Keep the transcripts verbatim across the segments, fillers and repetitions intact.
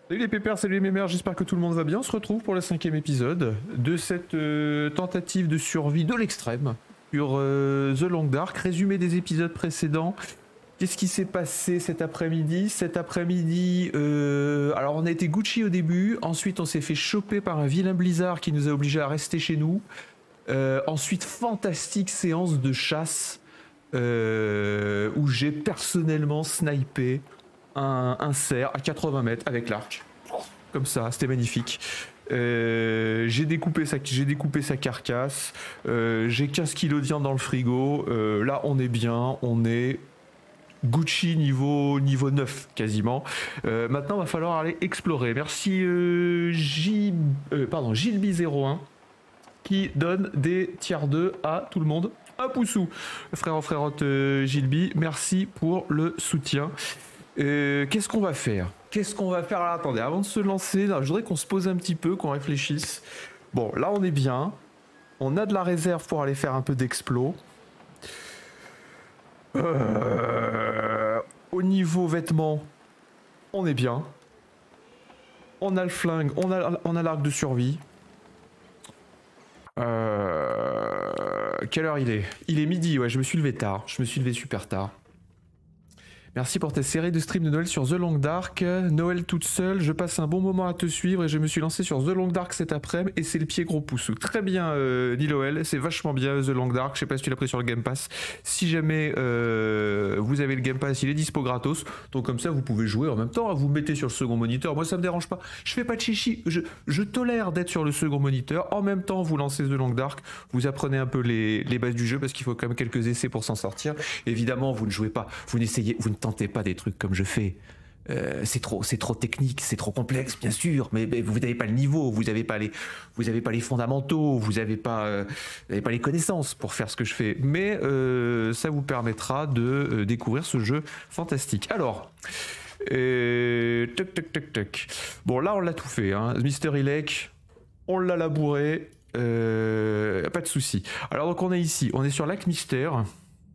Salut les pépères, salut les mémères, j'espère que tout le monde va bien. On se retrouve pour le cinquième épisode de cette euh, tentative de survie de l'extrême sur euh, The Long Dark. Résumé des épisodes précédents. Qu'est-ce qui s'est passé cet après-midi? Cet après-midi, euh, alors on a été Gucci au début, ensuite on s'est fait choper par un vilain blizzard qui nous a obligés à rester chez nous. Euh, ensuite, fantastique séance de chasse euh, où j'ai personnellement snipé un, un cerf à quatre-vingts mètres avec l'arc. Comme ça, c'était magnifique. Euh, j'ai découpé sa, j'ai découpé sa carcasse. Euh, j'ai quinze kilos de viande dans le frigo. Euh, là, on est bien. On est Gucci niveau, niveau neuf quasiment. Euh, maintenant, il va falloir aller explorer. Merci euh, J, euh, pardon, Gilby zéro un qui donne des tiers deux à tout le monde. Un poussou. Frère frère euh, Gilby, merci pour le soutien. Euh, Qu'est-ce qu'on va faire Qu'est-ce qu'on va faire Alors, attendez, avant de se lancer, là, je voudrais qu'on se pose un petit peu, qu'on réfléchisse. Bon, là on est bien. On a de la réserve pour aller faire un peu d'explo. Euh, au niveau vêtements, on est bien. On a le flingue, on a, on a l'arc de survie. Euh, quelle heure il est Il est midi, ouais, je me suis levé tard. Je me suis levé super tard. Merci pour ta série de streams de Noël sur The Long Dark. Noël toute seule, je passe un bon moment à te suivre et je me suis lancé sur The Long Dark cet après-midi et c'est le pied gros poussou. Très bien, euh, Niloel, c'est vachement bien The Long Dark. Je sais pas si tu l'as pris sur le Game Pass. Si jamais euh, vous avez le Game Pass, il est dispo gratos. Donc comme ça, vous pouvez jouer en même temps. Vous mettez sur le second moniteur. Moi, ça me dérange pas. Je fais pas de chichi. Je, je tolère d'être sur le second moniteur. En même temps, vous lancez The Long Dark. Vous apprenez un peu les, les bases du jeu parce qu'il faut quand même quelques essais pour s'en sortir. Évidemment, vous ne jouez pas. Vous n'essayez, vous ne tentez pas des trucs comme je fais. Euh, c'est trop, c'est trop technique, c'est trop complexe, bien sûr, mais, mais vous n'avez pas le niveau, vous n'avez pas les, vous avez pas les fondamentaux, vous n'avez pas, euh, vous avez pas les connaissances pour faire ce que je fais. Mais euh, ça vous permettra de euh, découvrir ce jeu fantastique. Alors, euh, toc toc toc toc. Bon, là on l'a tout fait, hein. Mystery Lake, on l'a labouré, euh, pas de souci. Alors donc on est ici, on est sur Lac Mystère.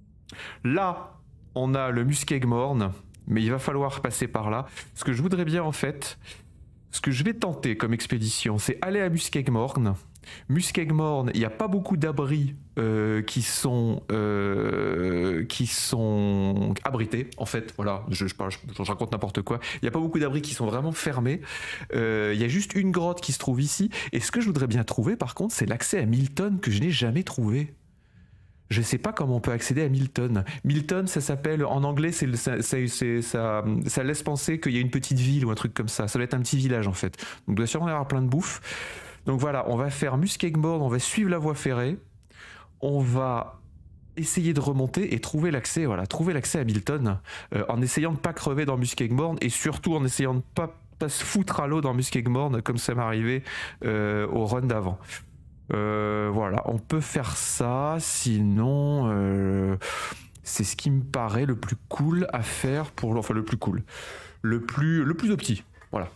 Là, on a le Muskegmorn, mais il va falloir passer par là. Ce que je voudrais bien en fait, ce que je vais tenter comme expédition, c'est aller à Muskegmorn. Muskegmorn, il n'y a pas beaucoup d'abris euh, qui sont euh, qui sont abrités en fait. Voilà, je, je, je, je raconte n'importe quoi. Il n'y a pas beaucoup d'abris qui sont vraiment fermés. Euh, il y a juste une grotte qui se trouve ici. Et ce que je voudrais bien trouver, par contre, c'est l'accès à Milton que je n'ai jamais trouvé. Je sais pas comment on peut accéder à Milton. Milton, ça s'appelle, en anglais, c'est, ça, c'est, c'est, ça, ça laisse penser qu'il y a une petite ville ou un truc comme ça. Ça doit être un petit village en fait. Donc il doit sûrement y avoir plein de bouffe. Donc voilà, on va faire Muskegmorn, on va suivre la voie ferrée. On va essayer de remonter et trouver l'accès, voilà, trouver l'accès à Milton euh, en essayant de pas crever dans Muskegmorn et surtout en essayant de pas, pas se foutre à l'eau dans Muskegmorn comme ça m'est arrivé euh, au run d'avant. Euh, voilà, on peut faire ça, sinon euh, c'est ce qui me paraît le plus cool à faire pour, enfin le plus cool, le plus, le plus opti, voilà.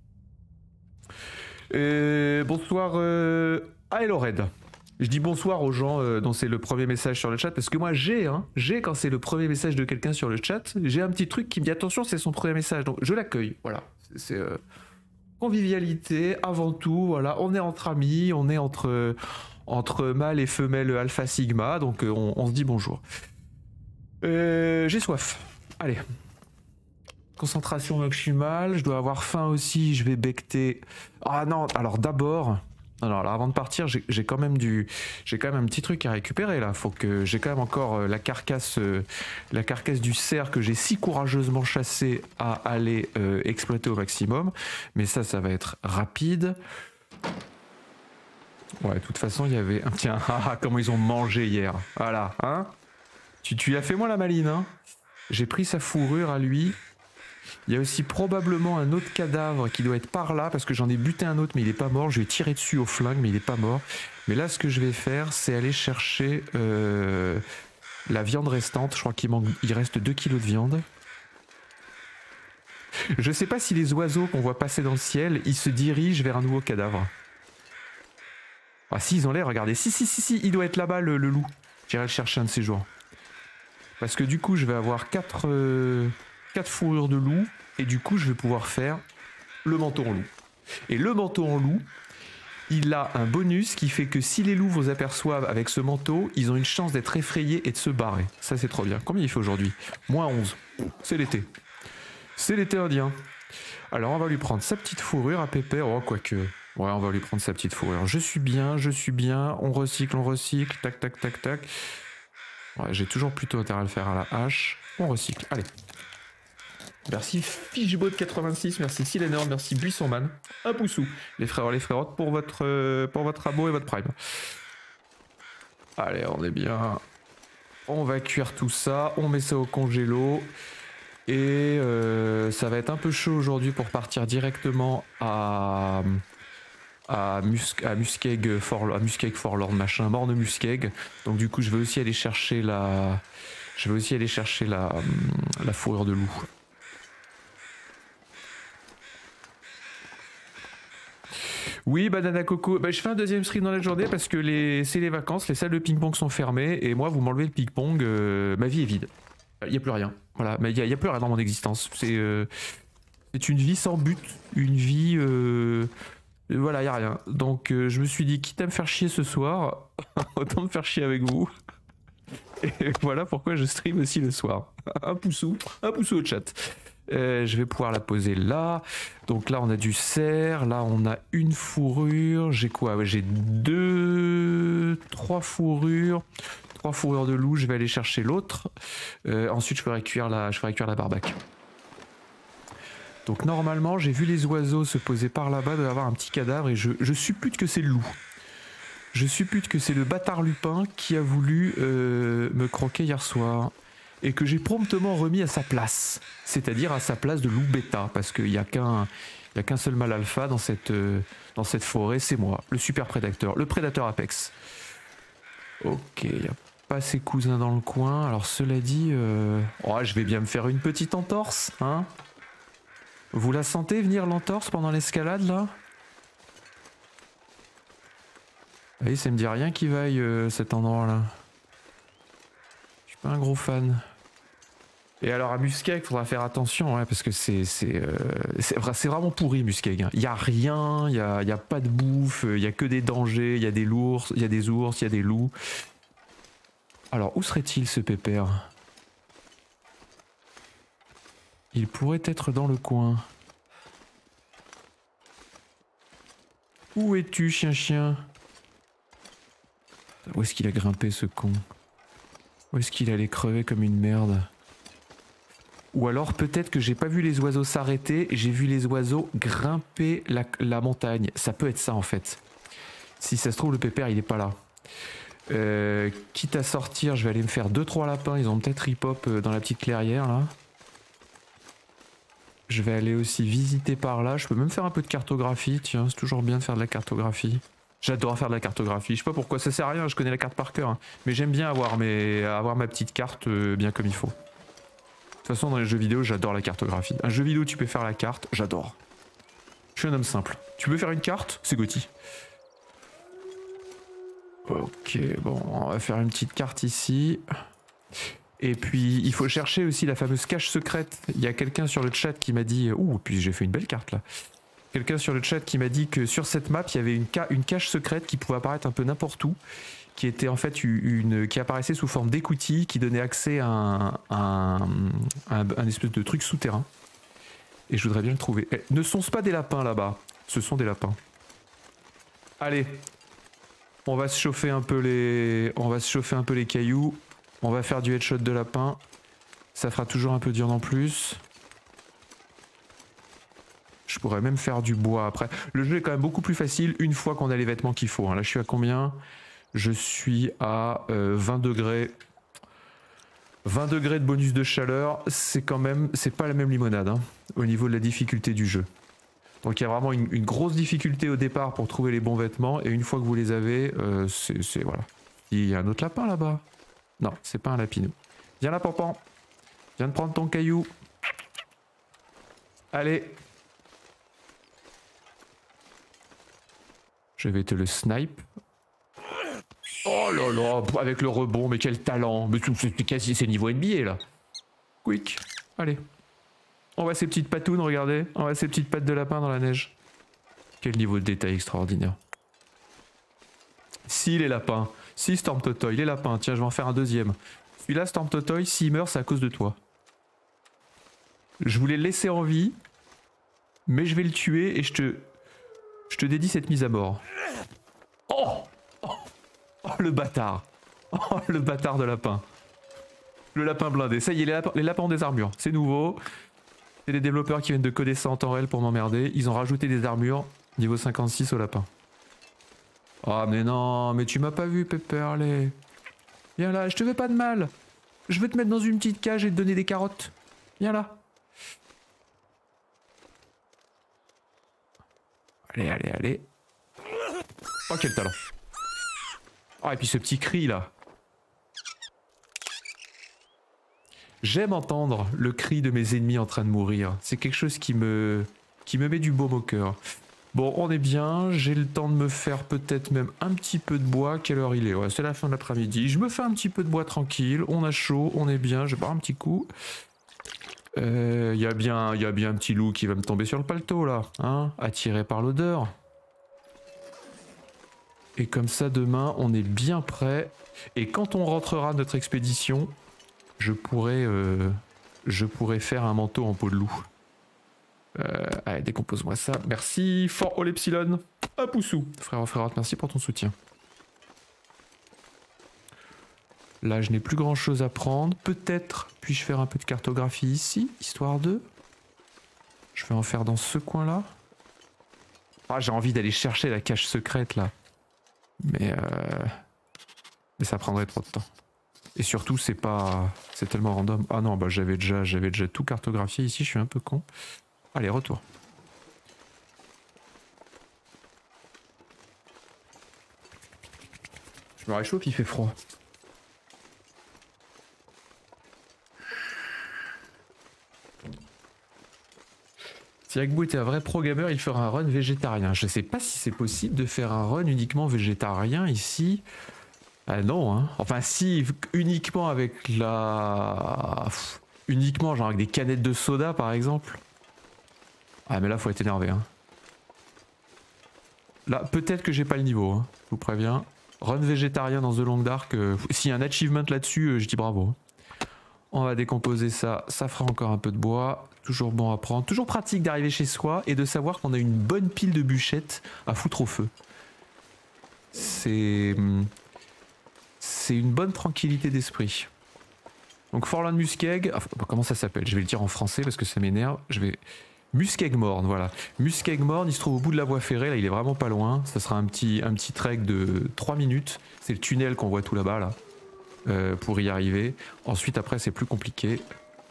Et bonsoir euh, à Elored. Je dis bonsoir aux gens euh, dont c'est le premier message sur le chat parce que moi j'ai, hein, j'ai quand c'est le premier message de quelqu'un sur le chat, j'ai un petit truc qui me dit attention, c'est son premier message, donc je l'accueille, voilà. C'est, c'est euh... convivialité avant tout, voilà, on est entre amis, on est entre, entre mâle et femelle alpha sigma, donc on, on se dit bonjour. Euh, j'ai soif, allez. Concentration maximale, je dois avoir faim aussi, je vais becter... Ah non, alors d'abord... Alors, alors avant de partir, j'ai, j'ai quand même du, j'ai quand même un petit truc à récupérer là. Faut que j'ai quand même encore euh, la carcasse, euh, la carcasse du cerf que j'ai si courageusement chassé à aller euh, exploiter au maximum. Mais ça, ça va être rapide. Ouais, de toute façon, il y avait un tiens, ah, comment ils ont mangé hier. Voilà, hein. Tu, tu as fait moi la maline, hein. J'ai pris sa fourrure à lui. Il y a aussi probablement un autre cadavre qui doit être par là parce que j'en ai buté un autre mais il est pas mort. Je vais tirer dessus au flingue mais il est pas mort. Mais là ce que je vais faire c'est aller chercher euh, la viande restante. Je crois qu'il manque, il reste deux kilos de viande. Je sais pas si les oiseaux qu'on voit passer dans le ciel ils se dirigent vers un nouveau cadavre. Ah si ils ont l'air, regardez. Si si si si il doit être là-bas le, le loup. J'irai le chercher un de ces jours. Parce que du coup je vais avoir quatre... Euh... quatre fourrures de loup et du coup je vais pouvoir faire le manteau en loup. Et le manteau en loup, il a un bonus qui fait que si les loups vous aperçoivent avec ce manteau, ils ont une chance d'être effrayés et de se barrer. Ça c'est trop bien. Combien il fait aujourd'hui? moins onze. C'est l'été. C'est l'été indien. Alors on va lui prendre sa petite fourrure à Pépère. Oh quoique. Ouais, on va lui prendre sa petite fourrure. Je suis bien, je suis bien. On recycle, on recycle. Tac, tac, tac, tac. Ouais, j'ai toujours plutôt intérêt à le faire à la hache. On recycle. Allez. Merci Fishbot quatre-vingt-six, merci Silenor, merci Buissonman. Un poussou. Les frères, les frérottes pour votre, euh, pour votre abo et votre prime. Allez, on est bien. On va cuire tout ça. On met ça au congélo. Et euh, ça va être un peu chaud aujourd'hui pour partir directement à... à, Mus à Muskeg for, à Muskeg Forlorn machin, Morne Muskeg. Donc du coup je vais aussi aller chercher la je vais aussi aller chercher la, la fourrure de loup. Oui, Banana Coco, bah, je fais un deuxième stream dans la journée parce que les... c'est les vacances, les salles de ping-pong sont fermées et moi vous m'enlevez le ping-pong, euh, ma vie est vide. Il n'y a plus rien. Voilà, mais il n'y a, a plus rien dans mon existence. C'est euh, une vie sans but, une vie... Euh... Voilà, il n'y a rien. Donc euh, je me suis dit, quitte à me faire chier ce soir, autant me faire chier avec vous. Et voilà pourquoi je stream aussi le soir. Un poussou, un poussou au chat. Euh, je vais pouvoir la poser là. Donc là on a du cerf, là on a une fourrure. J'ai quoi? Ouais, j'ai deux, trois fourrures. Trois fourrures de loup, je vais aller chercher l'autre. Euh, ensuite je ferai cuire la, je ferai cuire la barbaque. Donc normalement j'ai vu les oiseaux se poser par là-bas, il doit y avoir un petit cadavre et je, je suppute que c'est le loup. Je suppute que c'est le bâtard lupin qui a voulu euh, me croquer hier soir. Et que j'ai promptement remis à sa place. C'est-à-dire à sa place de loup bêta. Parce qu'il n'y a qu'un il y a qu'un seul mâle alpha dans cette, euh, dans cette forêt, c'est moi. Le super prédateur. Le prédateur apex. Ok, il n'y a pas ses cousins dans le coin. Alors cela dit, euh... oh, je vais bien me faire une petite entorse. Hein, vous la sentez venir l'entorse pendant l'escalade là? Vous voyez, ça me dit rien qui vaille euh, cet endroit là. Je suis pas un gros fan. Et alors à Muskeg, il faudra faire attention, ouais, parce que c'est euh, vraiment pourri Muskeg. Il n'y a rien, il n'y a, y a pas de bouffe, il n'y a que des dangers, il y a des ours, il y a des ours, il y a des loups. Alors où serait-il ce pépère? Il pourrait être dans le coin. Où es-tu, chien-chien? Où est-ce qu'il a grimpé ce con? Où est-ce qu'il allait crever comme une merde? Ou alors peut-être que j'ai pas vu les oiseaux s'arrêter, j'ai vu les oiseaux grimper la, la montagne. Ça peut être ça en fait. Si ça se trouve le pépère il est pas là. Euh, quitte à sortir, je vais aller me faire deux trois lapins, ils ont peut-être hip-hop dans la petite clairière là. Je vais aller aussi visiter par là, je peux même faire un peu de cartographie, tiens c'est toujours bien de faire de la cartographie. J'adore faire de la cartographie, je sais pas pourquoi, ça sert à rien, je connais la carte par cœur. Hein. Mais j'aime bien avoir, mes, avoir ma petite carte euh, bien comme il faut. De toute façon, dans les jeux vidéo, j'adore la cartographie. Un jeu vidéo, tu peux faire la carte, j'adore. Je suis un homme simple. Tu peux faire une carte, c'est Gotti. Ok, bon, on va faire une petite carte ici. Et puis, il faut chercher aussi la fameuse cache secrète. Il y a quelqu'un sur le chat qui m'a dit... Ouh, puis j'ai fait une belle carte, là. Quelqu'un sur le chat qui m'a dit que sur cette map, il y avait une, ca une cache secrète qui pouvait apparaître un peu n'importe où. Qui était en fait une, qui apparaissait sous forme d'écoutille, qui donnait accès à un, un, un, un espèce de truc souterrain. Et je voudrais bien le trouver. Eh, ne sont-ce pas des lapins là-bas? Ce sont des lapins. Allez, on va se chauffer un peu les, on va se chauffer un peu les cailloux. On va faire du headshot de lapin. Ça fera toujours un peu dur en plus. Je pourrais même faire du bois après. Le jeu est quand même beaucoup plus facile une fois qu'on a les vêtements qu'il faut. Hein. Là, je suis à combien? Je suis à euh, vingt degrés. vingt degrés de bonus de chaleur, c'est quand même, c'est pas la même limonade hein, au niveau de la difficulté du jeu. Donc il y a vraiment une, une grosse difficulté au départ pour trouver les bons vêtements et une fois que vous les avez, euh, c'est voilà. Il y a un autre lapin là-bas. Non, c'est pas un lapinou. Viens là, Pampan. Viens de prendre ton caillou. Allez. Je vais te le snipe. Oh là là, avec le rebond, mais quel talent. Mais c'est quasi c'est niveau N B A là. Quick, allez. On voit ces petites patounes, regardez. On voit ces petites pattes de lapin dans la neige. Quel niveau de détail extraordinaire. Si, les lapins. Si, Storm Totoy, les lapins. Tiens, je vais en faire un deuxième. Celui-là, Storm Totoy, s'il meurt, c'est à cause de toi. Je voulais le laisser en vie, mais je vais le tuer et je te... Je te dédie cette mise à mort. Oh, oh, oh le bâtard. Oh, le bâtard de lapin. Le lapin blindé. Ça y est, les lapins, les lapins ont des armures. C'est nouveau. C'est les développeurs qui viennent de coder ça en temps réel pour m'emmerder. Ils ont rajouté des armures niveau cinquante-six au lapin. Oh mais non, mais tu m'as pas vu Pepperley. Viens là, je te fais pas de mal. Je vais te mettre dans une petite cage et te donner des carottes. Viens là. Allez, allez, allez. Oh quel talent. Oh et puis ce petit cri là. J'aime entendre le cri de mes ennemis en train de mourir. C'est quelque chose qui me, qui me met du baume au cœur. Bon, on est bien. J'ai le temps de me faire peut-être même un petit peu de bois. Quelle heure il est? Ouais, c'est la fin de l'après-midi. Je me fais un petit peu de bois tranquille. On a chaud, on est bien. Je vais boire un petit coup. Il euh, y a bien, y a bien un petit loup qui va me tomber sur le paletot là. Hein, attiré par l'odeur. Et comme ça, demain, on est bien prêt. Et quand on rentrera de notre expédition... Je pourrais, euh, je pourrais faire un manteau en peau de loup. Euh, allez, décompose-moi ça. Merci, Fort Olepsilon. Un poussou. Frère, frère, merci pour ton soutien. Là, je n'ai plus grand chose à prendre. Peut-être puis-je faire un peu de cartographie ici, histoire de. Je vais en faire dans ce coin-là. Ah, j'ai envie d'aller chercher la cache secrète là. Mais, euh... Mais ça prendrait trop de temps. Et surtout, c'est pas... C'est tellement random. Ah non, bah j'avais déjà, j'avais déjà tout cartographié ici, je suis un peu con. Allez, retour. Je me réchauffe, il fait froid. Si Agbu était un vrai pro gamer, il ferait un run végétarien. Je sais pas si c'est possible de faire un run uniquement végétarien ici. Ah non, hein. Enfin si, uniquement avec la... Uniquement genre avec des canettes de soda par exemple. Ah mais là faut être énervé. Hein. Là peut-être que j'ai pas le niveau, hein. Je vous préviens. Run végétarien dans The Long Dark, euh, s'il y a un achievement là-dessus, euh, je dis bravo. On va décomposer ça, ça fera encore un peu de bois. Toujours bon à prendre, toujours pratique d'arriver chez soi et de savoir qu'on a une bonne pile de bûchettes à foutre au feu. C'est... C'est une bonne tranquillité d'esprit. Donc Forlorn Muskeg, enfin, comment ça s'appelle? Je vais le dire en français parce que ça m'énerve. Je vais Muskegmorn, voilà. Muskegmorn, il se trouve au bout de la voie ferrée, là il est vraiment pas loin. Ça sera un petit, un petit trek de trois minutes. C'est le tunnel qu'on voit tout là-bas là, euh, pour y arriver. Ensuite après c'est plus compliqué.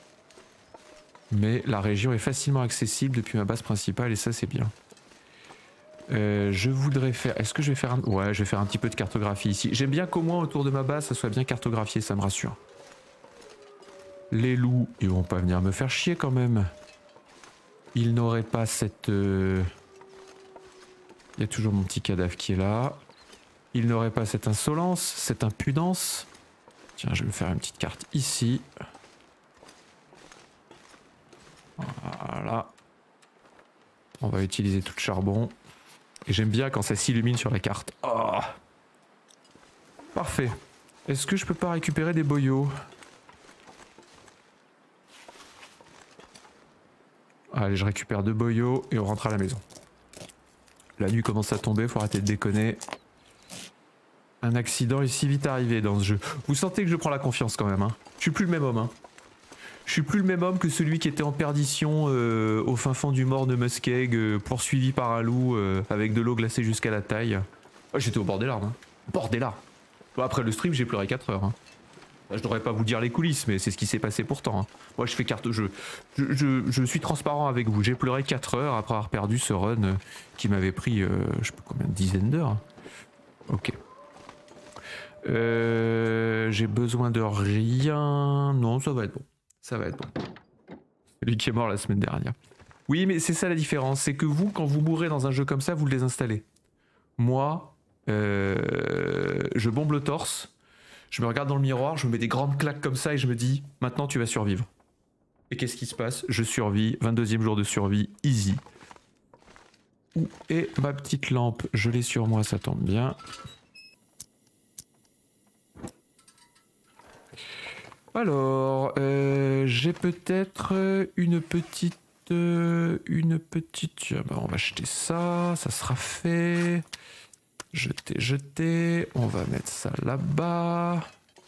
Mais la région est facilement accessible depuis ma base principale et ça c'est bien. Euh, je voudrais faire... Est-ce que je vais faire un... Ouais, je vais faire un petit peu de cartographie ici. J'aime bien qu'au moins autour de ma base, ça soit bien cartographié, ça me rassure. Les loups, ils vont pas venir me faire chier quand même. Ils n'auraient pas cette... Euh... Il y a toujours mon petit cadavre qui est là. Ils n'auraient pas cette insolence, cette impudence. Tiens, je vais me faire une petite carte ici. Voilà. On va utiliser tout le charbon. Et j'aime bien quand ça s'illumine sur la carte. Oh. Parfait. Est-ce que je peux pas récupérer des boyaux? Allez, je récupère deux boyaux et on rentre à la maison. La nuit commence à tomber, faut arrêter de déconner. Un accident est si vite arrivé dans ce jeu. Vous sentez que je prends la confiance quand même, hein. Je suis plus le même homme, hein. Je suis plus le même homme que celui qui était en perdition euh, au fin fond du Morne Muskeg, euh, poursuivi par un loup euh, avec de l'eau glacée jusqu'à la taille. Oh, j'étais au bord des larmes. Hein. Bord des larmes. Bon, après le stream, j'ai pleuré quatre heures. Hein. Je devrais pas vous dire les coulisses, mais c'est ce qui s'est passé pourtant. Hein. Moi, je fais carte jeu. Je, je, je suis transparent avec vous. J'ai pleuré quatre heures après avoir perdu ce run euh, qui m'avait pris, euh, je sais pas combien, de dizaines d'heures. Ok. Euh, j'ai besoin de rien. Non, ça va être bon. Ça va être bon. Lui qui est mort la semaine dernière. Oui, mais c'est ça la différence. C'est que vous, quand vous mourrez dans un jeu comme ça, vous le désinstallez. Moi, euh, je bombe le torse. Je me regarde dans le miroir, je me mets des grandes claques comme ça et je me dis, maintenant tu vas survivre. Et qu'est-ce qui se passe? Je survis, vingt-deuxième jour de survie, easy. Où est ma petite lampe? Je l'ai sur moi, ça tombe bien. Alors, euh, j'ai peut-être une petite... Euh, une petite... Bah, on va acheter ça, ça sera fait. Jeter, jeter. On va mettre ça là-bas.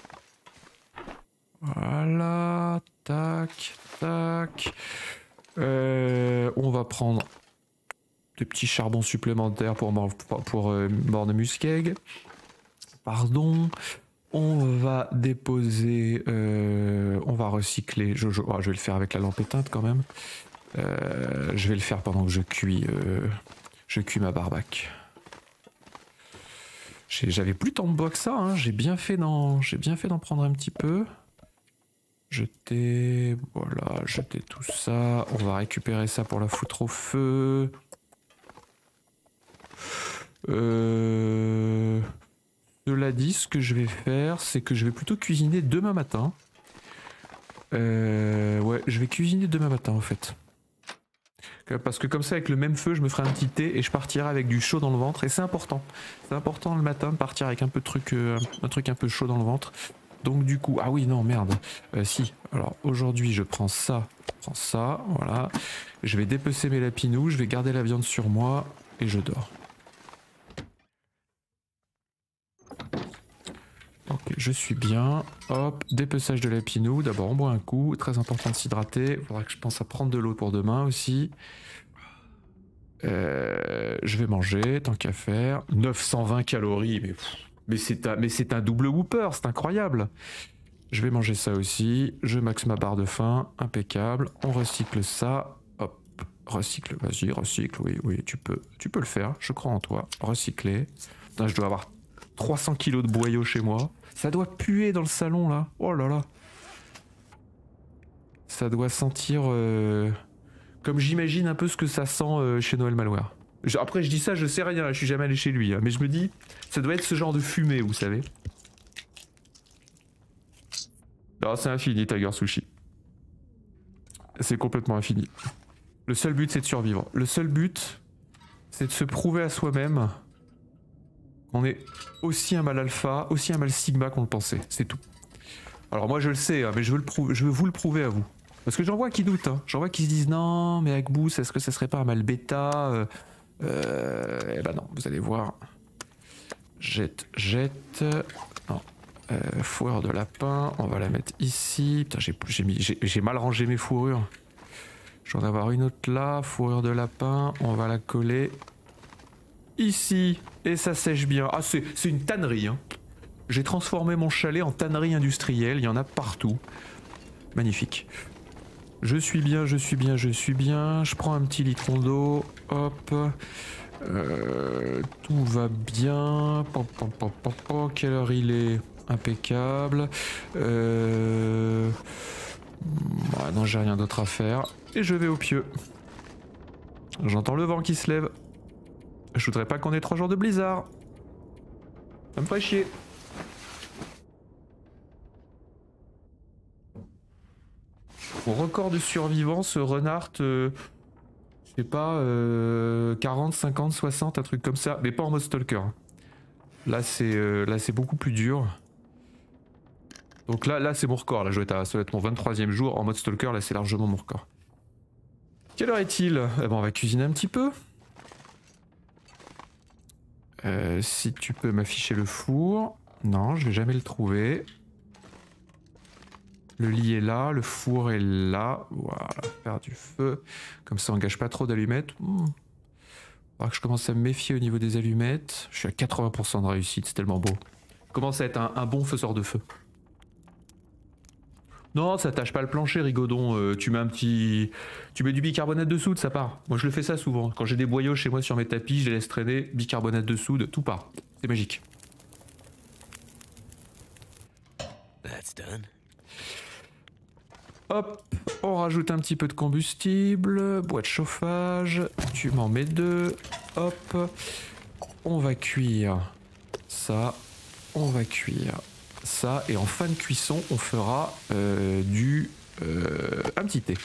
Voilà. Tac, tac. Euh, on va prendre des petits charbons supplémentaires pour, pour, pour euh, Morne Muskeg. Pardon. On va déposer... Euh, on va recycler... Je, je, oh, je vais le faire avec la lampe éteinte quand même. Euh, je vais le faire pendant que je cuis, euh, je cuis ma barbaque. J'avais plus tant de bois que ça, hein. J'ai bien fait d'en, j'ai bien fait d'en prendre un petit peu. Jeter, voilà, jeter tout ça. On va récupérer ça pour la foutre au feu. Euh... Cela dit, ce que je vais faire, c'est que je vais plutôt cuisiner demain matin. Euh... Ouais, je vais cuisiner demain matin en fait. Parce que comme ça, avec le même feu, je me ferai un petit thé et je partirai avec du chaud dans le ventre. Et c'est important. C'est important le matin de partir avec un peu de truc, euh, un truc un peu chaud dans le ventre. Donc du coup, ah oui, non, merde. Euh, si, alors aujourd'hui, je prends ça, je prends ça, voilà. Je vais dépecer mes lapinous, je vais garder la viande sur moi et je dors. Ok, je suis bien. Hop, dépeçage de lapinous. D'abord, on boit un coup. Très important de s'hydrater. Il faudra que je pense à prendre de l'eau pour demain aussi. Euh, je vais manger, tant qu'à faire. neuf cent vingt calories, mais, mais c'est un, mais c'est un double whooper, c'est incroyable. Je vais manger ça aussi. Je maxe ma barre de faim, impeccable. On recycle ça. Hop, recycle, vas-y, recycle. Oui, oui, tu peux, tu peux le faire. Je crois en toi. Recycler. Putain, je dois avoir trois cents kilos de boyaux chez moi. Ça doit puer dans le salon là. Oh là là. Ça doit sentir euh, comme j'imagine un peu ce que ça sent euh, chez Noël Malware. Je, après je dis ça, je sais rien, je suis jamais allé chez lui. Hein, mais je me dis, ça doit être ce genre de fumée, vous savez. Non, c'est infini Tiger Sushi. C'est complètement infini. Le seul but c'est de survivre. Le seul but c'est de se prouver à soi-même qu'on est aussi un mal alpha, aussi un mal sigma qu'on le pensait. C'est tout. Alors moi je le sais, hein, mais je veux, le prouver, je veux vous le prouver à vous. Parce que j'en vois qui doutent, hein. J'en vois qui se disent non, mais Agbous, est-ce que ça serait pas un mal bêta euh, euh, Eh ben non, vous allez voir. Jette, jette. Non. Euh, fourrure de lapin, on va la mettre ici. Putain, j'ai mal rangé mes fourrures. Je vais en avoir une autre là. Fourrure de lapin, on va la coller ici. Et ça sèche bien. Ah, c'est une tannerie, hein. J'ai transformé mon chalet en tannerie industrielle, il y en a partout. Magnifique. Je suis bien, je suis bien, je suis bien. Je prends un petit litron d'eau. Hop. Euh, tout va bien. Pop, pop, pop, pop, pop. Quelle heure il est? Impeccable. Euh... Ouais, non, j'ai rien d'autre à faire. Et je vais au pieu. J'entends le vent qui se lève. Je voudrais pas qu'on ait trois jours de blizzard. Ça me ferait chier. Au record de survivance, Renard, euh, je sais pas, euh, quarante, cinquante, soixante, un truc comme ça, mais pas en mode stalker. Là, c'est euh, là, c'est beaucoup plus dur. Donc là, là c'est mon record. Là, je vais être à, ça va être mon vingt-troisième jour en mode stalker. Là, c'est largement mon record. Quelle heure est-il? Eh ben, on va cuisiner un petit peu. Euh, si tu peux m'afficher le four. Non, je vais jamais le trouver. Le lit est là, le four est là. Voilà, faire du feu. Comme ça, on gâche pas trop d'allumettes. Mmh. Faudra que je commence à me méfier au niveau des allumettes. Je suis à quatre-vingts pour cent de réussite, c'est tellement beau. Je commence à être un, un bon faiseur de feu. Non, ça tâche pas le plancher, rigodon. Euh, tu mets un petit... Tu mets du bicarbonate de soude, ça part. Moi, je le fais ça souvent. Quand j'ai des boyaux chez moi sur mes tapis, je les laisse traîner. Bicarbonate de soude, tout part. C'est magique. That's done. Hop, on rajoute un petit peu de combustible, boîte de chauffage, tu m'en mets deux, hop, on va cuire ça, on va cuire ça, et en fin de cuisson, on fera euh, du euh, un petit thé.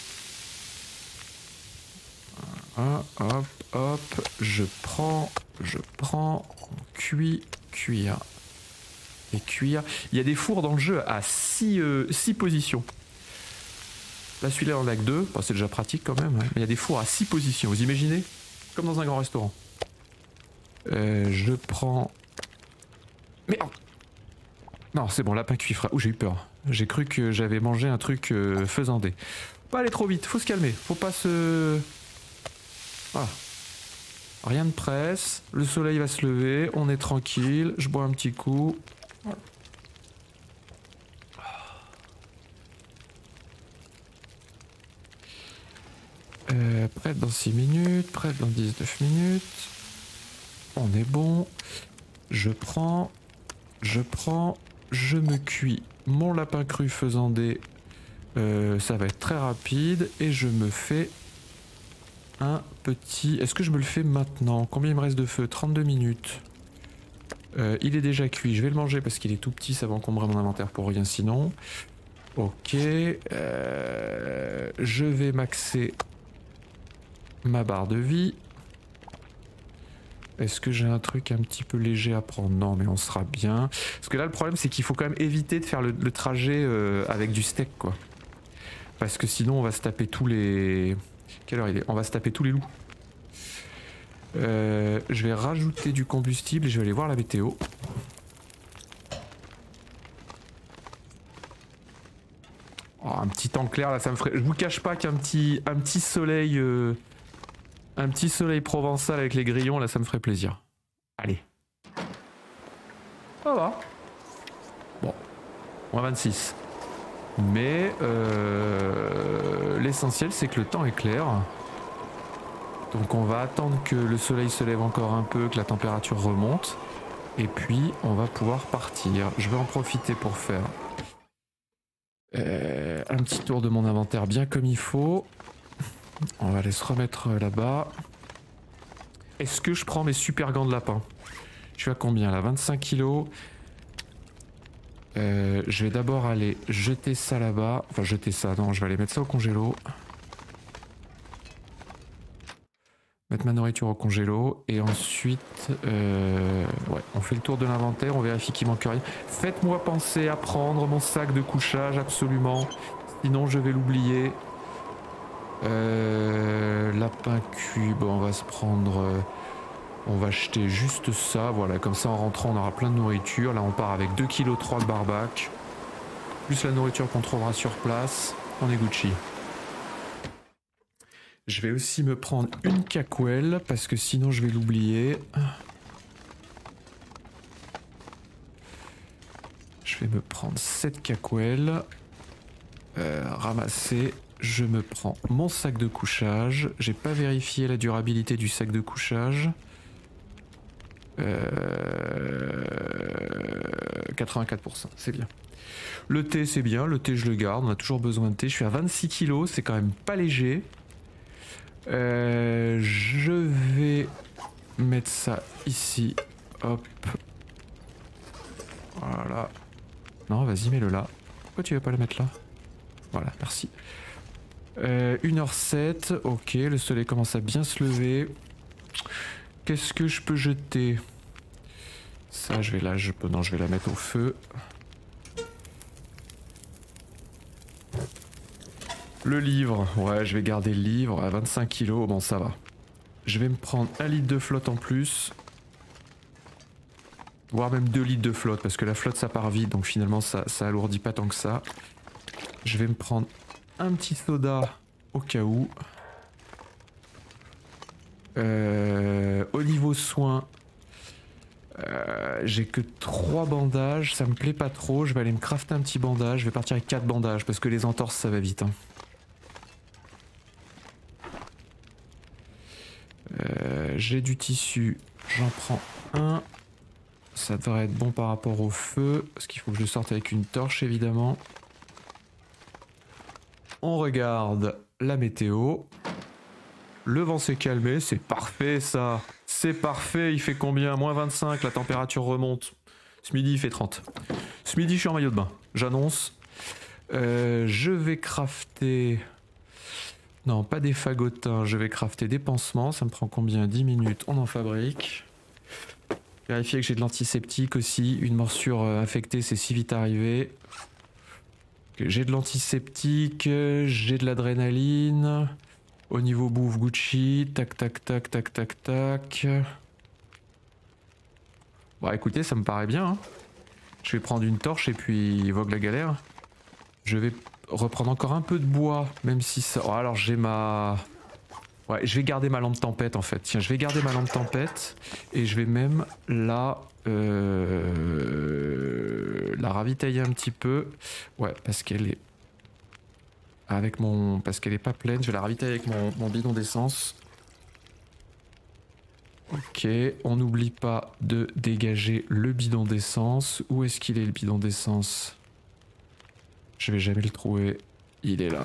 Ah, hop, hop, je prends, je prends, cuit, cuire et cuire. Il y a des fours dans le jeu à six positions. Là, celui-là, on en a que deux. Bon, c'est déjà pratique quand même. Hein. Mais il y a des fours à six positions. Vous imaginez? Comme dans un grand restaurant. Euh, je prends... Mais oh non, c'est bon, lapin cuit frais. Ouh, j'ai eu peur. J'ai cru que j'avais mangé un truc euh, faisandé. Faut pas aller trop vite, faut se calmer. Faut pas se... Voilà. Rien de presse. Le soleil va se lever. On est tranquille. Je bois un petit coup. Voilà. Euh, prête dans six minutes, prête dans dix-neuf minutes. On est bon. Je prends, je prends, je me cuis mon lapin cru faisandé. Euh, ça va être très rapide et je me fais un petit... Est-ce que je me le fais maintenant? Combien il me reste de feu? trente-deux minutes. Euh, il est déjà cuit. Je vais le manger parce qu'il est tout petit. Ça va encombrer mon inventaire pour rien sinon. Ok. Euh, je vais maxer ma barre de vie. Est-ce que j'ai un truc un petit peu léger à prendre? Non, mais on sera bien. Parce que là, le problème, c'est qu'il faut quand même éviter de faire le, le trajet euh, avec du steak, quoi. Parce que sinon, on va se taper tous les... Quelle heure il est? On va se taper tous les loups. Euh, je vais rajouter du combustible et je vais aller voir la météo. Oh, un petit temps clair, là, ça me ferait... Je vous cache pas qu'un petit, un petit soleil... Euh... Un petit soleil provençal avec les grillons, là, ça me ferait plaisir. Allez. Ça va. Bon. moins vingt-six. Mais euh, l'essentiel, c'est que le temps est clair. Donc on va attendre que le soleil se lève encore un peu, que la température remonte. Et puis, on va pouvoir partir. Je vais en profiter pour faire euh, un petit tour de mon inventaire bien comme il faut. On va aller se remettre là-bas. Est-ce que je prends mes super gants de lapin? Je suis à combien là? vingt-cinq kilos. Euh, je vais d'abord aller jeter ça là-bas. Enfin, jeter ça, non, je vais aller mettre ça au congélo. Mettre ma nourriture au congélo. Et ensuite, euh, ouais, on fait le tour de l'inventaire, on vérifie qu'il manque rien. Faites-moi penser à prendre mon sac de couchage, absolument. Sinon, je vais l'oublier. Euh, lapin cuit, bon, on va se prendre... Euh, on va acheter juste ça, voilà, comme ça en rentrant on aura plein de nourriture. Là on part avec deux virgule trois kilos de barbac, plus la nourriture qu'on trouvera sur place, on est Gucci. Je vais aussi me prendre une cacouelle, parce que sinon je vais l'oublier. Je vais me prendre cette cacouelle, euh, ramasser... Je me prends mon sac de couchage. J'ai pas vérifié la durabilité du sac de couchage. Euh... quatre-vingt-quatre pour cent, c'est bien. Le thé, c'est bien. Le thé, je le garde. On a toujours besoin de thé. Je suis à vingt-six kilos. C'est quand même pas léger. Euh... Je vais mettre ça ici. Hop. Voilà. Non, vas-y, mets-le là. Pourquoi tu vas pas le mettre là? Voilà, merci. Euh, une heure sept, ok, le soleil commence à bien se lever. Qu'est-ce que je peux jeter? Ça, je vais là, je peux, non, je vais la mettre au feu. Le livre, ouais, je vais garder le livre à vingt-cinq kilos, bon, ça va. Je vais me prendre un litre de flotte en plus. Voire même deux litres de flotte, parce que la flotte, ça part vite, donc finalement, ça, ça alourdit pas tant que ça. Je vais me prendre un petit soda au cas où. Euh, au niveau soins, euh, j'ai que trois bandages, ça me plaît pas trop. Je vais aller me crafter un petit bandage. Je vais partir avec quatre bandages parce que les entorses ça va vite. Hein. Euh, j'ai du tissu, j'en prends un. Ça devrait être bon par rapport au feu parce qu'il faut que je sorte avec une torche évidemment. On regarde la météo. Le vent s'est calmé, c'est parfait ça. C'est parfait, il fait combien? moins vingt-cinq, la température remonte. Ce midi il fait trente. Ce midi je suis en maillot de bain, j'annonce. Euh, je vais crafter... Non, pas des fagotins, je vais crafter des pansements. Ça me prend combien? dix minutes, on en fabrique. Vérifier que j'ai de l'antiseptique aussi. Une morsure affectée, c'est si vite arrivé. J'ai de l'antiseptique, j'ai de l'adrénaline. Au niveau bouffe Gucci, tac tac tac tac tac tac. Bon écoutez, ça me paraît bien. Hein. Je vais prendre une torche et puis vogue la galère. Je vais reprendre encore un peu de bois, même si ça... Oh, alors j'ai ma... Ouais, je vais garder ma lampe tempête en fait. Tiens, je vais garder ma lampe tempête et je vais même la... Euh... la ravitailler un petit peu. Ouais, parce qu'elle est... Avec mon... Parce qu'elle est pas pleine, je vais la ravitailler avec mon, mon bidon d'essence. Ok, on n'oublie pas de dégager le bidon d'essence. Où est-ce qu'il est le bidon d'essence? Je vais jamais le trouver. Il est là.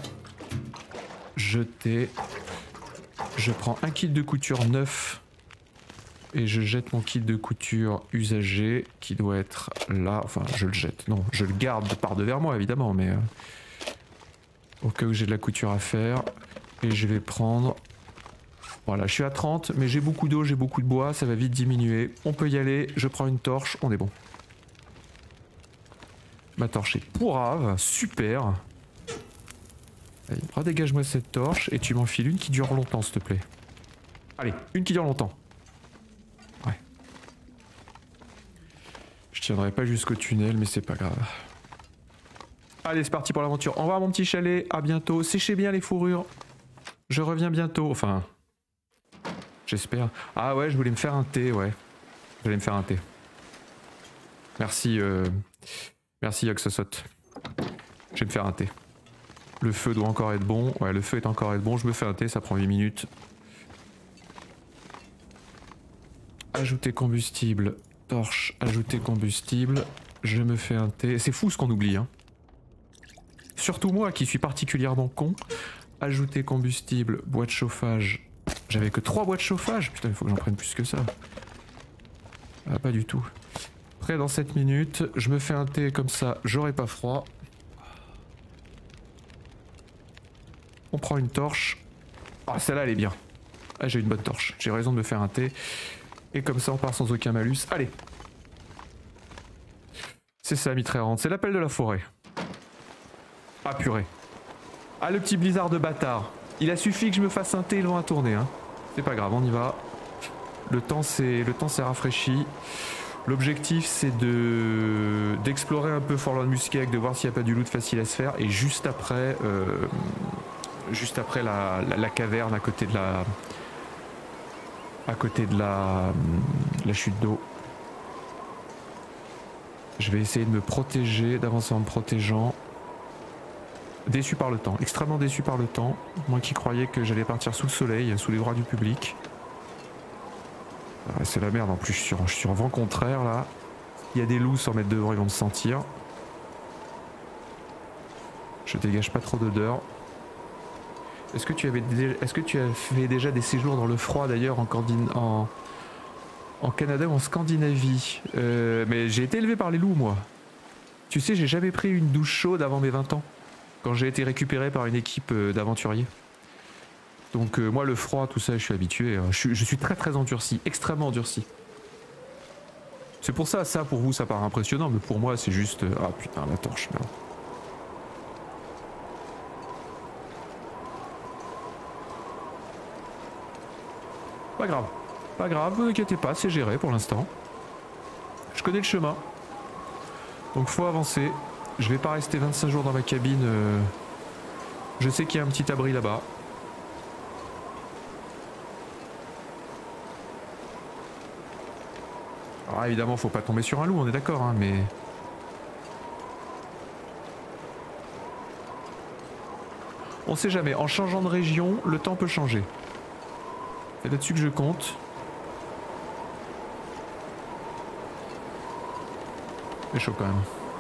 Jeté. Je prends un kit de couture neuf. Et je jette mon kit de couture usagé qui doit être là. Enfin, je le jette. Non, je le garde par devers moi évidemment, mais... Euh, au cas où j'ai de la couture à faire. Et je vais prendre... Voilà, je suis à trente, mais j'ai beaucoup d'eau, j'ai beaucoup de bois, ça va vite diminuer. On peut y aller, je prends une torche, on est bon. Ma torche est pourrave, super. Allez, redégage-moi cette torche et tu m'enfiles une qui dure longtemps, s'il te plaît. Allez, une qui dure longtemps. Ouais. Je tiendrai pas jusqu'au tunnel, mais c'est pas grave. Allez, c'est parti pour l'aventure. Au revoir mon petit chalet, à bientôt. Séchez bien les fourrures. Je reviens bientôt, enfin... J'espère. Ah ouais, je voulais me faire un thé, ouais. J'allais me faire un thé. Merci, euh... Merci Yoxosot. Je vais me faire un thé. Le feu doit encore être bon. Ouais, le feu est encore être bon. Je me fais un thé, ça prend huit minutes. Ajouter combustible. Torche, ajouter combustible. Je me fais un thé. C'est fou ce qu'on oublie, hein. Surtout moi qui suis particulièrement con. Ajouter combustible, boîte de chauffage. J'avais que trois boîtes de chauffage. Putain, il faut que j'en prenne plus que ça. Ah, pas du tout. Prêt dans sept minutes. Je me fais un thé comme ça, j'aurai pas froid. On prend une torche. Ah, celle-là, elle est bien. Ah, j'ai une bonne torche. J'ai raison de me faire un thé. Et comme ça, on part sans aucun malus. Allez. C'est ça, mitraillante. C'est l'appel de la forêt. Ah, purée. Ah, le petit blizzard de bâtard. Il a suffi que je me fasse un thé, ils vont à tourner. Hein. C'est pas grave, on y va. Le temps s'est rafraîchi. L'objectif c'est de d'explorer un peu Forlorn Muskeg, de voir s'il n'y a pas du loot facile à se faire. Et juste après, euh, juste après la, la, la caverne à côté de la, à côté de la, la chute d'eau. Je vais essayer de me protéger, d'avancer en me protégeant. Déçu par le temps, extrêmement déçu par le temps. Moi qui croyais que j'allais partir sous le soleil, sous les bras du public. Ah, c'est la merde en plus, je suis, je suis en vent contraire là. Il y a des loups cent mètres devant, ils vont me sentir. Je dégage pas trop d'odeur. Est-ce que tu avais est-ce que tu as fait déjà des séjours dans le froid d'ailleurs en, en, en Canada ou en Scandinavie? euh, Mais j'ai été élevé par les loups moi. Tu sais, j'ai jamais pris une douche chaude avant mes vingt ans. Quand j'ai été récupéré par une équipe d'aventuriers. Donc euh, moi le froid, tout ça, je suis habitué. Je suis, je suis très très endurci, extrêmement endurci. C'est pour ça, ça pour vous ça paraît impressionnant, mais pour moi c'est juste... Euh, ah putain, la torche, merde. Pas grave, pas grave, vous inquiétez pas, c'est géré pour l'instant. Je connais le chemin. Donc faut avancer. Je vais pas rester vingt-cinq jours dans ma cabine. Euh... Je sais qu'il y a un petit abri là-bas. Alors évidemment, faut pas tomber sur un loup, on est d'accord, hein, mais... On sait jamais, en changeant de région, le temps peut changer. C'est là-dessus que je compte. C'est chaud quand même.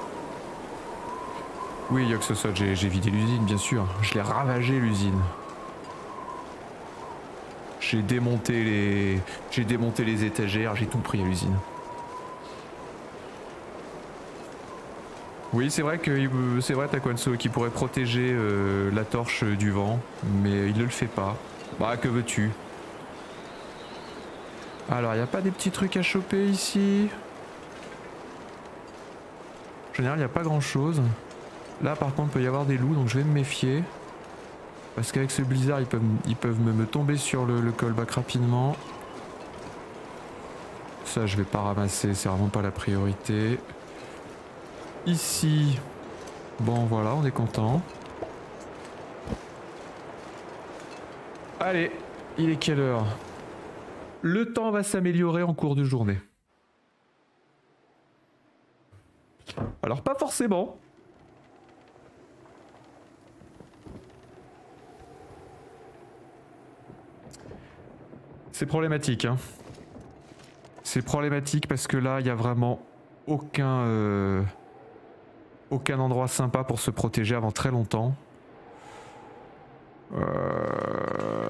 Oui, Yoxosot, j'ai vidé l'usine, bien sûr. Je l'ai ravagé, l'usine. J'ai démonté les... J'ai démonté les étagères, j'ai tout pris à l'usine. Oui, c'est vrai que c'est vrai Taquanso qui pourrait protéger euh, la torche du vent, mais il ne le fait pas. Bah que veux-tu? Alors, il n'y a pas des petits trucs à choper ici? En général, il n'y a pas grand-chose. Là, par contre, il peut y avoir des loups, donc je vais me méfier. Parce qu'avec ce blizzard, ils peuvent, ils peuvent me, me tomber sur le, le callback rapidement. Ça, je vais pas ramasser, c'est vraiment pas la priorité. Ici, bon voilà, on est content. Allez, il est quelle heure? Le temps va s'améliorer en cours de journée. Alors pas forcément. C'est problématique, hein. C'est problématique parce que là, il n'y a vraiment aucun, euh, aucun endroit sympa pour se protéger avant très longtemps. Euh...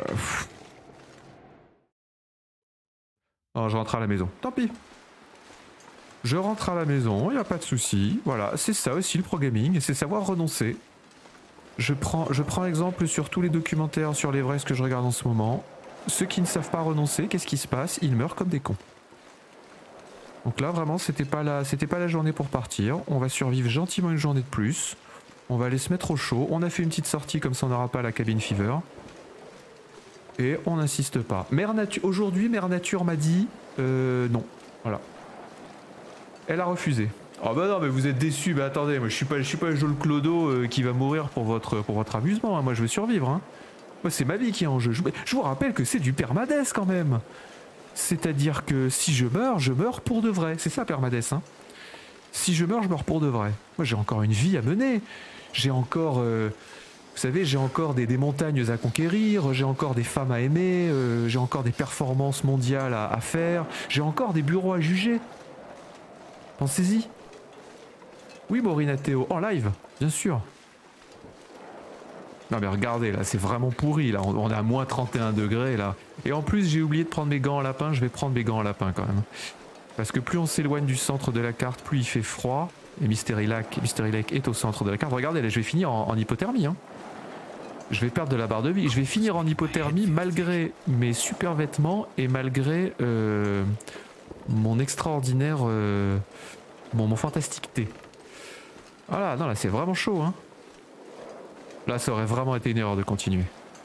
Non, je rentre à la maison. Tant pis. Je rentre à la maison, il n'y a pas de souci. Voilà, c'est ça aussi le pro-gaming, c'est savoir renoncer. Je prends, je prends exemple sur tous les documentaires sur l'Everest que je regarde en ce moment. Ceux qui ne savent pas renoncer, qu'est-ce qui se passe? Ils meurent comme des cons. Donc là, vraiment, c'était pas la, c'était pas la journée pour partir. On va survivre gentiment une journée de plus. On va aller se mettre au chaud. On a fait une petite sortie, comme ça on n'aura pas la cabine fever. Et on n'insiste pas. Mère Nature, aujourd'hui, Mère Nature m'a dit euh, non. Voilà. Elle a refusé. Oh bah non, mais vous êtes déçus. Bah attendez, moi je suis pas, je suis pas Joel Clodo euh, qui va mourir pour votre, pour votre amusement. Hein. Moi je veux survivre. Hein. Moi c'est ma vie qui est en jeu. Je, je vous rappelle que c'est du permades quand même. C'est-à-dire que si je meurs, je meurs pour de vrai. C'est ça permades. Hein. Si je meurs, je meurs pour de vrai. Moi j'ai encore une vie à mener. J'ai encore... Euh, vous savez, j'ai encore des, des montagnes à conquérir, j'ai encore des femmes à aimer, euh, j'ai encore des performances mondiales à, à faire, j'ai encore des bureaux à juger. Pensez-y. Oui, Maureen Théo, en live, bien sûr. Non mais regardez, là, c'est vraiment pourri, là, on, on est à moins trente et un degrés, là. Et en plus, j'ai oublié de prendre mes gants en lapin, je vais prendre mes gants en lapin quand même. Parce que plus on s'éloigne du centre de la carte, plus il fait froid. Et Mystery Lake, Mystery Lake est au centre de la carte. Regardez, là, je vais finir en, en hypothermie, hein. Je vais perdre de la barre de vie. Je vais finir en hypothermie malgré mes super vêtements et malgré euh, mon extraordinaire... Euh, mon, mon fantastique thé. Voilà, non là c'est vraiment chaud. Hein. Là ça aurait vraiment été une erreur de continuer.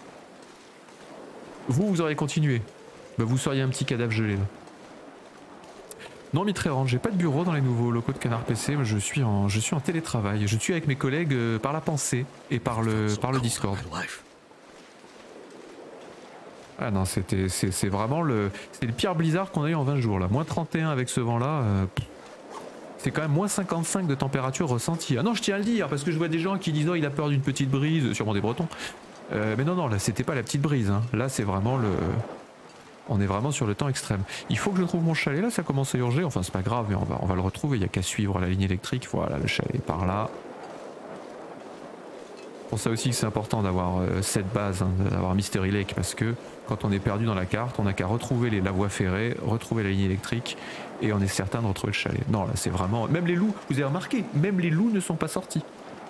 Vous, vous auriez continué. Bah, vous seriez un petit cadavre gelé là. Non Mitrérante, j'ai pas de bureau dans les nouveaux locaux de Canard P C, mais je suis en, je suis en télétravail. Je suis avec mes collègues euh, par la pensée et par le, par le Discord. Ah non, c'était, c'est, c'est vraiment le, c'est le pire blizzard qu'on a eu en vingt jours là. moins trente et un avec ce vent là. Euh, c'est quand même moins cinquante-cinq de température ressentie. Ah non, je tiens à le dire parce que je vois des gens qui disent oh il a peur d'une petite brise, sûrement des Bretons. Euh, mais non non, là c'était pas la petite brise. Hein. Là c'est vraiment le... On est vraiment sur le temps extrême. Il faut que je trouve mon chalet, là ça commence à urger, enfin c'est pas grave, mais on va, on va le retrouver, il n'y a qu'à suivre la ligne électrique, voilà le chalet est par là. Pour ça aussi que c'est important d'avoir euh, cette base, hein, d'avoir Mystery Lake, parce que quand on est perdu dans la carte, on n'a qu'à retrouver les, la voie ferrée, retrouver la ligne électrique, et on est certain de retrouver le chalet. Non là c'est vraiment... Même les loups, vous avez remarqué, même les loups ne sont pas sortis.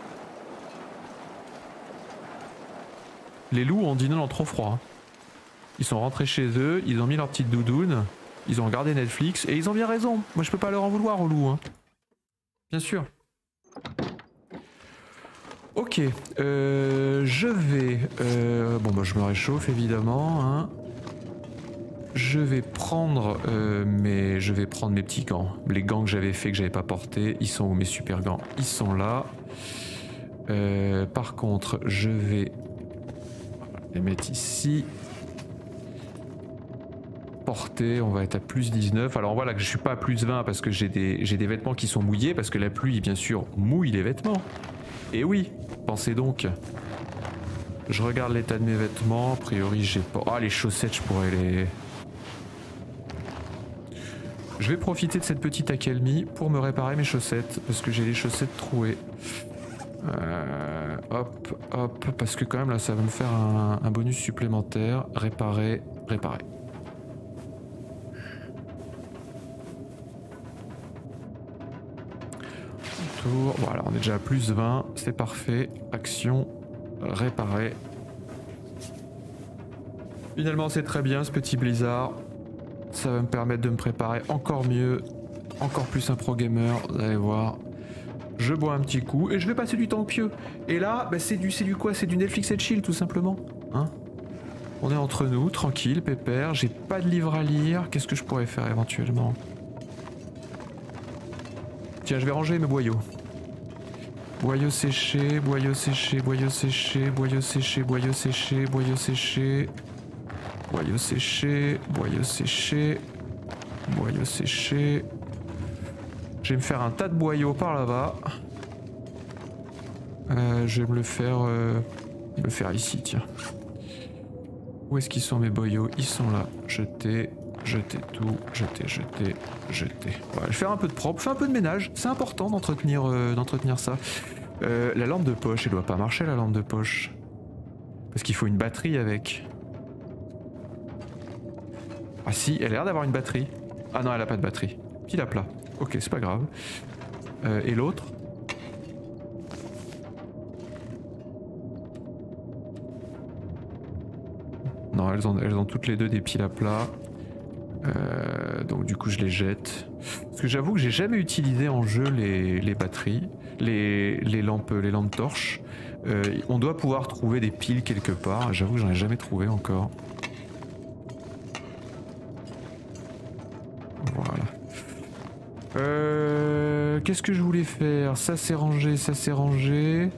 Les loups ont dit non, non trop froid. Hein. Ils sont rentrés chez eux, ils ont mis leur petite doudoune, ils ont regardé Netflix et ils ont bien raison. Moi je peux pas leur en vouloir aux loups. Hein. Bien sûr. Ok, euh, je vais... Euh, bon bah je me réchauffe évidemment. Hein. Je vais prendre euh, mes... Je vais prendre mes petits gants. Les gants que j'avais fait que j'avais pas portés. Ils sont où mes super gants? Ils sont là. Euh, par contre je vais les mettre ici. Portée, on va être à plus dix-neuf. Alors voilà que je suis pas à plus vingt parce que j'ai des, j'ai des vêtements qui sont mouillés parce que la pluie bien sûr mouille les vêtements. Et oui, pensez donc. Je regarde l'état de mes vêtements, a priori j'ai pas... Ah les chaussettes je pourrais les... Je vais profiter de cette petite accalmie pour me réparer mes chaussettes parce que j'ai les chaussettes trouées. Euh, hop, hop, parce que quand même là ça va me faire un, un bonus supplémentaire. Réparer, réparer. retour. Voilà, on est déjà à plus vingt, c'est parfait. Action, réparer. Finalement, c'est très bien ce petit blizzard. Ça va me permettre de me préparer encore mieux, encore plus un pro gamer, vous allez voir. Je bois un petit coup et je vais passer du temps au pieu. Et là, bah, c'est du, c'est du quoi? C'est du Netflix et chill tout simplement. Hein, on est entre nous, tranquille, pépère. J'ai pas de livre à lire. Qu'est-ce que je pourrais faire éventuellement? Tiens, je vais ranger mes boyaux. Boyaux séchés, boyaux séchés, boyaux séchés, boyaux séchés, boyaux séchés, boyaux séchés. Boyaux séchés, boyaux séchés, boyaux séchés. Je vais me faire un tas de boyaux par là-bas. Euh, je vais me le faire, euh, me le faire ici, tiens. Où est-ce qu'ils sont mes boyaux? Ils sont là. Jeter, jeter tout, jeter, jeter, jeter. Voilà, je vais faire un peu de propre, je fais un peu de ménage. C'est important d'entretenir, euh, d'entretenir ça. Euh, la lampe de poche, elle doit pas marcher la lampe de poche. Parce qu'il faut une batterie avec. Ah si, elle a l'air d'avoir une batterie. Ah non, elle a pas de batterie. Pile à plat. Ok, c'est pas grave. Euh, et l'autre? Non, elles ont, elles ont toutes les deux des piles à plat. Euh, donc du coup, je les jette. Parce que j'avoue que j'ai jamais utilisé en jeu les, les batteries, les, les lampes, les lampes torches. Euh, on doit pouvoir trouver des piles quelque part. J'avoue que j'en ai jamais trouvé encore. Voilà. Euh, Qu'est-ce que je voulais faire? Ça c'est rangé, ça c'est rangé.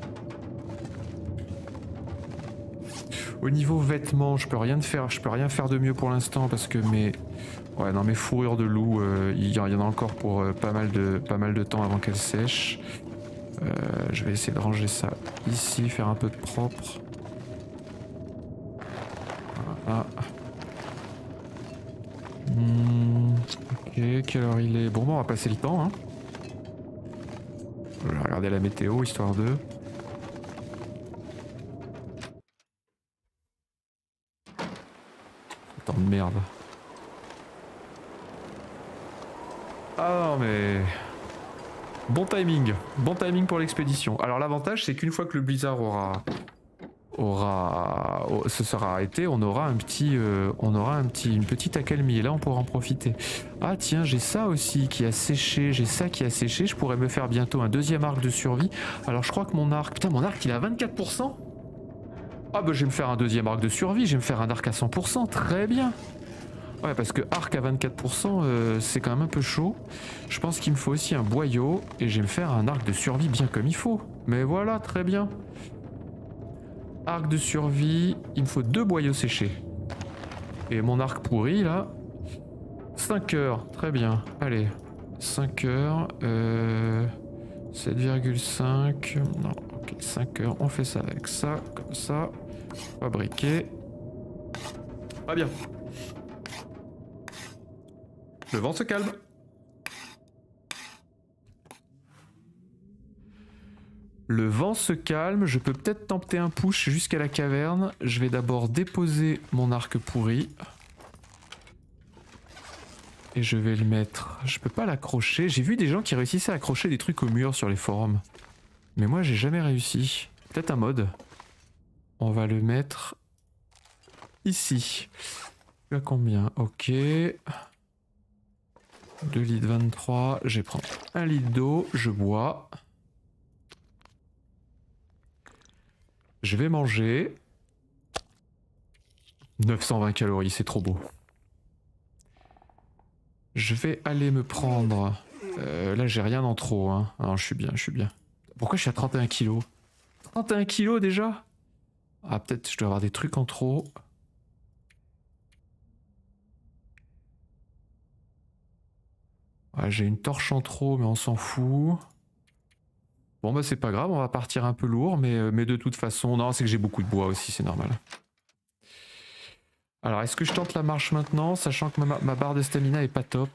Au niveau vêtements, je peux rien de faire, je peux rien faire de mieux pour l'instant parce que mes, ouais non mes fourrures de loup, euh, il y en a encore pour euh, pas mal de, pas mal de temps avant qu'elles sèchent. Euh, je vais essayer de ranger ça ici, faire un peu de propre. Voilà. Hmm, ok, quelle heure il est? Bon, bon, on va passer le temps. Hein. Je vais regarder la météo histoire de. Temps de merde. Ah non mais... Bon timing, bon timing pour l'expédition. Alors l'avantage c'est qu'une fois que le blizzard aura... aura... se sera arrêté, on aura un petit... Euh, on aura un petit... une petite accalmie et là on pourra en profiter. Ah tiens, j'ai ça aussi qui a séché, j'ai ça qui a séché, je pourrais me faire bientôt un deuxième arc de survie. Alors je crois que mon arc... Putain mon arc il est à vingt-quatre pour cent. Ah bah je vais me faire un deuxième arc de survie, je vais me faire un arc à cent pour cent, très bien. Ouais parce que arc à vingt-quatre pour cent euh, c'est quand même un peu chaud. Je pense qu'il me faut aussi un boyau et je vais me faire un arc de survie bien comme il faut. Mais voilà, très bien. Arc de survie, il me faut deux boyaux séchés. Et mon arc pourri là, cinq heures, très bien. Allez, cinq heures, euh, sept virgule cinq, non, ok, cinq heures, on fait ça avec ça, comme ça, fabriquer. Pas bien. Le vent se calme. Le vent se calme, je peux peut-être tenter un push jusqu'à la caverne. Je vais d'abord déposer mon arc pourri. Et je vais le mettre... Je peux pas l'accrocher. J'ai vu des gens qui réussissaient à accrocher des trucs au mur sur les forums. Mais moi j'ai jamais réussi. Peut-être un mode. On va le mettre... ici. Tu as combien? Ok. deux litres vingt-trois. Je vais prendre un litre d'eau. Je bois. Je vais manger. neuf cent vingt calories, c'est trop beau. Je vais aller me prendre... Euh, là, j'ai rien en trop. Hein. Non, je suis bien, je suis bien. Pourquoi je suis à trente et un kilos? trente et un kilos déjà? Ah, peut-être je dois avoir des trucs en trop. Ouais, j'ai une torche en trop, mais on s'en fout. Bon, bah c'est pas grave, on va partir un peu lourd, mais, mais de toute façon... Non, c'est que j'ai beaucoup de bois aussi, c'est normal. Alors, est-ce que je tente la marche maintenant, sachant que ma, ma barre de stamina est pas top?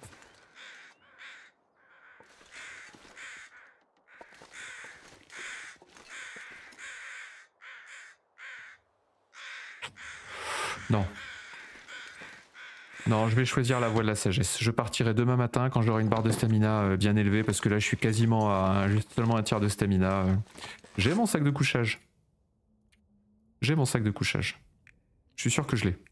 Non. Non, je vais choisir la voie de la sagesse. Je partirai demain matin quand j'aurai une barre de stamina euh, bien élevée parce que là je suis quasiment à juste seulement un tiers de stamina. euh. J'ai mon sac de couchage. J'ai mon sac de couchage. Je suis sûr que je l'ai.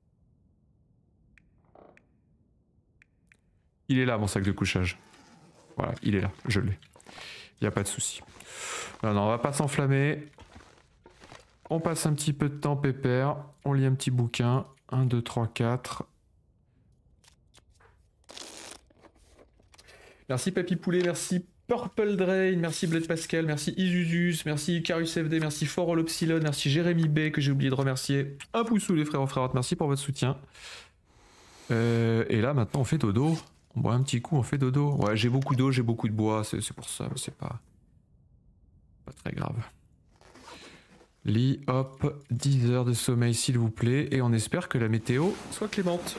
Il est là mon sac de couchage. Voilà, il est là, je l'ai. Il n'y a pas de souci. Non, non, on va pas s'enflammer. On passe un petit peu de temps pépère. On lit un petit bouquin. un, deux, trois, quatre. Merci Papy Poulet, merci Purple Drain, merci Blade Pascal, merci Isuzus, merci Icarus F D, merci Forol Epsilon, merci Jérémy B que j'ai oublié de remercier. Un pouceau les frères frères, merci pour votre soutien. Euh, et là maintenant on fait dodo. On boit un petit coup, on fait dodo. Ouais, j'ai beaucoup d'eau, j'ai beaucoup de bois, c'est pour ça, mais c'est pas... pas très grave. Lit, hop, dix heures de sommeil s'il vous plaît, et on espère que la météo soit clémente.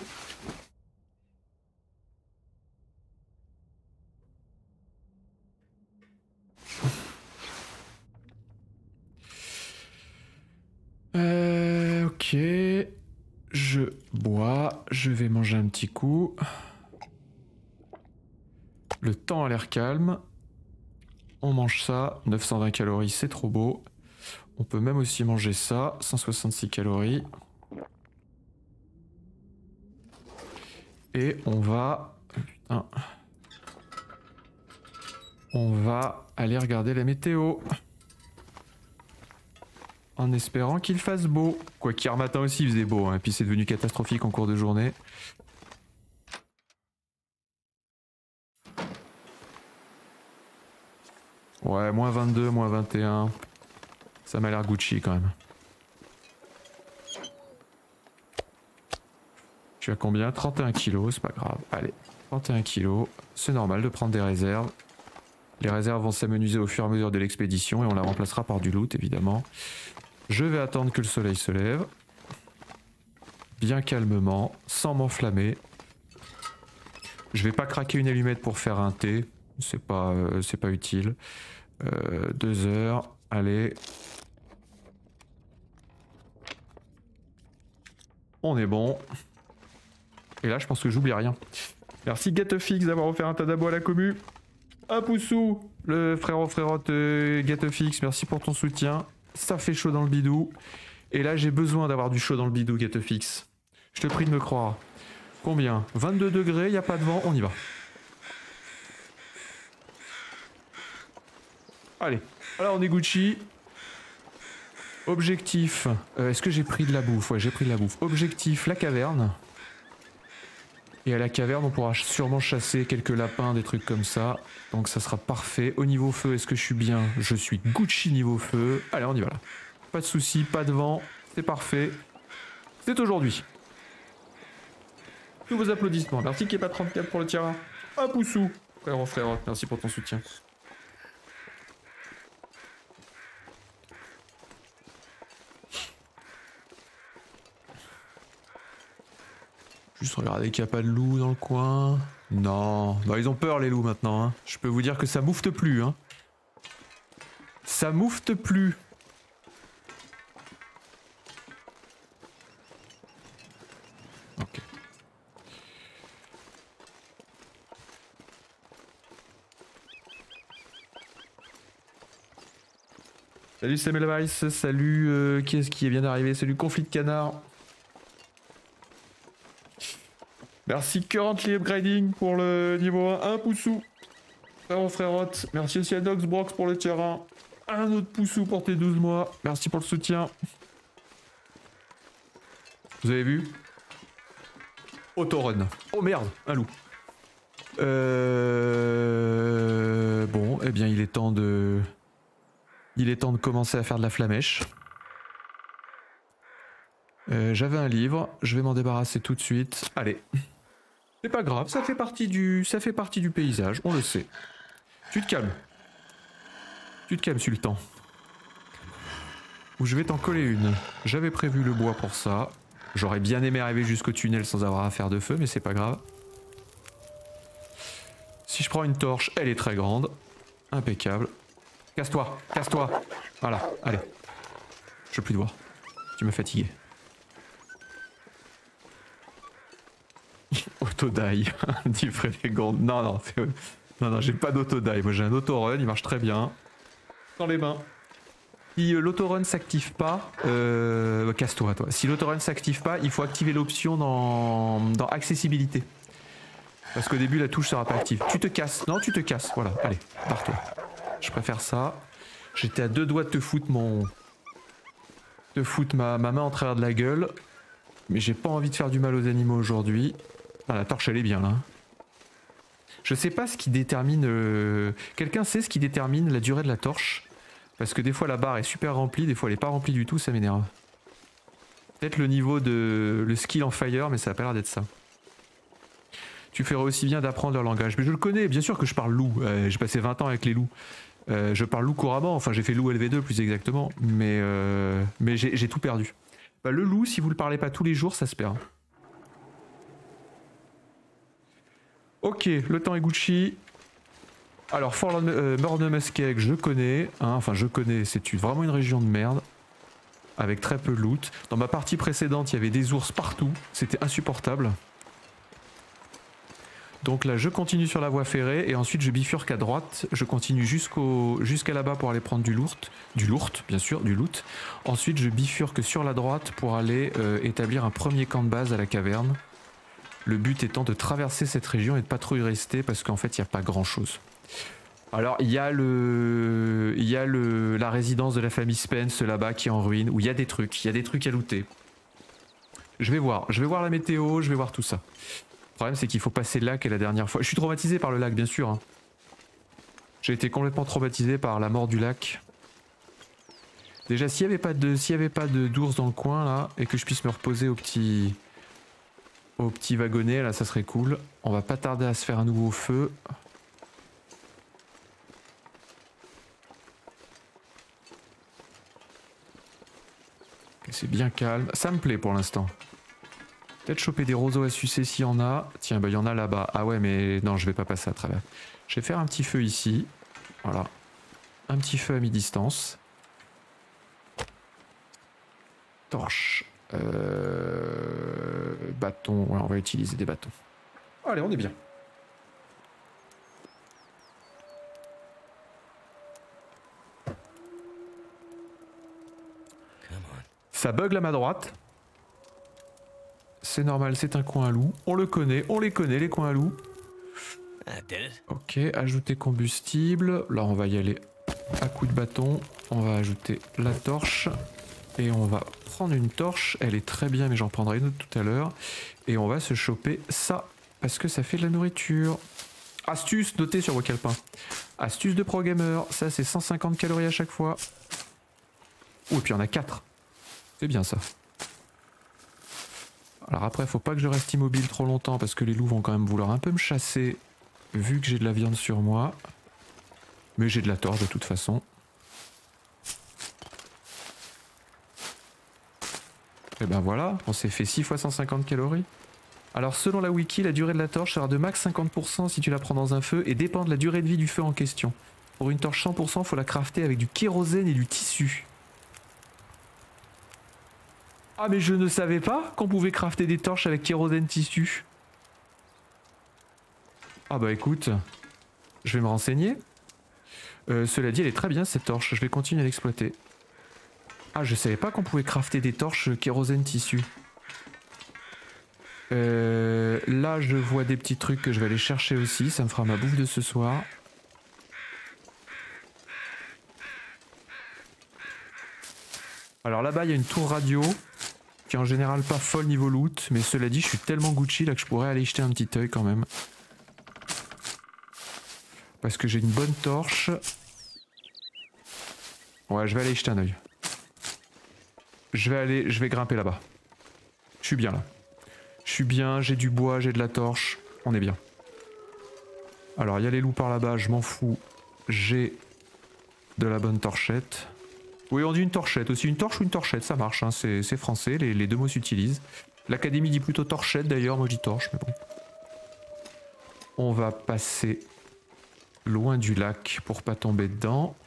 Euh, ok, je bois, je vais manger un petit coup. Le temps a l'air calme. On mange ça, neuf cent vingt calories, c'est trop beau. On peut même aussi manger ça, cent soixante-six calories. Et on va... Putain. On va aller regarder la météo. En espérant qu'il fasse beau. Quoi qu'hier matin aussi il faisait beau, hein. Et puis c'est devenu catastrophique en cours de journée. Ouais, moins vingt-deux, moins vingt et un. Ça m'a l'air Gucci quand même. Tu as combien? trente et un kilos, c'est pas grave. Allez, trente et un kilos. C'est normal de prendre des réserves. Les réserves vont s'amenuiser au fur et à mesure de l'expédition et on la remplacera par du loot évidemment. Je vais attendre que le soleil se lève. Bien calmement, sans m'enflammer. Je vais pas craquer une allumette pour faire un thé. C'est pas, euh, c'est pas utile. Euh, deux heures, allez. On est bon. Et là, je pense que j'oublie rien. Merci Gatefix d'avoir offert un tas d'abos à la commu. Un poussou, le frérot frérote euh, Gatefix, merci pour ton soutien. Ça fait chaud dans le bidou. Et là, j'ai besoin d'avoir du chaud dans le bidou, Gatefix. Je te prie de me croire. Combien? vingt-deux degrés, y a pas de vent, on y va. Allez, alors on est Gucci. Objectif. Euh, Est-ce que j'ai pris de la bouffe? Ouais, j'ai pris de la bouffe. Objectif, la caverne. Et à la caverne, on pourra sûrement chasser quelques lapins, des trucs comme ça. Donc ça sera parfait. Au niveau feu, est-ce que je suis bien? Je suis Gucci niveau feu. Allez, on y va là. Pas de soucis, pas de vent. C'est parfait. C'est aujourd'hui. Tous vos applaudissements. Merci qui est pas trente-quatre pour le tir un. Un poussou. Frérot, frérot, merci pour ton soutien. Juste regarder qu'il n'y a pas de loups dans le coin. Non. Bah, ils ont peur les loups maintenant. Hein. Je peux vous dire que ça moufte plus. Hein. Ça moufte plus. Ok. Salut Samuel Weiss. Salut. Euh, qui est-ce qui vient d'arriver? Salut Conflit de Canard. Merci Currently Upgrading pour le niveau un, un poussou. Frérot frérotte, merci aussi à Dogsbrox pour le terrain. Un autre poussou pour tes douze mois. Merci pour le soutien. Vous avez vu? Autorun. Oh merde, un loup. Euh... Bon, eh bien il est temps de... Il est temps de commencer à faire de la flamèche. Euh, J'avais un livre, je vais m'en débarrasser tout de suite. Allez. C'est pas grave, ça fait partie du, ça fait partie du paysage, on le sait. Tu te calmes. Tu te calmes, Sultan. Ou je vais t'en coller une. J'avais prévu le bois pour ça. J'aurais bien aimé arriver jusqu'au tunnel sans avoir à faire de feu, mais c'est pas grave. Si je prends une torche, elle est très grande. Impeccable. Casse-toi, casse-toi. Voilà, allez. Je veux plus te voir. Tu m'as fatigué. Autodie, dit Frédégond. Non, non, c'est... non, non, j'ai pas d'autodie. Moi j'ai un autorun, il marche très bien. Dans les mains. Si euh, l'autorun s'active pas, euh, casse-toi toi. Si l'autorun s'active pas, il faut activer l'option dans... dans accessibilité. Parce qu'au début la touche sera pas active. Tu te casses, non tu te casses, voilà, allez, pars-toi. Je préfère ça. J'étais à deux doigts de te foutre mon... te foutre ma, ma main en travers de la gueule. Mais j'ai pas envie de faire du mal aux animaux aujourd'hui. Ah, la torche elle est bien là. Je sais pas ce qui détermine... Euh... Quelqu'un sait ce qui détermine la durée de la torche? Parce que des fois la barre est super remplie, des fois elle est pas remplie du tout, ça m'énerve. Peut-être le niveau de... le skill en fire, mais ça a pas l'air d'être ça. Tu ferais aussi bien d'apprendre leur langage. Mais je le connais, bien sûr que je parle loup. Euh, j'ai passé vingt ans avec les loups. Euh, je parle loup couramment, enfin j'ai fait loup L V deux plus exactement. Mais, euh... mais j'ai tout perdu. Bah, le loup, si vous le parlez pas tous les jours, ça se perd. Ok, le temps est Gucci. Alors, Forlorn euh, Mordmuskeg, je connais. Hein, enfin, je connais, c'est vraiment une région de merde. Avec très peu de loot. Dans ma partie précédente, il y avait des ours partout. C'était insupportable. Donc là, je continue sur la voie ferrée et ensuite je bifurque à droite. Je continue jusqu'au jusqu'à là-bas pour aller prendre du loot. Du loot, bien sûr, du loot. Ensuite, je bifurque sur la droite pour aller euh, établir un premier camp de base à la caverne. Le but étant de traverser cette région et de pas trop y rester parce qu'en fait, il n'y a pas grand-chose. Alors, il y a, le, il y a le, la résidence de la famille Spence là-bas qui est en ruine, où il y a des trucs, il y a des trucs à looter. Je vais voir, je vais voir la météo, je vais voir tout ça. Le problème c'est qu'il faut passer le lac et la dernière fois... Je suis traumatisé par le lac bien sûr. Hein. J'ai été complètement traumatisé par la mort du lac. Déjà s'il n'y avait pas de s'il y avait pas de d'ours dans le coin là et que je puisse me reposer au petit au petit wagonnet là, ça serait cool. On va pas tarder à se faire un nouveau feu. Okay, c'est bien calme. Ça me plaît pour l'instant. Peut-être choper des roseaux à sucer s'il y en a. Tiens, bah il y en a là-bas. Ah ouais, mais non, je vais pas passer à travers. Je vais faire un petit feu ici. Voilà. Un petit feu à mi-distance. Torche. Euh... Bâton. Ouais, on va utiliser des bâtons. Allez, on est bien. Ça bug là à ma droite. C'est normal, c'est un coin à loup. On le connaît, on les connaît les coins à loup. Ok, ajouter combustible. Là on va y aller à coup de bâton. On va ajouter la torche. Et on va prendre une torche. Elle est très bien mais j'en prendrai une autre tout à l'heure. Et on va se choper ça. Parce que ça fait de la nourriture. Astuce notée sur vos calepins. Astuce de pro gamer. Ça c'est cent cinquante calories à chaque fois. Oh et puis il y en a quatre. C'est bien ça. Alors après, faut pas que je reste immobile trop longtemps parce que les loups vont quand même vouloir un peu me chasser vu que j'ai de la viande sur moi. Mais j'ai de la torche de toute façon. Et ben voilà, on s'est fait six fois cent cinquante calories. Alors selon la wiki, la durée de la torche sera de max cinquante pour cent si tu la prends dans un feu et dépend de la durée de vie du feu en question. Pour une torche cent pour cent, faut la crafter avec du kérosène et du tissu. Ah mais je ne savais pas qu'on pouvait crafter des torches avec kérosène tissu. Ah bah écoute, je vais me renseigner. Euh, cela dit, elle est très bien cette torche, je vais continuer à l'exploiter. Ah je savais pas qu'on pouvait crafter des torches kérosène tissu. Euh, là je vois des petits trucs que je vais aller chercher aussi, ça me fera ma bouffe de ce soir. Alors là-bas il y a une tour radio. Qui est en général pas folle niveau loot, mais cela dit, je suis tellement Gucci là que je pourrais aller y jeter un petit œil quand même. Parce que j'ai une bonne torche. Ouais, je vais aller y jeter un œil. Je vais aller, je vais grimper là-bas. Je suis bien là. Je suis bien, j'ai du bois, j'ai de la torche. On est bien. Alors, il y a les loups par là-bas, je m'en fous. J'ai de la bonne torchette. Oui, on dit une torchette aussi. Une torche ou une torchette, ça marche, hein. C'est français, les, les deux mots s'utilisent. L'académie dit plutôt torchette d'ailleurs, moi je dis torche, mais bon. On va passer loin du lac pour pas tomber dedans.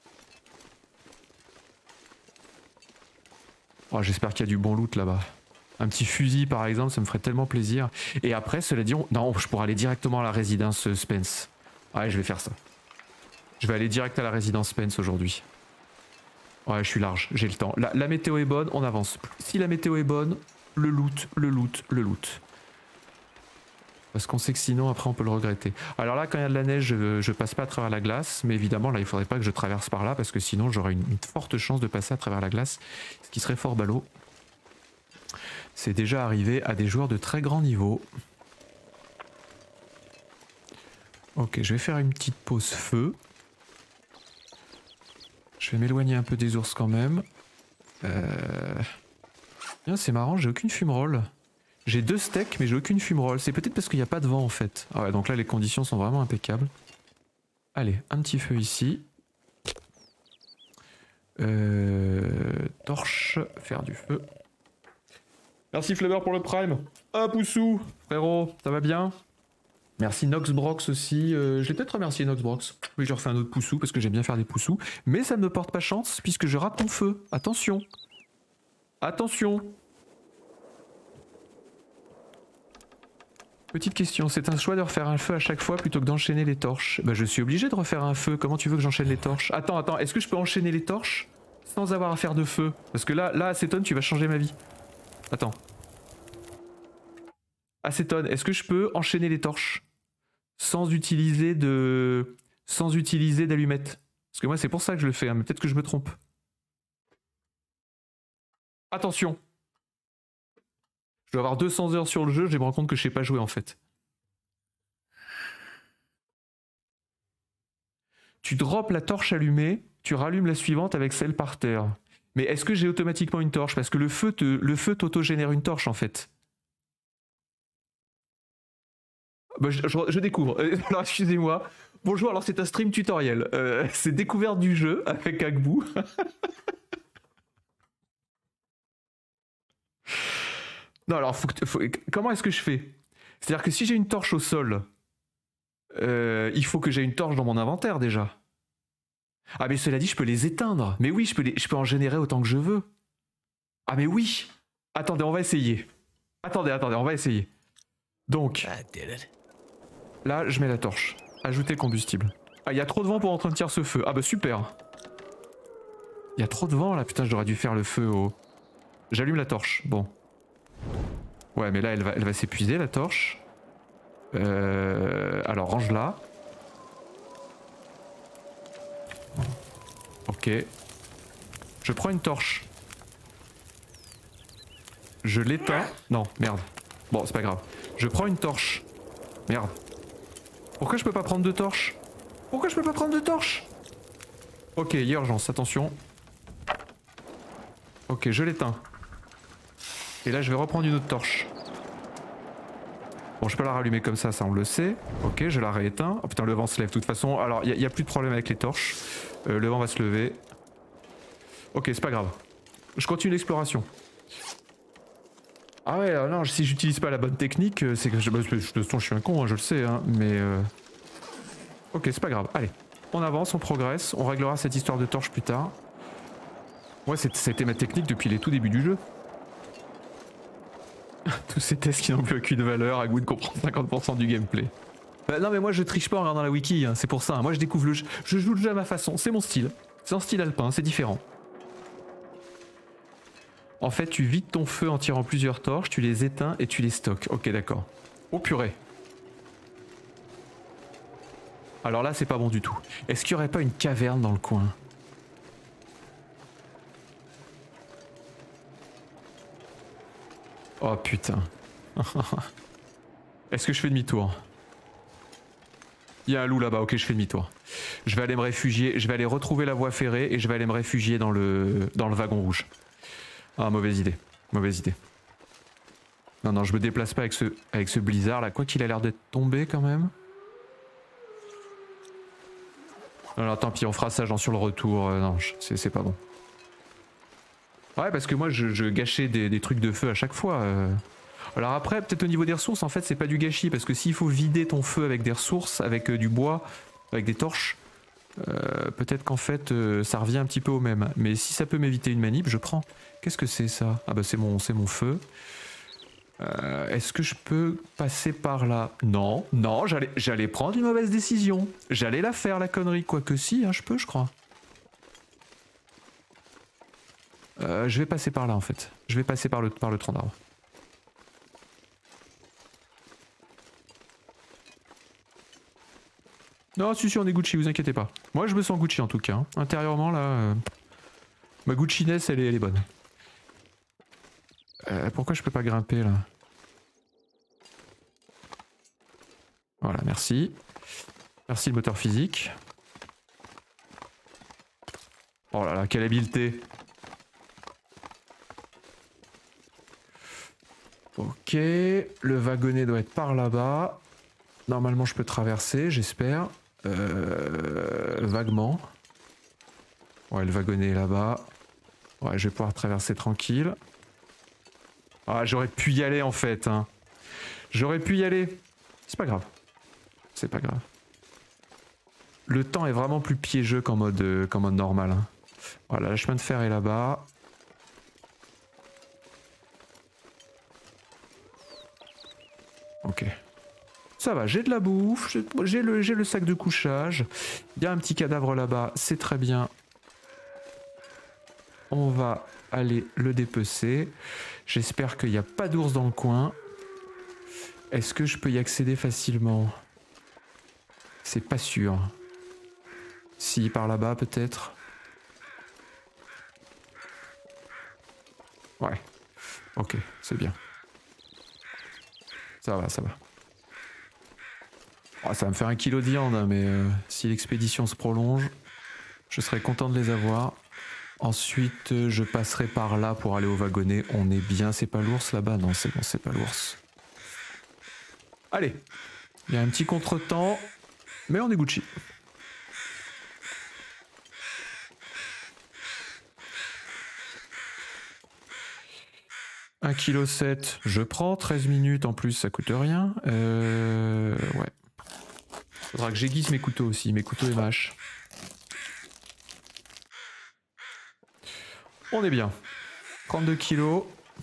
Oh, j'espère qu'il y a du bon loot là-bas. Un petit fusil par exemple, ça me ferait tellement plaisir. Et après, cela dit, on... non, je pourrais aller directement à la résidence Spence. Ouais, je vais faire ça. Je vais aller direct à la résidence Spence aujourd'hui. Ouais, je suis large, j'ai le temps. La, la météo est bonne, on avance. Si la météo est bonne, le loot, le loot, le loot. Parce qu'on sait que sinon, après, on peut le regretter. Alors là, quand il y a de la neige, je, je passe pas à travers la glace. Mais évidemment, là, il faudrait pas que je traverse par là. Parce que sinon, j'aurais une, une forte chance de passer à travers la glace. Ce qui serait fort ballot. C'est déjà arrivé à des joueurs de très grand niveau. Ok, je vais faire une petite pause feu. Je vais m'éloigner un peu des ours quand même. Euh... C'est marrant, j'ai aucune fumerole. J'ai deux steaks, mais j'ai aucune fumerole. C'est peut-être parce qu'il n'y a pas de vent en fait. Ah ouais, donc là les conditions sont vraiment impeccables. Allez, un petit feu ici. Euh... Torche, faire du feu. Merci Flubber pour le prime. Ah Poussou, frérot, ça va bien? Merci Noxbrox aussi. Euh, je l'ai peut-être remercié Noxbrox. Oui, je refais un autre poussou parce que j'aime bien faire des poussous. Mais ça ne me porte pas chance puisque je rate ton feu. Attention. Attention. Petite question, c'est un choix de refaire un feu à chaque fois plutôt que d'enchaîner les torches. Bah je suis obligé de refaire un feu. Comment tu veux que j'enchaîne les torches? Attends, attends, est-ce que je peux enchaîner les torches sans avoir à faire de feu? Parce que là, là, Acétone, tu vas changer ma vie. Attends. Acétone, est-ce que je peux enchaîner les torches sans utiliser de... sans utiliser d'allumettes? Parce que moi c'est pour ça que je le fais, hein, mais peut-être que je me trompe. Attention. Je dois avoir deux cents heures sur le jeu, je vais me rendre compte que je sais pas jouer en fait. Tu drops la torche allumée, tu rallumes la suivante avec celle par terre. Mais est-ce que j'ai automatiquement une torche? Parce que le feu te... le feu t'auto-génère une torche en fait. Bah, je, je, je découvre. Alors excusez-moi. Bonjour, alors c'est un stream tutoriel. Euh, c'est découverte du jeu avec Agbou. Non, alors faut que, faut, comment est-ce que je fais? C'est-à-dire que si j'ai une torche au sol, euh, il faut que j'ai une torche dans mon inventaire déjà. Ah mais cela dit, je peux les éteindre. Mais oui, je peux, les, je peux en générer autant que je veux. Ah mais oui. Attendez, on va essayer. Attendez, attendez, on va essayer. Donc... Là, je mets la torche. Ajouter combustible. Ah, il y a trop de vent pour entretenir ce feu. Ah bah super. Il y a trop de vent là. Putain, j'aurais dû faire le feu au... J'allume la torche. Bon. Ouais, mais là, elle va, elle va s'épuiser, la torche. Euh... Alors, range-la. Ok. Je prends une torche. Je l'éteins. Non, merde. Bon, c'est pas grave. Je prends une torche. Merde. Pourquoi je peux pas prendre de torches? Pourquoi je peux pas prendre de torches? Ok, il y a urgence, attention. Ok, je l'éteins. Et là, je vais reprendre une autre torche. Bon, je peux la rallumer comme ça, ça on le sait. Ok, je la rééteins. Oh putain, le vent se lève de toute façon. Alors, il n'y a, a plus de problème avec les torches. Euh, le vent va se lever. Ok, c'est pas grave. Je continue l'exploration. Ah ouais, non, si j'utilise pas la bonne technique, c'est que je, de toute façon je suis un con, hein, je le sais, hein, mais... Euh... Ok, c'est pas grave. Allez, on avance, on progresse, on réglera cette histoire de torche plus tard. Ouais, c'était ma technique depuis les tout débuts du jeu. Tous ces tests qui n'ont plus aucune valeur, à goût de comprendre cinquante pour cent du gameplay. Bah non mais moi je triche pas en regardant la wiki, hein, c'est pour ça, hein. Moi je découvre le jeu, je joue le jeu à ma façon, c'est mon style. C'est un style alpin, c'est différent. En fait, tu vides ton feu en tirant plusieurs torches, tu les éteins et tu les stockes. Ok, d'accord. Oh purée. Alors là, c'est pas bon du tout. Est-ce qu'il y aurait pas une caverne dans le coin? Oh putain. Est-ce que je fais demi-tour? Il y a un loup là-bas, ok, je fais demi-tour. Je vais aller me réfugier, je vais aller retrouver la voie ferrée et je vais aller me réfugier dans le, dans le wagon rouge. Ah, mauvaise idée. Mauvaise idée. Non, non, je me déplace pas avec ce, avec ce blizzard là. Quoi qu'il a l'air d'être tombé quand même. Alors tant pis, on fera ça genre sur le retour. Euh, non, c'est pas bon. Ouais, parce que moi je, je gâchais des, des trucs de feu à chaque fois. Euh. Alors après, peut-être au niveau des ressources, en fait, c'est pas du gâchis. Parce que s'il faut vider ton feu avec des ressources, avec euh, du bois, avec des torches, euh, peut-être qu'en fait euh, ça revient un petit peu au même. Mais si ça peut m'éviter une manip, je prends. Qu'est-ce que c'est ça? Ah bah c'est mon, c'est mon feu. Euh, Est-ce que je peux passer par là? Non, non, j'allais j'allais prendre une mauvaise décision. J'allais la faire, la connerie. Quoique si, hein, je peux, je crois. Euh, je vais passer par là, en fait. Je vais passer par le, par le tronc d'arbre. Non, si, si, on est Gucci, vous inquiétez pas. Moi, je me sens Gucci, en tout cas. Hein. Intérieurement, là... Euh, ma Gucci-ness, elle est, elle est bonne. Euh, pourquoi je peux pas grimper, là? Voilà, merci. Merci le moteur physique. Oh là là, quelle habileté. Ok, le wagonnet doit être par là-bas. Normalement, je peux traverser, j'espère. Euh, vaguement. Ouais, le wagonnet est là-bas. Ouais, je vais pouvoir traverser tranquille. Ah, j'aurais pu y aller en fait. Hein. J'aurais pu y aller. C'est pas grave. C'est pas grave. Le temps est vraiment plus piégeux qu'en mode, euh, qu'en mode normal. Hein. Voilà, le chemin de fer est là-bas. Ok. Ça va, j'ai de la bouffe, j'ai le, j'ai le sac de couchage. Il y a un petit cadavre là-bas, c'est très bien. On va aller le dépecer. J'espère qu'il n'y a pas d'ours dans le coin. Est-ce que je peux y accéder facilement? C'est pas sûr. Si, par là-bas peut-être. Ouais. Ok, c'est bien. Ça va, ça va. Oh, ça va me faire un kilo de viande, hein, mais euh, si l'expédition se prolonge, je serai content de les avoir. Ensuite, euh, je passerai par là pour aller au wagonnet. On est bien, c'est pas l'ours là-bas? Non, c'est bon, c'est pas l'ours. Allez, il y a un petit contretemps, mais on est Gucci. un virgule sept kilos, je prends. treize minutes en plus, ça coûte rien. Euh, ouais. Faudra que j'aiguise mes couteaux aussi, mes couteaux et ma hache. On est bien. trente-deux kilos.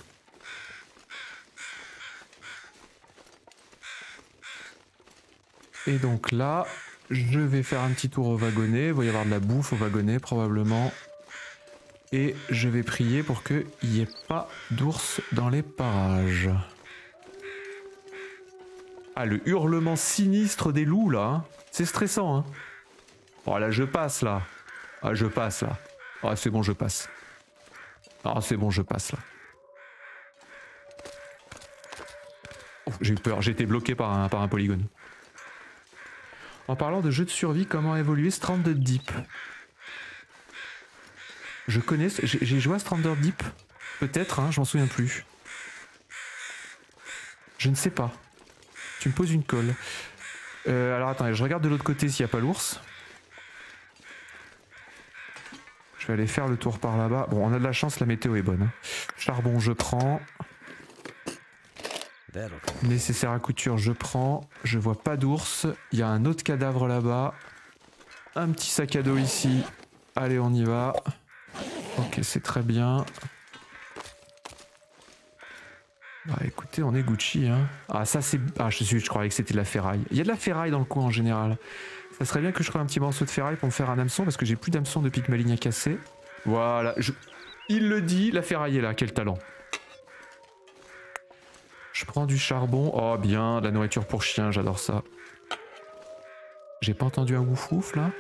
Et donc là, je vais faire un petit tour au wagonnet. Il va y avoir de la bouffe au wagonnet probablement. Et je vais prier pour qu'il n'y ait pas d'ours dans les parages. Ah, le hurlement sinistre des loups là. Hein. C'est stressant. Hein. Oh là, je passe là. Ah, je passe là. Ah, c'est bon, je passe. Ah, c'est bon, je passe là. Oh, j'ai eu peur, j'ai été bloqué par un, par un polygone. En parlant de jeu de survie, comment évoluer Stranded Deep? Je connais, j'ai joué à Stranded Deep. Peut-être, hein, je m'en souviens plus. Je ne sais pas. Tu me poses une colle. Euh, alors attendez, je regarde de l'autre côté s'il n'y a pas l'ours. Je vais aller faire le tour par là-bas. Bon, on a de la chance, la météo est bonne. Charbon, je prends. Nécessaire à couture, je prends. Je vois pas d'ours. Il y a un autre cadavre là-bas. Un petit sac à dos ici. Allez, on y va. Ok, c'est très bien. Bah écoutez, on est Gucci, hein. Ah, ça c'est... Ah, je suis, je croyais que c'était de la ferraille. Il y a de la ferraille dans le coin en général. Ça serait bien que je trouve un petit morceau de ferraille pour me faire un hameçon, parce que j'ai plus d'hameçon depuis que ma ligne a cassé. Voilà, je... il le dit, la ferraille est là, quel talent. Je prends du charbon. Oh bien, de la nourriture pour chien, j'adore ça. J'ai pas entendu un ouf ouf là.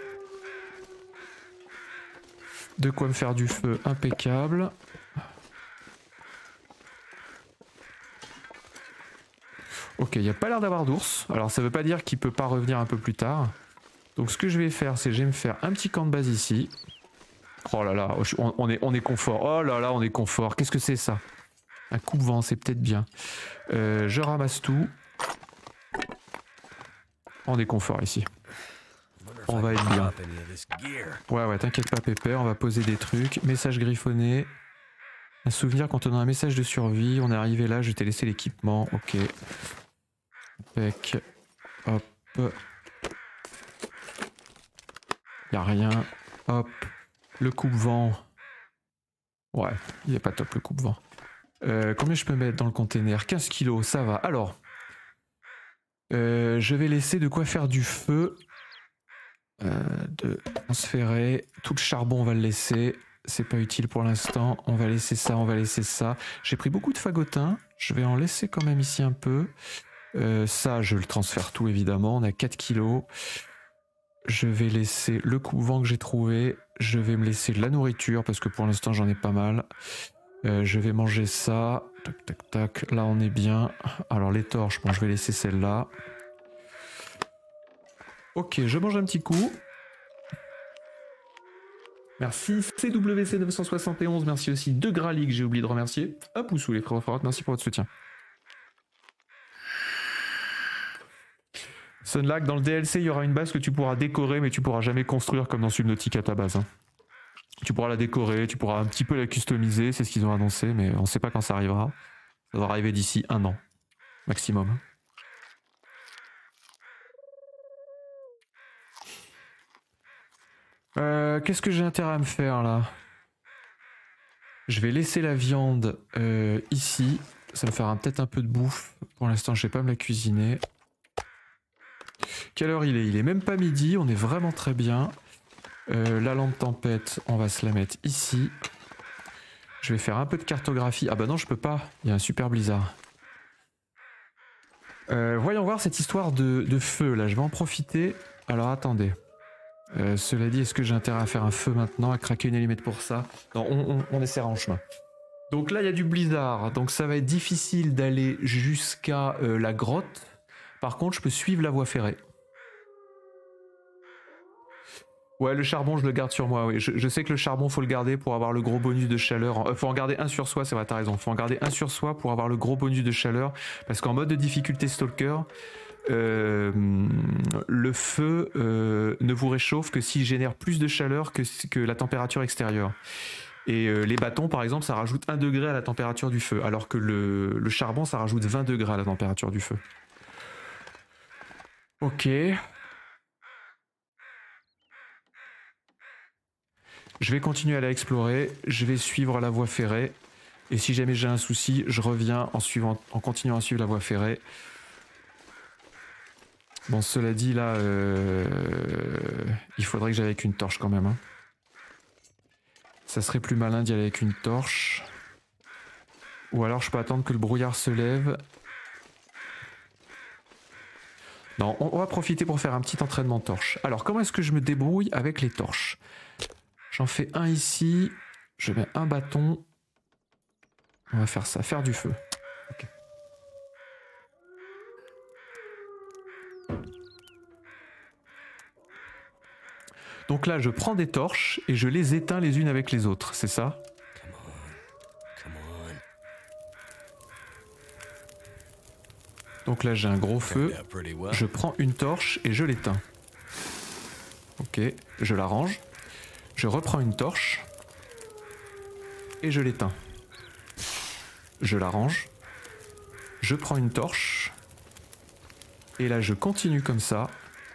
De quoi me faire du feu, impeccable. Ok, il n'y a pas l'air d'avoir d'ours. Alors ça veut pas dire qu'il peut pas revenir un peu plus tard. Donc ce que je vais faire, c'est que je vais me faire un petit camp de base ici. Oh là là, on, on, est, on est confort. Oh là là, on est confort. Qu'est-ce que c'est ça? Un coupe-vent, c'est peut-être bien. Euh, je ramasse tout. On est confort ici. On va être bien. Ouais, ouais, t'inquiète pas, Pépère, on va poser des trucs. Message griffonné. Un souvenir quand on a un message de survie. On est arrivé là, je t'ai laissé l'équipement. Ok. Pec. Hop. Y'a rien. Hop. Le coupe-vent. Ouais, il est pas top le coupe-vent. Euh, combien je peux mettre dans le container? quinze kilos, ça va. Alors, euh, je vais laisser de quoi faire du feu. Euh, de transférer. Tout le charbon, on va le laisser. C'est pas utile pour l'instant. On va laisser ça, on va laisser ça. J'ai pris beaucoup de fagotin. Je vais en laisser quand même ici un peu. Euh, ça, je le transfère tout évidemment. On a quatre kilos. Je vais laisser le couvent que j'ai trouvé. Je vais me laisser de la nourriture parce que pour l'instant j'en ai pas mal. Euh, je vais manger ça. Tac, tac, tac. Là, on est bien. Alors, les torches, bon, je vais laisser celle-là. Ok, je mange un petit coup. Merci C W C neuf cent soixante et onze. Merci aussi De Grali que j'ai oublié de remercier. Hop, ou sous les frères Farot. Merci pour votre soutien. Sunlag, dans le D L C, il y aura une base que tu pourras décorer, mais tu pourras jamais construire comme dans Subnautica ta base. Hein. Tu pourras la décorer, tu pourras un petit peu la customiser, c'est ce qu'ils ont annoncé, mais on ne sait pas quand ça arrivera. Ça va arriver d'ici un an, maximum. Euh, Qu'est-ce que j'ai intérêt à me faire là? Je vais laisser la viande euh, ici. Ça me fera peut-être un peu de bouffe. Pour l'instant, je ne vais pas me la cuisiner. Quelle heure il est? Il est même pas midi, on est vraiment très bien. Euh, la lampe tempête, on va se la mettre ici. Je vais faire un peu de cartographie. Ah bah non, je peux pas. Il y a un super blizzard. Euh, voyons voir cette histoire de, de feu là. Je vais en profiter. Alors attendez. Euh, cela dit, est-ce que j'ai intérêt à faire un feu maintenant, à craquer une allumette pour ça? Non, on, on, on essaiera en chemin. Donc là, il y a du blizzard. Donc ça va être difficile d'aller jusqu'à euh, la grotte. Par contre, je peux suivre la voie ferrée. Ouais, le charbon, je le garde sur moi. Oui. Je, je sais que le charbon, faut le garder pour avoir le gros bonus de chaleur. Euh, faut en garder un sur soi, c'est vrai, t'as raison. Faut en garder un sur soi pour avoir le gros bonus de chaleur. Parce qu'en mode de difficulté stalker, euh, le feu euh, ne vous réchauffe que s'il génère plus de chaleur que, que la température extérieure. Et euh, les bâtons, par exemple, ça rajoute un degré à la température du feu. Alors que le, le charbon, ça rajoute vingt degrés à la température du feu. Ok. Je vais continuer à la explorer, je vais suivre la voie ferrée, et si jamais j'ai un souci, je reviens en, suivant, en continuant à suivre la voie ferrée. Bon, cela dit, là, euh, il faudrait que j'aille avec une torche quand même. Hein. Ça serait plus malin d'y aller avec une torche. Ou alors je peux attendre que le brouillard se lève. Non, on, on va profiter pour faire un petit entraînement de torche. Alors, comment est-ce que je me débrouille avec les torches ? J'en fais un ici, je mets un bâton. On va faire ça, faire du feu. Okay. Donc là, je prends des torches et je les éteins les unes avec les autres, c'est ça? Donc là, j'ai un gros feu. Je prends une torche et je l'éteins. Ok, je la range. Je reprends une torche et je l'éteins. Je la range. Je prends une torche et là je continue comme ça.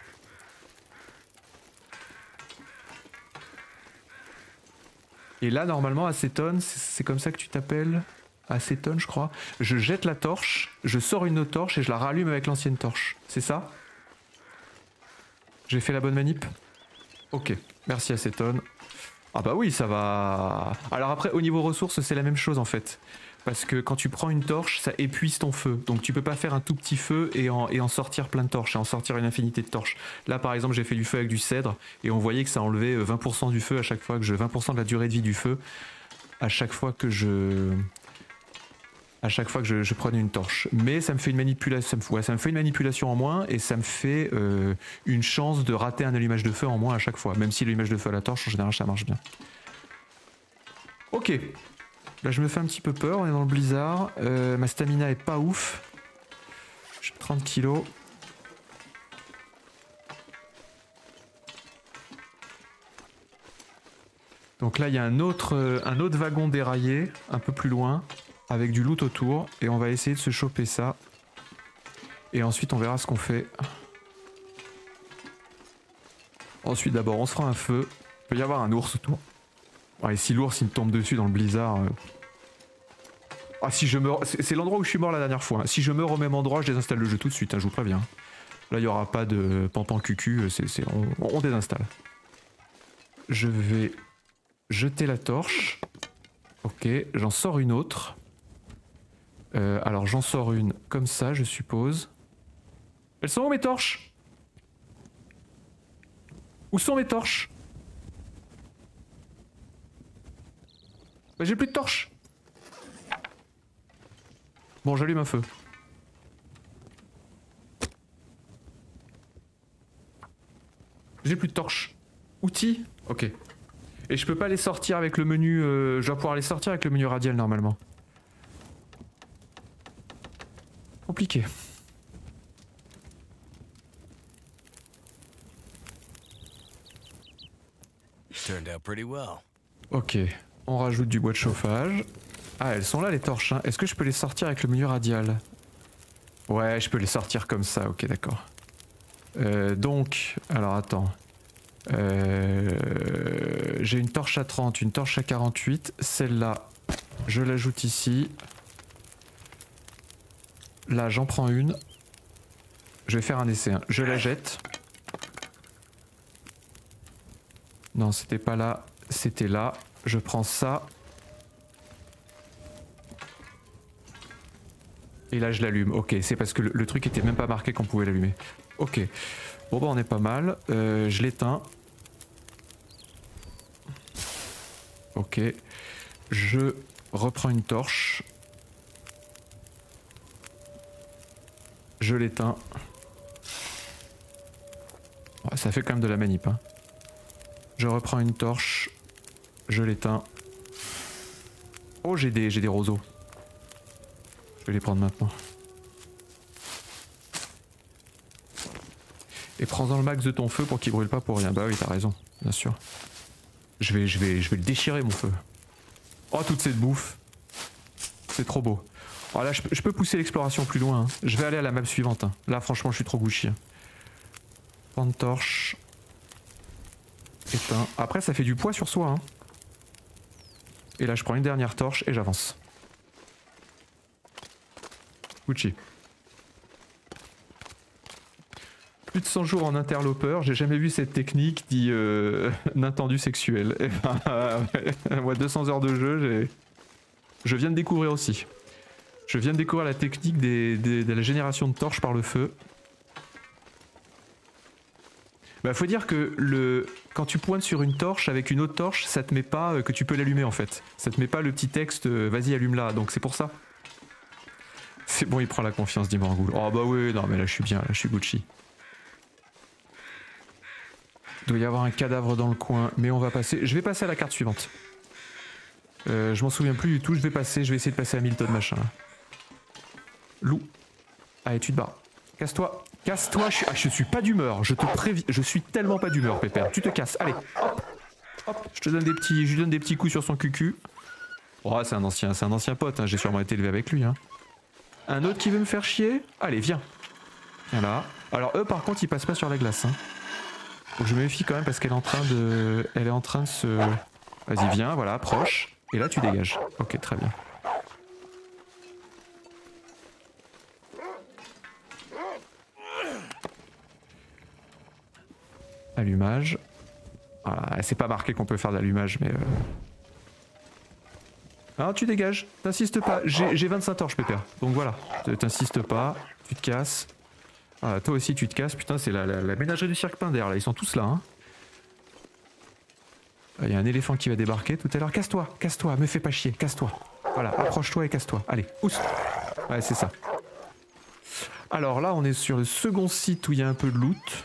Et là normalement acétone, c'est comme ça que tu t'appelles? Acétone je crois. Je jette la torche, je sors une autre torche et je la rallume avec l'ancienne torche. C'est ça? J'ai fait la bonne manip? Ok, merci acétone. Ah bah oui, ça va... Alors après, au niveau ressources, c'est la même chose en fait. Parce que quand tu prends une torche, ça épuise ton feu. Donc tu peux pas faire un tout petit feu et en, et en sortir plein de torches, et en sortir une infinité de torches. Là par exemple, j'ai fait du feu avec du cèdre, et on voyait que ça enlevait vingt pour cent du feu à chaque fois que je... vingt pour cent de la durée de vie du feu, à chaque fois que je... à chaque fois que je, je prenais une torche. Mais ça me fait une manipulation, ça me, ouais, ça me fait une manipulation en moins et ça me fait euh, une chance de rater un allumage de feu en moins à chaque fois. Même si l'allumage de feu à la torche, en général, ça marche bien. Ok. Là, je me fais un petit peu peur, on est dans le blizzard. Euh, ma stamina est pas ouf. J'ai trente kilos. Donc là, il y a un autre, un autre wagon déraillé, un peu plus loin, avec du loot autour, et on va essayer de se choper ça. Et ensuite, on verra ce qu'on fait. Ensuite, d'abord, on se fera un feu. Il peut y avoir un ours autour. Ouais, si l'ours, il me tombe dessus dans le blizzard... Euh... Ah si je meurs, c'est l'endroit où je suis mort la dernière fois. Hein. Si je meurs au même endroit, je désinstalle le jeu tout de suite, hein, je vous préviens. Là, il n'y aura pas de pampan cucu, c'est, c'est, on, on désinstalle. Je vais jeter la torche. Ok, j'en sors une autre. Euh, alors j'en sors une comme ça, je suppose. Elles sont où mes torches? Où sont mes torches? Bah, j'ai plus de torches. Bon, j'allume un feu. J'ai plus de torches. Outils? Ok. Et je peux pas les sortir avec le menu... Euh, je dois pouvoir les sortir avec le menu radial normalement. Compliqué. Turned out pretty well. Ok. On rajoute du bois de chauffage. Ah, elles sont là les torches. Hein. Est-ce que je peux les sortir avec le menu radial? Ouais, je peux les sortir comme ça. Ok, d'accord. Euh, donc, alors attends. Euh, j'ai une torche à trente, une torche à quarante-huit. Celle-là, je l'ajoute ici. Là, j'en prends une. Je vais faire un essai. Hein. Je la jette. Non, c'était pas là. C'était là. Je prends ça. Et là, je l'allume. Ok, c'est parce que le, le truc était même pas marqué qu'on pouvait l'allumer. Ok. Bon, bah, on est pas mal. Euh, je l'éteins. Ok. Je reprends une torche. Je l'éteins. Ouais, ça fait quand même de la manip. Hein. Je reprends une torche. Je l'éteins. Oh, j'ai des, j'ai des roseaux. Je vais les prendre maintenant. Et prends dans le max de ton feu pour qu'il brûle pas pour rien. Bah oui, t'as raison, bien sûr. Je vais, je vais, je vais le déchirer mon feu. Oh, toute cette bouffe. C'est trop beau. Oh là, je, je peux pousser l'exploration plus loin. Hein. Je vais aller à la map suivante. Hein. Là, franchement, je suis trop gouchi. Hein. Prendre torche. Éteint. Après, ça fait du poids sur soi. Hein. Et là, je prends une dernière torche et j'avance. Gucci. Plus de cent jours en interlopeur, j'ai jamais vu cette technique dit euh, Nintendu sexuel. Et ben, euh, ouais, deux cents heures de jeu, j'ai... je viens de découvrir aussi. Je viens de découvrir la technique des, des, de la génération de torches par le feu. Bah, faut dire que le... quand tu pointes sur une torche avec une autre torche, ça te met pas euh, que tu peux l'allumer en fait. Ça te met pas le petit texte euh, vas-y allume-la, donc c'est pour ça. C'est bon, il prend la confiance, dit Morgoul. Oh bah oui, non mais là je suis bien, là je suis Gucci. Il doit y avoir un cadavre dans le coin, mais on va passer... Je vais passer à la carte suivante. Euh, je m'en souviens plus du tout, je vais passer, je vais essayer de passer à Milton machin. Là. Loup. Allez, tu te barres. Casse-toi, casse-toi, je suis, ah, je suis pas d'humeur, je te préviens, je suis tellement pas d'humeur, Pépère. Tu te casses, allez, hop, hop, je te donne des petits, je lui donne des petits coups sur son cucu. Oh, c'est un ancien, c'est un ancien pote, hein. J'ai sûrement été élevé avec lui. Hein. Un autre qui veut me faire chier? Allez, viens. Viens là. Alors eux, par contre, ils passent pas sur la glace. Hein. Donc je me méfie quand même parce qu'elle est en train de... Elle est en train de se... Vas-y, viens, voilà, approche. Et là, tu dégages. Ok, très bien. Allumage. Voilà, c'est pas marqué qu'on peut faire de l'allumage, mais... Euh... Alors, tu dégages. T'insistes pas. J'ai vingt-cinq torches, Pépère. Donc voilà. T'insistes pas. Tu te casses. Ah, toi aussi tu te casses, putain c'est la, la, la ménagerie du cirque Pinder là, ils sont tous là hein. Il y a un éléphant qui va débarquer tout à l'heure, casse-toi, casse-toi, me fais pas chier, casse-toi. Voilà, approche-toi et casse-toi, allez, ousse. Ouais c'est ça. Alors là on est sur le second site où il y a un peu de loot.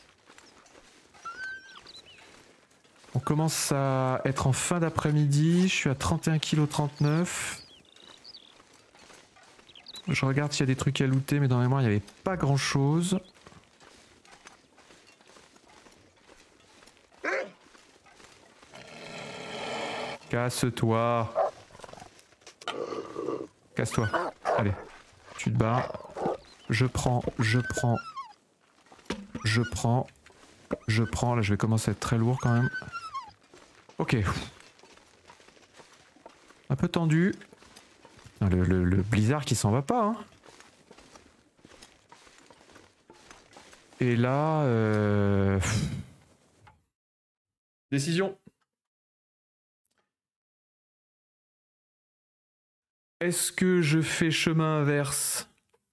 On commence à être en fin d'après-midi, je suis à trente et un virgule trente-neuf kilos. Je regarde s'il y a des trucs à looter, mais dans la mémoire, il n'y avait pas grand chose. Casse-toi. Casse-toi. Allez, tu te barres. Je prends, je prends. Je prends. Je prends. Là, je vais commencer à être très lourd quand même. Ok. Un peu tendu. Le, le, le blizzard qui s'en va pas. Hein. Et là... Euh... Décision. Est-ce que je fais chemin inverse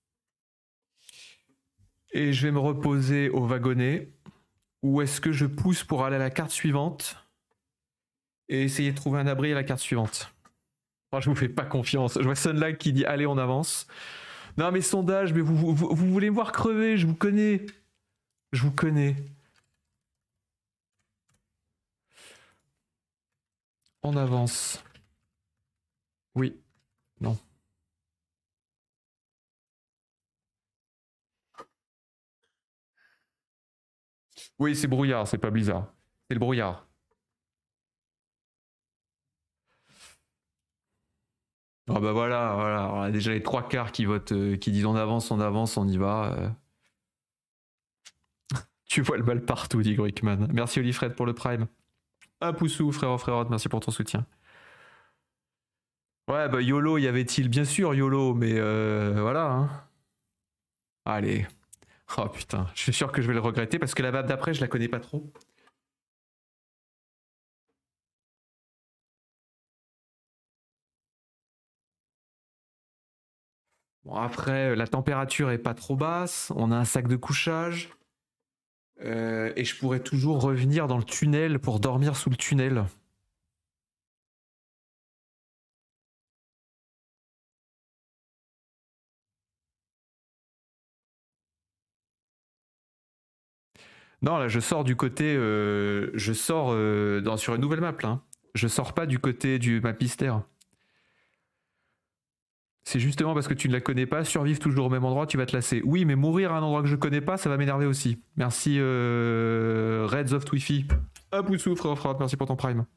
et je vais me reposer au wagonnet, ou est-ce que je pousse pour aller à la carte suivante et essayer de trouver un abri à la carte suivante? Oh, je vous fais pas confiance. Je vois Sunlag qui dit allez on avance. Non mais sondage, mais vous, vous, vous voulez me voir crever, je vous connais. Je vous connais. On avance. Oui. Non. Oui, c'est brouillard, c'est pas blizzard. C'est le brouillard. Ah bah voilà, voilà. On a déjà les trois quarts qui votent, euh, qui disent on avance, on avance, on y va. Euh... Tu vois le mal partout, dit Grickman. Merci Olifred pour le prime. Ah Poussou, frérot, frérot, merci pour ton soutien. Ouais, bah YOLO, y avait-il? Bien sûr YOLO, mais euh, voilà. Hein. Allez. Oh putain, je suis sûr que je vais le regretter parce que la map d'après, je la connais pas trop. Bon, après, la température est pas trop basse, on a un sac de couchage. Euh, et je pourrais toujours revenir dans le tunnel pour dormir sous le tunnel. Non, là, je sors du côté... Euh, je sors euh, dans, sur une nouvelle map, là. Je sors pas du côté du map mystère. C'est justement parce que tu ne la connais pas, survivre toujours au même endroit, tu vas te lasser. Oui, mais mourir à un endroit que je connais pas, ça va m'énerver aussi. Merci euh, Reds of Twifi. Hop, Oussou, frère, frère, merci pour ton prime.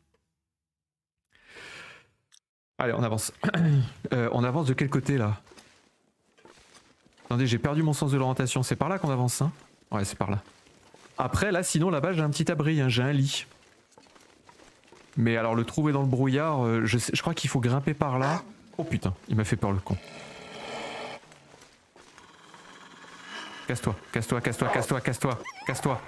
Allez, on avance. euh, on avance de quel côté, là? Attendez, j'ai perdu mon sens de l'orientation. C'est par là qu'on avance, hein? Ouais, c'est par là. Après, là, sinon, là-bas, j'ai un petit abri, hein, j'ai un lit. Mais alors, le trouver dans le brouillard, euh, je, sais, je crois qu'il faut grimper par là. Oh putain, il m'a fait peur le con. Casse-toi, casse-toi, casse-toi, casse-toi, casse-toi, casse-toi.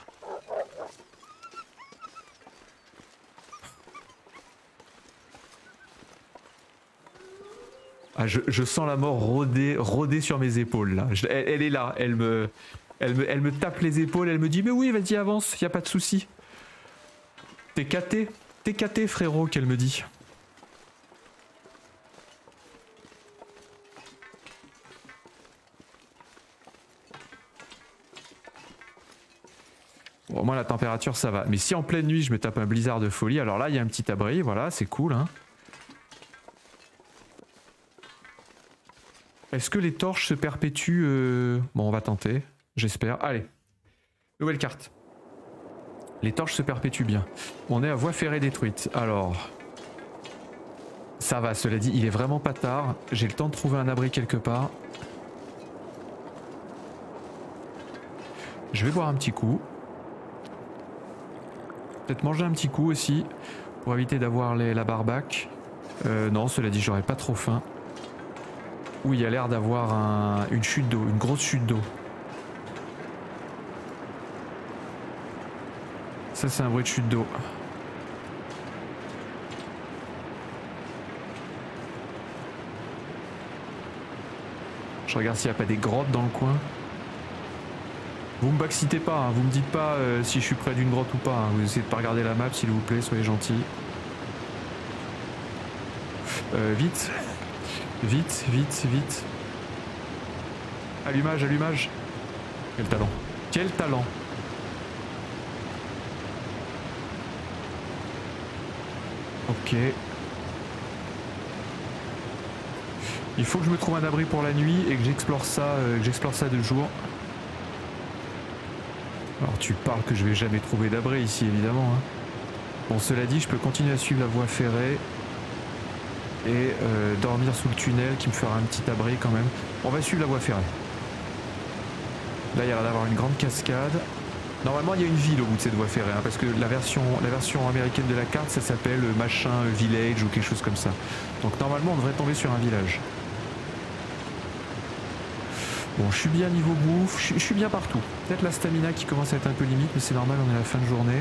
Ah, je, je sens la mort rôder, rôder sur mes épaules là. Je, elle, elle est là, elle me, elle, me, elle me tape les épaules, elle me dit mais oui vas-y avance, y a pas de souci. T'es caté, t'es caté frérot, qu'elle me dit. Bon, moi la température ça va, mais si en pleine nuit je me tape un blizzard de folie, alors là il y a un petit abri, voilà, c'est cool hein. Est-ce que les torches se perpétuent euh... Bon on va tenter, j'espère. Allez, nouvelle carte. Les torches se perpétuent bien. On est à voie ferrée détruite, alors... Ça va, cela dit, il est vraiment pas tard, j'ai le temps de trouver un abri quelque part. Je vais boire un petit coup. Peut-être manger un petit coup aussi, pour éviter d'avoir la barbaque. Euh, non, cela dit, j'aurais pas trop faim. Oui, il y a l'air d'avoir un, une chute d'eau, une grosse chute d'eau. Ça, c'est un bruit de chute d'eau. Je regarde s'il n'y a pas des grottes dans le coin. Vous me backcitez pas, hein. Vous me dites pas euh, si je suis près d'une grotte ou pas. Hein. Vous essayez de pas regarder la map, s'il vous plaît, soyez gentils. Euh, vite. Vite, vite, vite. Allumage, allumage. Quel talent. Quel talent. Ok. Il faut que je me trouve un abri pour la nuit et que j'explore ça, euh, que j'explore ça de jour. Alors tu parles que je vais jamais trouver d'abri ici évidemment. Hein. Bon cela dit, je peux continuer à suivre la voie ferrée et euh, dormir sous le tunnel qui me fera un petit abri quand même. On va suivre la voie ferrée. Là il y a l'air d'avoir une grande cascade. Normalement, il y a une ville au bout de cette voie ferrée, hein, parce que la version, la version américaine de la carte, ça s'appelle machin village ou quelque chose comme ça. Donc normalement, on devrait tomber sur un village. Bon, je suis bien niveau bouffe, je, je suis bien partout. Peut-être la stamina qui commence à être un peu limite, mais c'est normal, on est à la fin de journée.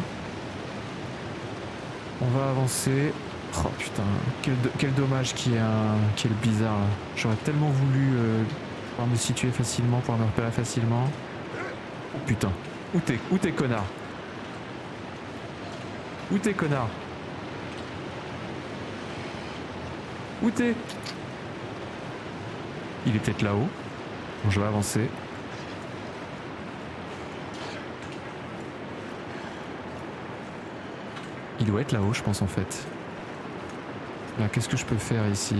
On va avancer. Oh putain, quel, quel dommage qu'il y ait un, qu'il y ait le blizzard là. J'aurais tellement voulu euh, pouvoir me situer facilement, pouvoir me repérer facilement. Oh putain. Où t'es? Où t'es, connard? Où t'es, connard? Où t'es? Il est peut-être là-haut. Bon, je vais avancer. Il doit être là-haut, je pense, en fait. Là, qu'est-ce que je peux faire ici?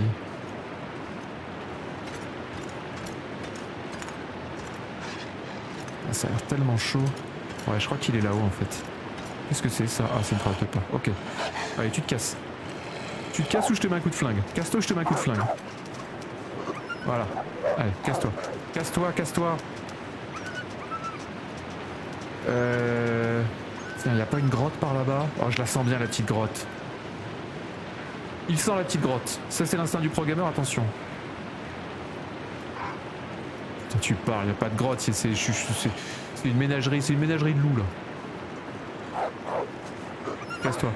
Ça a l'air tellement chaud. Ouais, je crois qu'il est là-haut en fait. Qu'est-ce que c'est ça? Ah, c'est une trappe de pas. Ok. Allez, tu te casses. Tu te casses ou je te mets un coup de flingue? Casse-toi ou je te mets un coup de flingue. Voilà. Allez, casse-toi. Casse-toi, casse-toi. Euh... Tiens, y a pas une grotte par là-bas? Oh, je la sens bien la petite grotte. Il sent la petite grotte. Ça, c'est l'instinct du programmeur, attention. Putain, tu parles, y a pas de grotte, c'est une ménagerie, c'est une ménagerie de loups là. Casse-toi.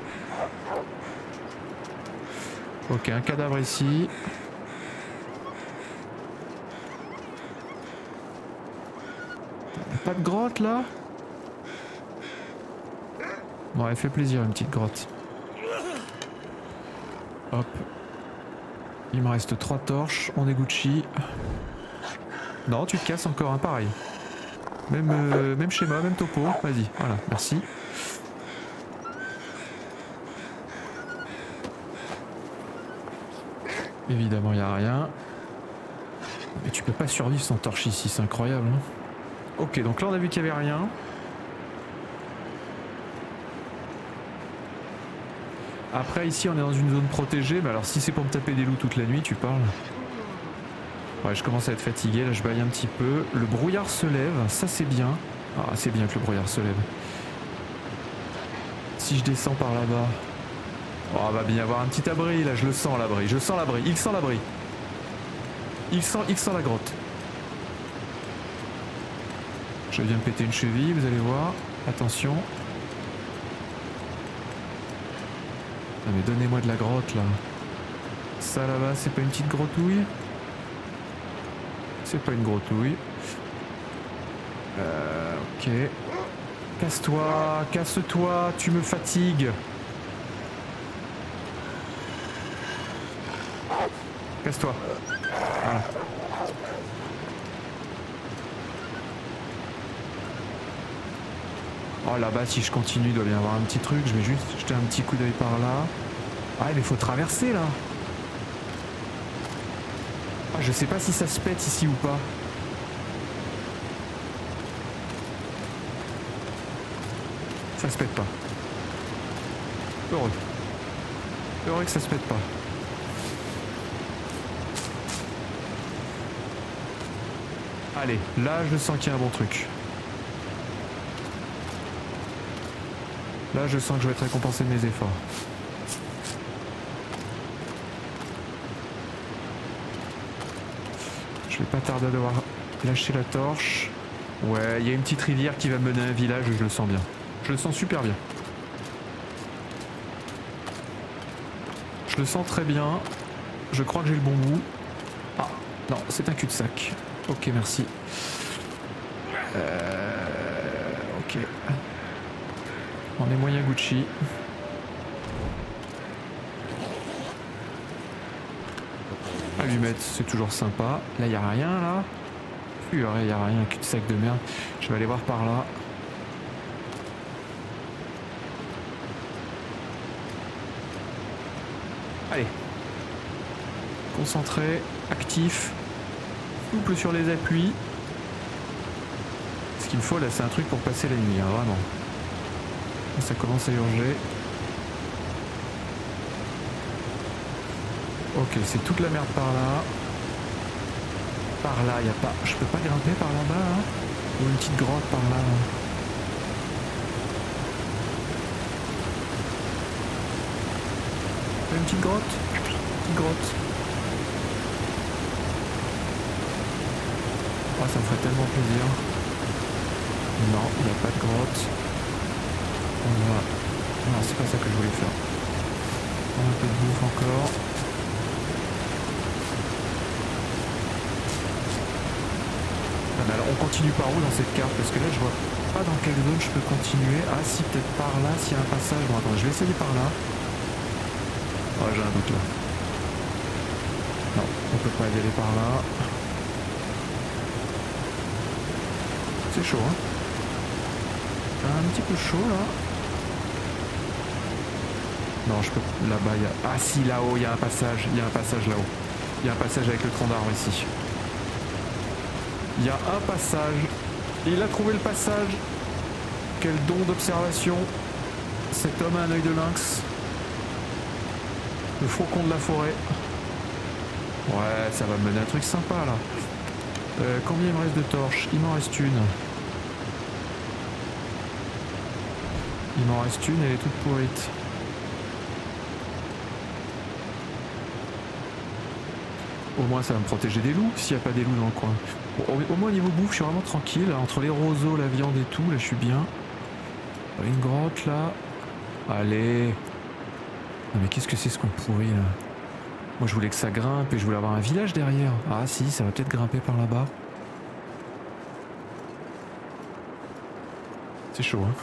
Ok, un cadavre ici. Y a pas de grotte là? Bon, elle fait plaisir une petite grotte. Hop. Il me reste trois torches, on est Gucci. Non, tu te casses encore un pareil. Même, euh, même schéma, même topo. Vas-y, voilà, merci. Évidemment, il n'y a rien. Mais tu peux pas survivre sans torche ici, c'est incroyable. Hein. Ok, donc là on a vu qu'il n'y avait rien. Après, ici on est dans une zone protégée. Mais alors, si c'est pour me taper des loups toute la nuit, tu parles. Ouais, je commence à être fatigué, là je baille un petit peu. Le brouillard se lève, ça c'est bien. Ah, c'est bien que le brouillard se lève. Si je descends par là-bas... Oh, va bien y avoir un petit abri, là je le sens l'abri. Je sens l'abri, il sent l'abri. Il sent, il sent la grotte. Je viens de péter une cheville, vous allez voir. Attention. Ah mais donnez-moi de la grotte là. Ça là-bas, c'est pas une petite grottouille? C'est pas une grottouille. Euh, ok. Casse-toi, casse-toi, tu me fatigues. Casse-toi. Voilà. Oh là-bas, si je continue, il doit bien y avoir un petit truc. Je vais juste jeter un petit coup d'œil par là. Ah mais faut traverser là. Ah, je sais pas si ça se pète ici ou pas. Ça se pète pas. Heureux. Heureux que ça se pète pas. Allez, là je sens qu'il y a un bon truc. Là je sens que je vais être récompensé de mes efforts. Je vais pas tarder à devoir lâcher la torche. Ouais, il y a une petite rivière qui va mener à un village, je le sens bien. Je le sens super bien. Je le sens très bien. Je crois que j'ai le bon goût. Ah, non, c'est un cul-de-sac. Ok, merci. Euh, ok. On est moyen Gucci. Allumette, c'est toujours sympa. Là, il n'y a rien, là. Il n'y a rien, cul-de-sac de merde. Je vais aller voir par là. Allez. Concentré, actif, souple sur les appuis. Ce qu'il me faut là, c'est un truc pour passer la nuit, hein, vraiment. Ça commence à urger. Ok, c'est toute la merde par là. Par là, il y a pas... Je peux pas grimper par là-bas, hein? Ou une petite grotte par là. Une petite grotte. Petite grotte. Oh, ça me ferait tellement plaisir. Non, il n'y a pas de grotte. On va... Non, c'est pas ça que je voulais faire. On a un peu de bouffe encore. Ah, mais alors on continue par où dans cette carte? Parce que là je vois pas dans quelle zone je peux continuer. Ah si, peut-être par là, s'il y a un passage. Bon attends, je vais essayer par là. Oh, j'ai un doute là. Non, on peut pas y aller par là. C'est chaud, hein. Un petit peu chaud là. Non, je peux... Là-bas, il y a... Ah si, là-haut, il y a un passage. Il y a un passage là-haut. Il y a un passage avec le tronc d'arbre ici. Il y a un passage. Il a trouvé le passage. Quel don d'observation. Cet homme a un œil de lynx. Le faucon de la forêt. Ouais, ça va me mener à un truc sympa là. Euh, combien il me reste de torches? Il m'en reste une. Il m'en reste une, elle est toute pourrite. Au moins ça va me protéger des loups, s'il n'y a pas des loups dans le coin. Bon, au, au moins niveau bouffe, je suis vraiment tranquille. Entre les roseaux, la viande et tout, là je suis bien. Une grotte là. Allez. Non mais qu'est-ce que c'est ce qu'on pourrit là? Moi je voulais que ça grimpe et je voulais avoir un village derrière. Ah si, ça va peut-être grimper par là-bas. C'est chaud, hein.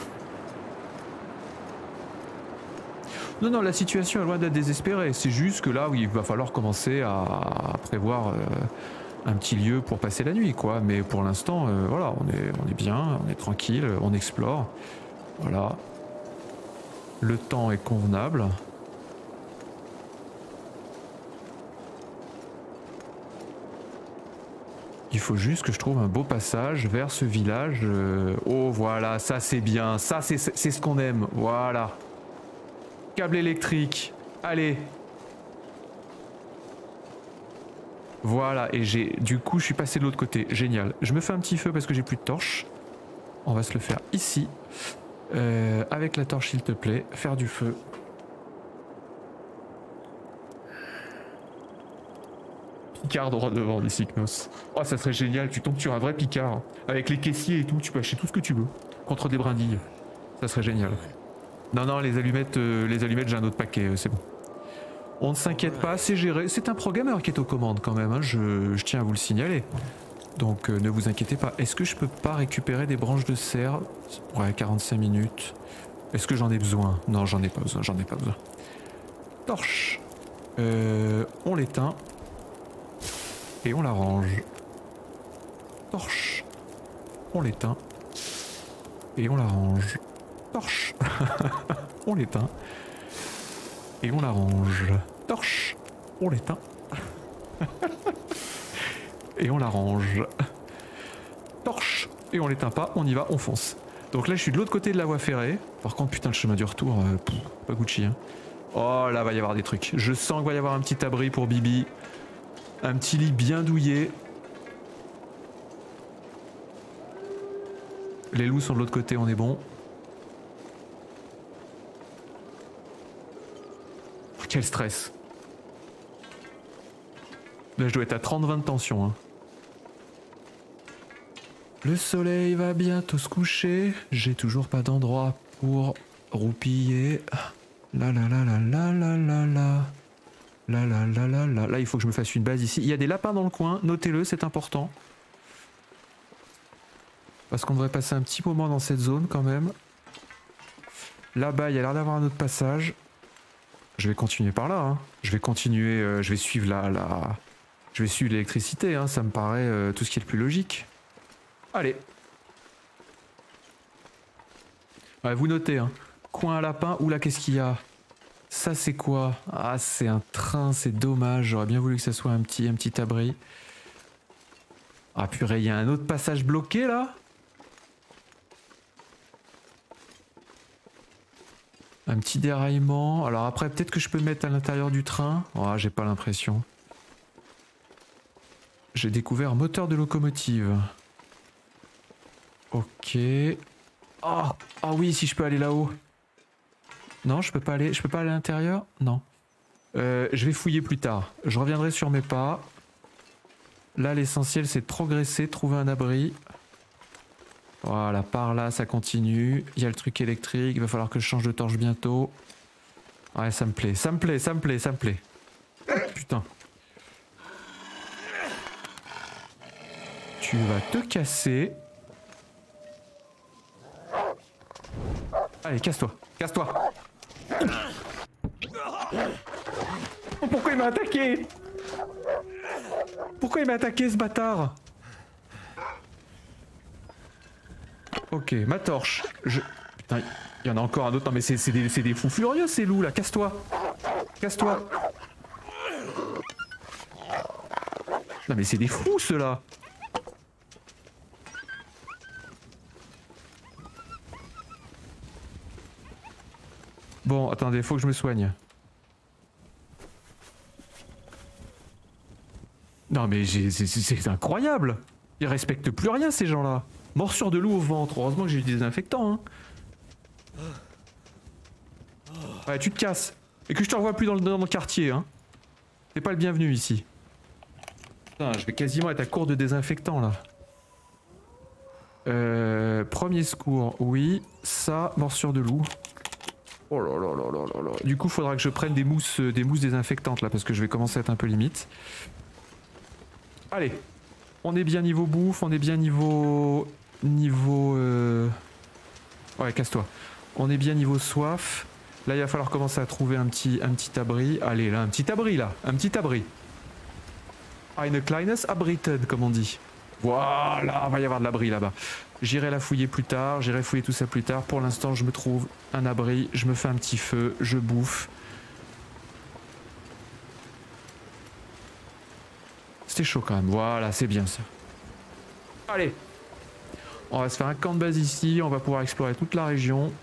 Non, non, la situation est loin d'être désespérée. C'est juste que là, oui, il va falloir commencer à, à prévoir euh, un petit lieu pour passer la nuit, quoi. Mais pour l'instant, euh, voilà, on est, on est bien, on est tranquille, on explore. Voilà. Le temps est convenable. Il faut juste que je trouve un beau passage vers ce village. Euh, oh, voilà, ça c'est bien. Ça, c'est ce qu'on aime. Voilà. Câble électrique. Allez. Voilà, et j'ai du coup je suis passé de l'autre côté. Génial. Je me fais un petit feu parce que j'ai plus de torche. On va se le faire ici. Euh, avec la torche s'il te plaît. Faire du feu. Picard droit devant ici, Knos. Oh, ça serait génial. Tu tombes sur un vrai Picard. Avec les caissiers et tout, tu peux acheter tout ce que tu veux. Contre des brindilles. Ça serait génial. Non, non, les allumettes, euh, les allumettes, j'ai un autre paquet, euh, c'est bon. On ne s'inquiète pas, c'est géré. C'est un pro-gamer qui est aux commandes quand même, hein, je, je tiens à vous le signaler. Donc euh, ne vous inquiétez pas. Est-ce que je peux pas récupérer des branches de cerf? Ouais, quarante-cinq minutes. Est-ce que j'en ai besoin? Non, j'en ai pas besoin, j'en ai pas besoin. Torche. Euh, on l'éteint. Et on la range. Torche. On l'éteint. Et on la range. Torche. On l'éteint. Et on la range. Torche. On l'éteint. Et on la range. Torche. Et on l'éteint pas, on y va, on fonce. Donc là je suis de l'autre côté de la voie ferrée. Par contre putain le chemin du retour, euh, pff, pas Gucci hein. Oh là va y avoir des trucs. Je sens qu'il va y avoir un petit abri pour Bibi. Un petit lit bien douillet. Les loups sont de l'autre côté, on est bon. Quel stress. Là je dois être à trente vingt de tension. Hein. Le soleil va bientôt se coucher. J'ai toujours pas d'endroit pour roupiller. La la la la la la la la. La la la la la. Là il faut que je me fasse une base ici. Il y a des lapins dans le coin, notez-le, c'est important. Parce qu'on devrait passer un petit moment dans cette zone quand même. Là-bas il y a l'air d'avoir un autre passage. Je vais continuer par là, hein. Je vais continuer, euh, je vais suivre la, la... Je vais suivre l'électricité, hein. Ça me paraît euh, tout ce qui est le plus logique. Allez. Ouais, vous notez, hein. Coin à lapin, oula, qu'est-ce qu'il y a? Ça c'est quoi? Ah, c'est un train, c'est dommage. J'aurais bien voulu que ça soit un petit, un petit abri. Ah purée, il y a un autre passage bloqué là? Un petit déraillement. Alors après, peut-être que je peux mettre à l'intérieur du train. Oh, j'ai pas l'impression. J'ai découvert un moteur de locomotive. Ok. Oh, ah oui, si je peux aller là-haut. Non, je peux pas aller. Je peux pas aller à l'intérieur? Non. Euh, je vais fouiller plus tard. Je reviendrai sur mes pas. Là, l'essentiel, c'est de progresser, trouver un abri. Voilà, par là, ça continue. Il y a le truc électrique. Il va falloir que je change de torche bientôt. Ouais, ça me plaît. Ça me plaît, ça me plaît, ça me plaît. Putain. Tu vas te casser. Allez, casse-toi. Casse-toi. Oh, pourquoi il m'a attaqué? Pourquoi il m'a attaqué ce bâtard? Ok, ma torche. Je... Putain, il y en a encore un autre. Non mais c'est des, des fous furieux ces loups là. Casse-toi. Casse-toi. Non mais c'est des fous ceux-là. Bon, attendez, faut que je me soigne. Non mais c'est incroyable. Ils respectent plus rien ces gens-là. Morsure de loup au ventre. Heureusement que j'ai eu des désinfectants. Hein. Ouais, tu te casses. Et que je te revois plus dans le, dans le quartier. Hein. T'es pas le bienvenu ici. Putain, je vais quasiment être à court de désinfectants là. Euh, premier secours, oui. Ça, morsure de loup. Oh là là là là là là. Du coup, faudra que je prenne des mousses, des mousses désinfectantes là parce que je vais commencer à être un peu limite. Allez, on est bien niveau bouffe, on est bien niveau... Niveau... Euh... Ouais, casse-toi. On est bien niveau soif. Là, il va falloir commencer à trouver un petit, un petit abri. Allez, là, un petit abri, là. Un petit abri. Eine kleines Abriten, comme on dit. Voilà, il va y avoir de l'abri là-bas. J'irai la fouiller plus tard, j'irai fouiller tout ça plus tard. Pour l'instant, je me trouve un abri, je me fais un petit feu, je bouffe. C'était chaud quand même. Voilà, c'est bien ça. Allez. On va se faire un camp de base ici. On va pouvoir explorer toute la région.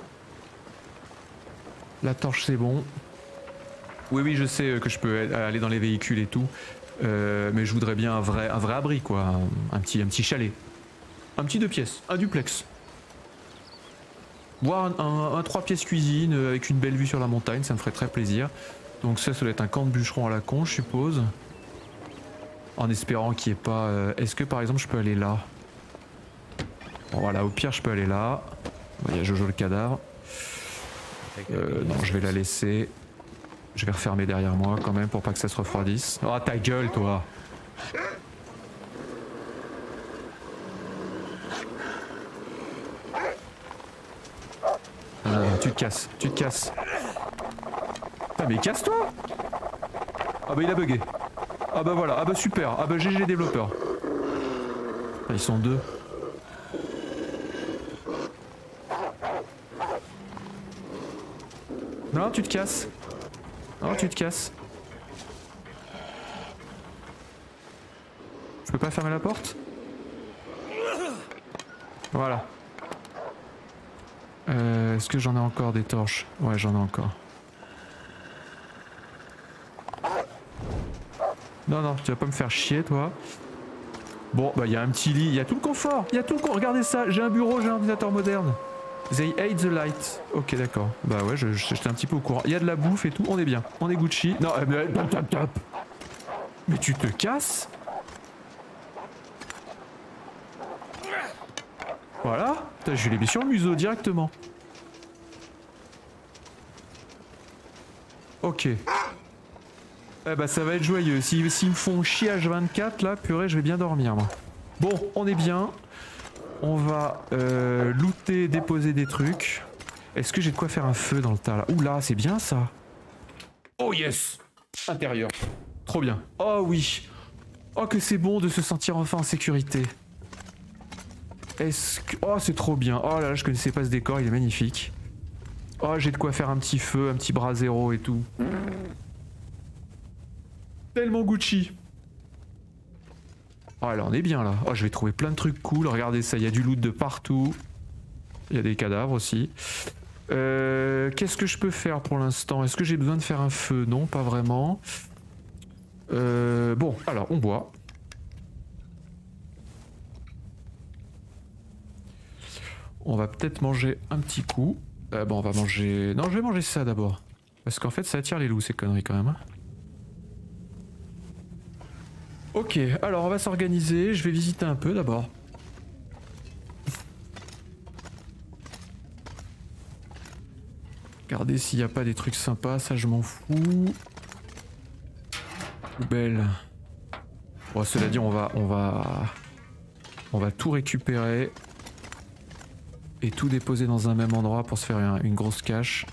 La torche, c'est bon. Oui, oui, je sais que je peux aller dans les véhicules et tout. Euh, mais je voudrais bien un vrai, un vrai abri, quoi. Un, un, petit, un petit chalet. Un petit deux pièces. Un duplex. Voire un, un, un trois pièces cuisine avec une belle vue sur la montagne. Ça me ferait très plaisir. Donc ça, ça doit être un camp de bûcheron à la con, je suppose. En espérant qu'il n'y ait pas... Euh, Est-ce que par exemple je peux aller là? Bon voilà, au pire je peux aller là. Il y a Jojo le cadavre. Euh, non, je vais la laisser. Je vais refermer derrière moi quand même pour pas que ça se refroidisse. Oh ta gueule toi! Non, non, tu te casses, tu te casses. Ah mais casse-toi! Ah bah il a bugué. Ah bah voilà, ah bah super, ah bah G G développeur. Ah, ils sont deux. Non, tu te casses. Non, tu te casses. Je peux pas fermer la porte? Voilà. Euh, Est-ce que j'en ai encore des torches? Ouais, j'en ai encore. Non, non, tu vas pas me faire chier, toi. Bon, bah, il y a un petit lit, il y a tout le confort. Il y a tout le confort. Regardez ça, j'ai un bureau, j'ai un ordinateur moderne. They hate the light. Ok, d'accord. Bah ouais, j'étais un petit peu au courant. Il y a de la bouffe et tout, on est bien. On est Gucci. Non, mais... Mais tu te casses? Voilà. Putain, je vais les mis sur le museau directement. Ok. Eh bah ça va être joyeux. S'ils si, si me font chier H vingt-quatre, là, purée, je vais bien dormir, moi. Bon, on est bien. On va euh, looter, déposer des trucs. Est-ce que j'ai de quoi faire un feu dans le tas, là? Ouh là, c'est bien, ça. Oh yes! Intérieur. Trop bien. Oh oui. Oh, que c'est bon de se sentir enfin en sécurité. Est-ce que... Oh, c'est trop bien. Oh là là, je connaissais pas ce décor, il est magnifique. Oh, j'ai de quoi faire un petit feu, un petit brasero et tout. Tellement Gucci. Oh là on est bien là. Oh je vais trouver plein de trucs cool. Regardez ça, il y a du loot de partout. Il y a des cadavres aussi. Euh, Qu'est-ce que je peux faire pour l'instant? Est-ce que j'ai besoin de faire un feu? Non, pas vraiment. Euh, bon, alors on boit. On va peut-être manger un petit coup. Euh, bon, on va manger... Non, je vais manger ça d'abord. Parce qu'en fait ça attire les loups ces conneries quand même. Hein. Ok, alors on va s'organiser, je vais visiter un peu d'abord. Regardez s'il n'y a pas des trucs sympas, ça je m'en fous. Poubelle. Bon, cela dit, on va, on va, on va tout récupérer et tout déposer dans un même endroit pour se faire une, une grosse cache.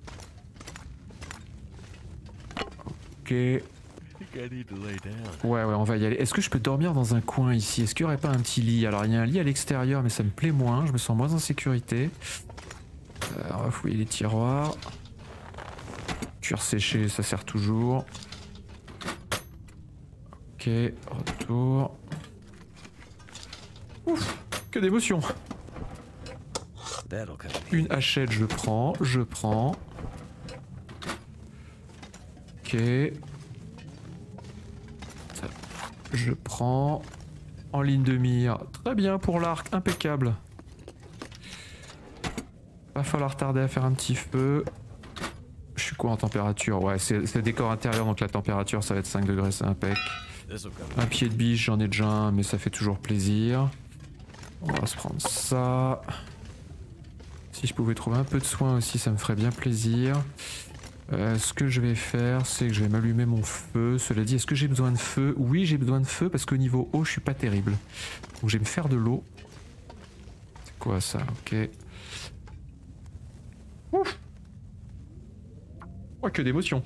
Ok. Ouais, ouais, on va y aller. Est-ce que je peux dormir dans un coin ici? Est-ce qu'il n'y aurait pas un petit lit? Alors, il y a un lit à l'extérieur, mais ça me plaît moins. Je me sens moins en sécurité. Euh, on va fouiller les tiroirs. Cuir séché, ça sert toujours. Ok, retour. Ouf, que d'émotion. Une hachette, je prends, je prends. Ok. Ça, je prends. En ligne de mire. Très bien pour l'arc, impeccable. Va falloir tarder à faire un petit feu. Je suis quoi en température? Ouais, c'est le décor intérieur, donc la température ça va être cinq degrés, c'est impec. Un pied de biche, j'en ai déjà un, mais ça fait toujours plaisir. On va se prendre ça. Si je pouvais trouver un peu de soin aussi, ça me ferait bien plaisir. Euh, ce que je vais faire, c'est que je vais m'allumer mon feu. Cela dit, est-ce que j'ai besoin de feu? Oui, j'ai besoin de feu parce qu'au niveau eau, je suis pas terrible. Donc je vais me faire de l'eau. C'est quoi ça? Ok. Ouf! Oh, que d'émotion!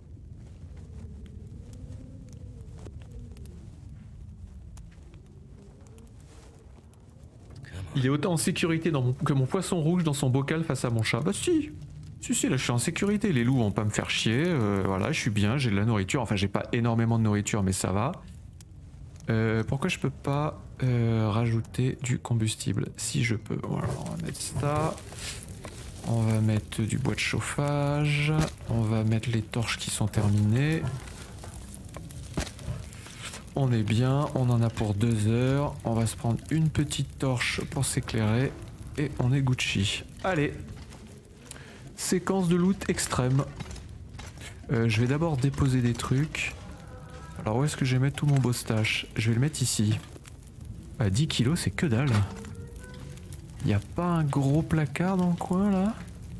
Il est autant en sécurité dans mon... que mon poisson rouge dans son bocal face à mon chat. Bah si! Si, si, là je suis en sécurité. Les loups vont pas me faire chier. Euh, voilà, je suis bien, j'ai de la nourriture. Enfin, j'ai pas énormément de nourriture, mais ça va. Euh, pourquoi je peux pas euh, rajouter du combustible? Si je peux. Voilà, on va mettre ça. On va mettre du bois de chauffage. On va mettre les torches qui sont terminées. On est bien, on en a pour deux heures. On va se prendre une petite torche pour s'éclairer. Et on est Gucci. Allez. Séquence de loot extrême. Euh, je vais d'abord déposer des trucs. Alors où est-ce que je vais mettre tout mon beau stash? Je vais le mettre ici. À dix kilos, c'est que dalle. Y a pas un gros placard dans le coin là?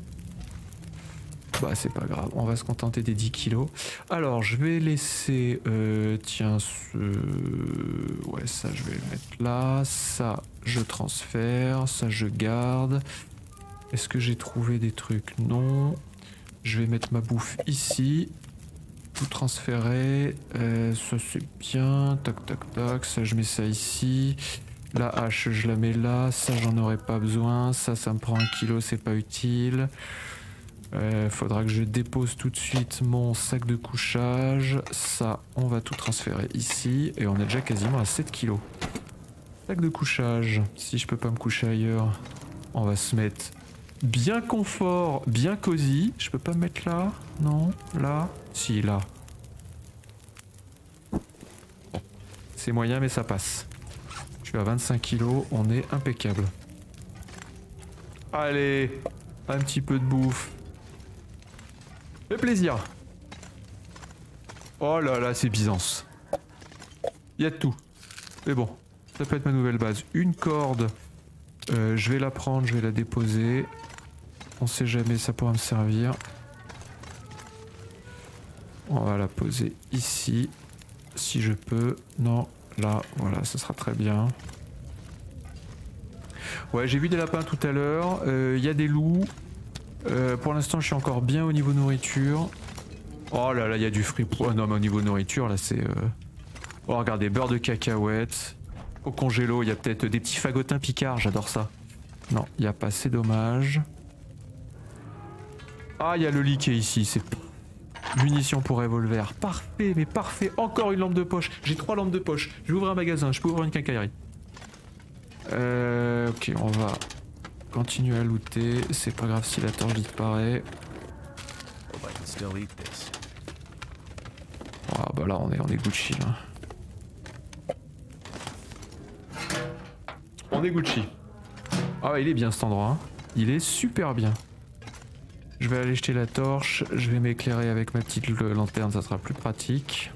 Bah c'est pas grave, on va se contenter des dix kilos. Alors je vais laisser... Euh, tiens, ce... Ouais, ça je vais le mettre là. Ça je transfère, ça je garde. Est-ce que j'ai trouvé des trucs? Non. Je vais mettre ma bouffe ici. Tout transférer. Euh, ça c'est bien. Tac tac tac. Ça je mets ça ici. La hache je la mets là. Ça j'en aurais pas besoin. Ça ça me prend un kilo, c'est pas utile. Euh, faudra que je dépose tout de suite mon sac de couchage. Ça on va tout transférer ici. Et on est déjà quasiment à sept kilos. Sac de couchage. Si je peux pas me coucher ailleurs, on va se mettre bien confort, bien cosy. Je peux pas me mettre là? Non? Là? Si, là. Bon. C'est moyen mais ça passe. Je suis à vingt-cinq kilos, on est impeccable. Allez, un petit peu de bouffe. Fait plaisir. Oh là là, c'est Byzance. Il y a de tout. Mais bon, ça peut être ma nouvelle base. Une corde, euh, je vais la prendre, je vais la déposer. On sait jamais, ça pourra me servir. On va la poser ici, si je peux. Non, là, voilà, ça sera très bien. Ouais, j'ai vu des lapins tout à l'heure. Il euh, y a des loups. Euh, pour l'instant, je suis encore bien au niveau nourriture. Oh là là, il y a du free pro. Oh non, mais au niveau nourriture, là, c'est... Euh... Oh, regardez, beurre de cacahuète. Au congélo, il y a peut-être des petits fagotins picards, j'adore ça. Non, il n'y a pas, c'est dommage. Ah, il y a le lit qui est ici, c'est... Munitions pour revolver. Parfait, mais parfait. Encore une lampe de poche. J'ai trois lampes de poche. Je vais ouvrir un magasin, je peux ouvrir une quincaillerie. Euh... Ok, on va... continuer à looter, c'est pas grave si la torche disparaît. Ah bah là on est, on est Gucci là. On est Gucci. Ah ouais, il est bien cet endroit, hein. Il est super bien. Je vais aller jeter la torche. Je vais m'éclairer avec ma petite lanterne, ça sera plus pratique.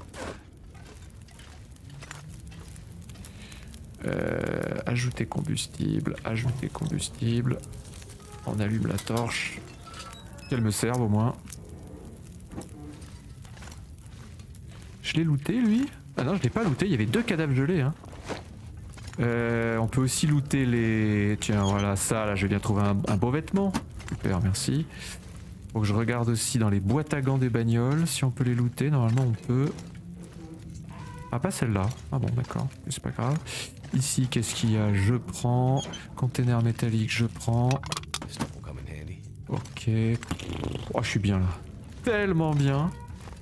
Euh, ajouter combustible, ajouter combustible. On allume la torche. Qu'elle me serve au moins. Je l'ai looté lui? Ah non, je l'ai pas looté, il y avait deux cadavres gelés. Hein. Euh, on peut aussi looter les... Tiens, voilà, ça, là, je vais bien trouver un, un beau vêtement. Super, merci. Faut que je regarde aussi dans les boîtes à gants des bagnoles, si on peut les looter. Normalement, on peut... Ah, pas celle-là. Ah bon, d'accord, c'est pas grave. Ici, qu'est-ce qu'il y a? Je prends. Container métallique, je prends. Ok. Oh, je suis bien là. Tellement bien.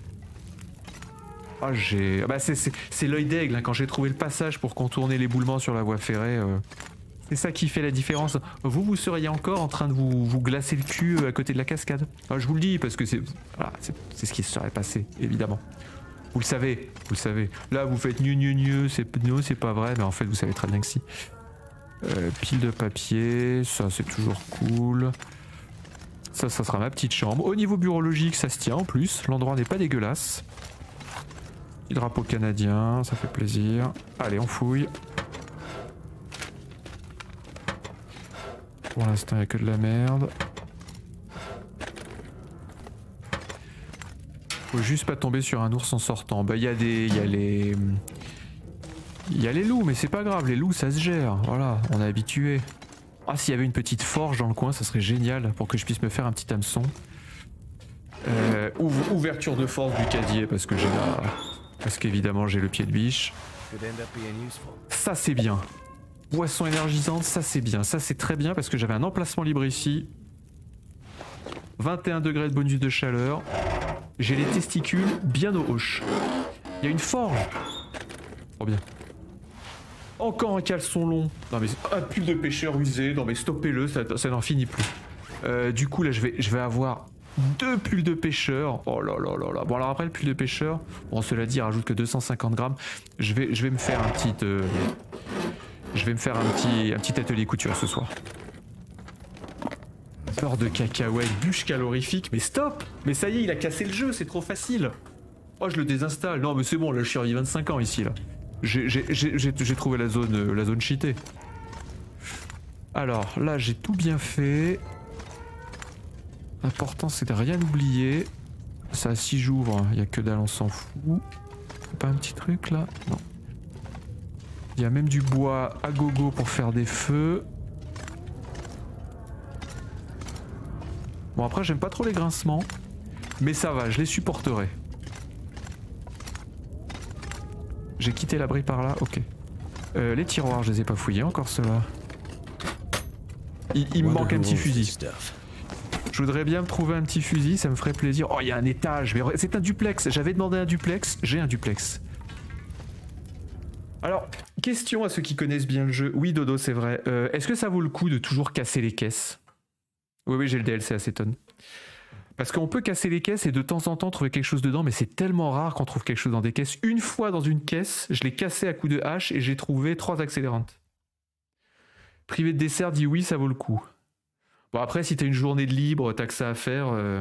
Ah, j'ai... Bah, c'est l'œil d'aigle, hein. Quand j'ai trouvé le passage pour contourner l'éboulement sur la voie ferrée. Euh... C'est ça qui fait la différence. Vous, vous seriez encore en train de vous, vous glacer le cul à côté de la cascade. Ah, je vous le dis parce que c'est voilà, c'est ce qui se serait passé, évidemment. Vous le savez, vous le savez. Là, vous faites gneu gneu gneu, c'est non, c'est pas vrai, mais en fait, vous savez très bien que si. Euh, pile de papier, ça c'est toujours cool. Ça, ça sera ma petite chambre. Au niveau bureaulogique, ça se tient en plus. L'endroit n'est pas dégueulasse. Petit drapeau canadien, ça fait plaisir. Allez, on fouille. Pour l'instant, il n'y a que de la merde. Faut juste pas tomber sur un ours en sortant. Bah, il y a des... Il y a les... Il y a les loups, mais c'est pas grave. Les loups, ça se gère. Voilà, on est habitué. Ah, s'il y avait une petite forge dans le coin, ça serait génial pour que je puisse me faire un petit hameçon. Euh, ouv ouverture de force du casier, parce que j'ai la... Parce qu'évidemment, j'ai le pied de biche. Ça, c'est bien. Boisson énergisante, ça c'est bien, ça c'est très bien parce que j'avais un emplacement libre ici. vingt et un degrés de bonus de chaleur. J'ai les testicules bien aux hoches. Il y a une forge. Trop bien. Encore un caleçon long. Non mais un pull de pêcheur usé. Non mais stoppez-le, ça, ça n'en finit plus. Euh, du coup là je vais, je vais avoir deux pulls de pêcheur. Oh là là là là. Bon alors après le pull de pêcheur, bon cela dit il rajoute que deux cent cinquante grammes. Je vais, je vais me faire un petit... Euh, Je vais me faire un petit, un petit atelier couture ce soir. Beurre de cacahuète, bûche calorifique, mais stop! Mais ça y est, il a cassé le jeu, c'est trop facile. Oh, je le désinstalle. Non, mais c'est bon, là, je suis arrivé vingt-cinq ans ici, là. J'ai trouvé la zone, la zone cheatée. Alors, là, j'ai tout bien fait. L'important, c'est de rien oublier. Ça, si j'ouvre, il n'y a que dalle, on s'en fout. Pas un petit truc, là? Non. Il y a même du bois à gogo pour faire des feux. Bon après j'aime pas trop les grincements. Mais ça va, je les supporterai. J'ai quitté l'abri par là, ok. Euh, les tiroirs, je les ai pas fouillés encore ceux-là. Il, il me manque un petit fusil. Je voudrais bien me trouver un petit fusil, ça me ferait plaisir. Oh il y a un étage, c'est un duplex. J'avais demandé un duplex, j'ai un duplex. Alors, question à ceux qui connaissent bien le jeu. Oui, Dodo, c'est vrai. Euh, Est-ce que ça vaut le coup de toujours casser les caisses? Oui, oui, j'ai le D L C acétone. Parce qu'on peut casser les caisses et de temps en temps trouver quelque chose dedans, mais c'est tellement rare qu'on trouve quelque chose dans des caisses. Une fois dans une caisse, je l'ai cassé à coups de hache et j'ai trouvé trois accélérantes. Privé de dessert dit oui, ça vaut le coup. Bon, après, si t'as une journée de libre, t'as que ça à faire... Euh...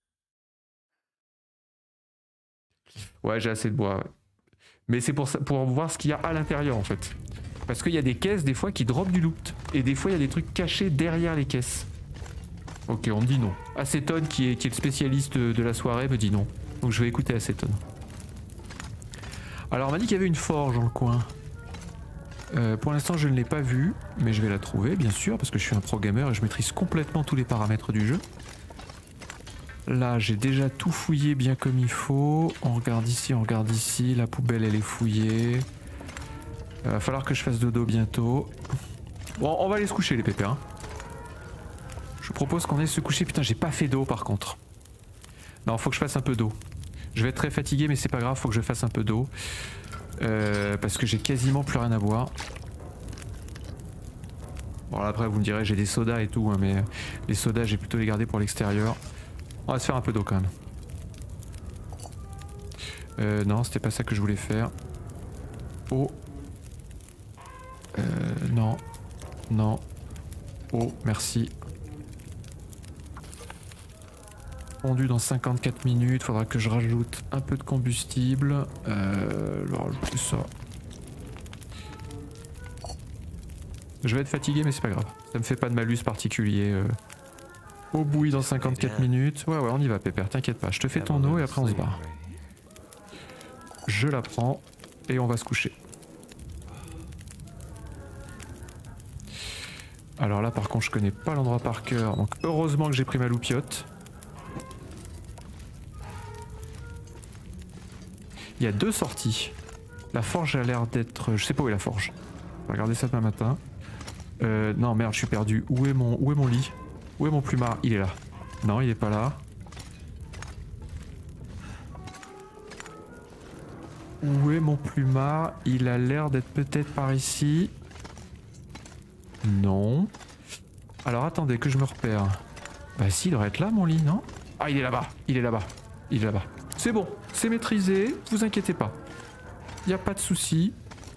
Ouais, j'ai assez de bois, ouais. Mais c'est pour, pour voir ce qu'il y a à l'intérieur en fait. Parce qu'il y a des caisses des fois qui dropent du loot. Et des fois il y a des trucs cachés derrière les caisses. Ok, on me dit non. Acétone qui est, qui est le spécialiste de la soirée me dit non. Donc je vais écouter Acétone. Alors on m'a dit qu'il y avait une forge dans le coin. Euh, pour l'instant je ne l'ai pas vue. Mais je vais la trouver bien sûr parce que je suis un pro gamer et je maîtrise complètement tous les paramètres du jeu. Là, j'ai déjà tout fouillé bien comme il faut. On regarde ici, on regarde ici. La poubelle, elle est fouillée. Il va falloir que je fasse dodo bientôt. Bon, on va aller se coucher, les pépères. Hein. Je propose qu'on aille se coucher. Putain, j'ai pas fait d'eau, par contre. Non, faut que je fasse un peu d'eau. Je vais être très fatigué, mais c'est pas grave. Faut que je fasse un peu d'eau. Euh, parce que j'ai quasiment plus rien à boire. Bon, là, après, vous me direz, j'ai des sodas et tout. Hein, mais les sodas, j'ai plutôt les garder pour l'extérieur. On va se faire un peu d'eau quand même. Euh, non, c'était pas ça que je voulais faire. Oh. Euh, non. Non. Oh, merci. fondu dans cinquante-quatre minutes. Faudra que je rajoute un peu de combustible. Euh, je vais rajouter ça. Je vais être fatigué, mais c'est pas grave. Ça me fait pas de malus particulier. Euh, eau bouillie dans cinquante-quatre minutes. Ouais, ouais, on y va, Pépère, t'inquiète pas. Je te fais ton eau et après on se barre. Je la prends et on va se coucher. Alors là, par contre, je connais pas l'endroit par cœur. Donc, heureusement que j'ai pris ma loupiote. Il y a deux sorties. La forge a l'air d'être... Je sais pas où est la forge. On va regarder ça demain matin. Euh, non, merde, je suis perdu. Où est mon, où est mon lit? Où est mon plumard? Il est là. Non, il est pas là. Où est mon plumard? Il a l'air d'être peut-être par ici. Non. Alors attendez que je me repère. Bah si, il devrait être là mon lit, non? Ah, il est là-bas. Il est là-bas. Il est là-bas. C'est bon. C'est maîtrisé. Vous inquiétez pas. Y a pas de souci.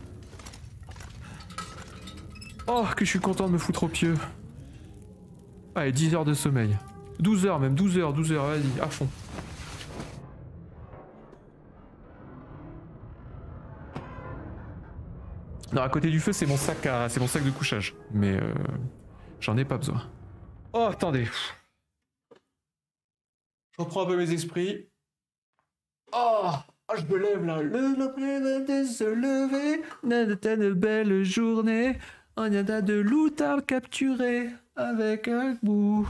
Oh, que je suis content de me foutre au pieu. Allez, dix heures de sommeil. douze heures même, douze heures, douze heures, vas-y, à fond. Non, à côté du feu, c'est mon sac à... c'est mon sac de couchage. Mais euh, j'en ai pas besoin. Oh, attendez. Je reprends un peu mes esprits. Oh, oh je me lève là. Le lendemain de se lever, c'était une belle journée. On y a de loutards capturés avec un bout.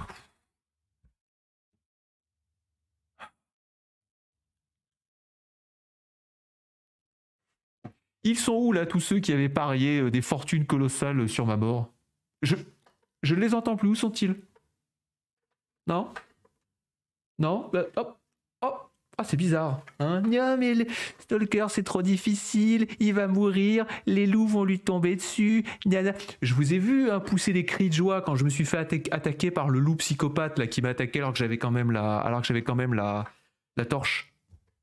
Ils sont où là tous ceux qui avaient parié euh, des fortunes colossales sur ma mort? Je je ne les entends plus, où sont-ils? Non? Non? Bah, hop, hop. Ah, c'est bizarre. Hein? Non, mais le Stalker, c'est trop difficile. Il va mourir. Les loups vont lui tomber dessus. Nana. Je vous ai vu hein, pousser des cris de joie quand je me suis fait atta attaquer par le loup psychopathe là, qui m'a attaqué alors que j'avais quand même la, alors que j'avais quand même la, la torche.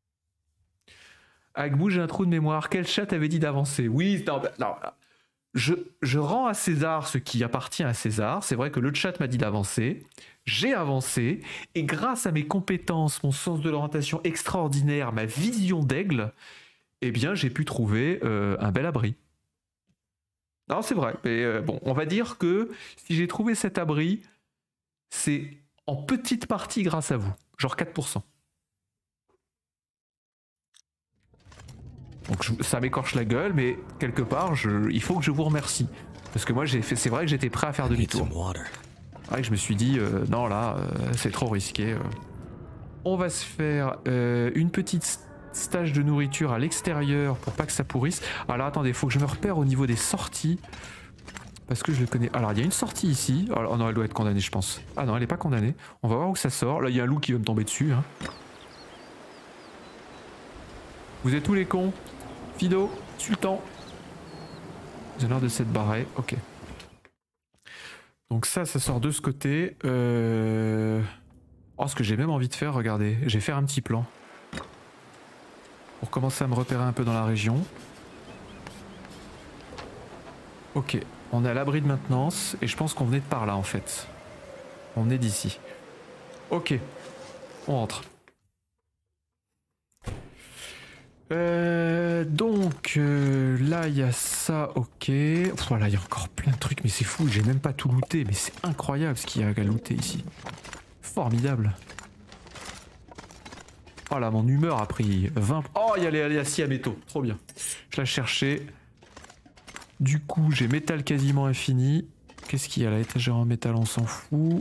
Agbou, j'ai un trou de mémoire. Quel chat t'avait dit d'avancer? Oui, non, non. Je, je rends à César ce qui appartient à César. C'est vrai que le chat m'a dit d'avancer. J'ai avancé. Et grâce à mes compétences, mon sens de l'orientation extraordinaire, ma vision d'aigle, eh bien, j'ai pu trouver euh, un bel abri. Non, c'est vrai. Mais euh, bon, on va dire que si j'ai trouvé cet abri, c'est en petite partie grâce à vous. Genre quatre pour cent. Donc je, ça m'écorche la gueule, mais quelque part, je, il faut que je vous remercie. Parce que moi, j'ai fait, c'est vrai que j'étais prêt à faire demi-tour. C'est vrai que je me suis dit, euh, non là, euh, c'est trop risqué. Euh. On va se faire euh, une petite stage de nourriture à l'extérieur pour pas que ça pourrisse. Alors attendez, il faut que je me repère au niveau des sorties. Parce que je le connais. Alors il y a une sortie ici. Alors, oh non, elle doit être condamnée, je pense. Ah non, elle est pas condamnée. On va voir où ça sort. Là, il y a un loup qui va me tomber dessus. Hein. Vous êtes tous les cons? Fido, Sultan. Vous avez l'air de s'être barré, ok. Donc ça, ça sort de ce côté. Euh... Oh, ce que j'ai même envie de faire, regardez. Je vais faire un petit plan. Pour commencer à me repérer un peu dans la région. Ok, on est à l'abri de maintenance. Et je pense qu'on venait de par là, en fait. On est d'ici. Ok, on rentre. Euh, donc euh, là il y a ça, ok. Voilà, il y a encore plein de trucs, mais c'est fou, j'ai même pas tout looté, mais c'est incroyable ce qu'il y a à looter ici. Formidable. Oh là, mon humeur a pris vingt. Oh, il y a les alias à métaux, trop bien. Je la cherchais. Du coup, j'ai métal quasiment infini. Qu'est-ce qu'il y a là? Étagère en métal, on s'en fout.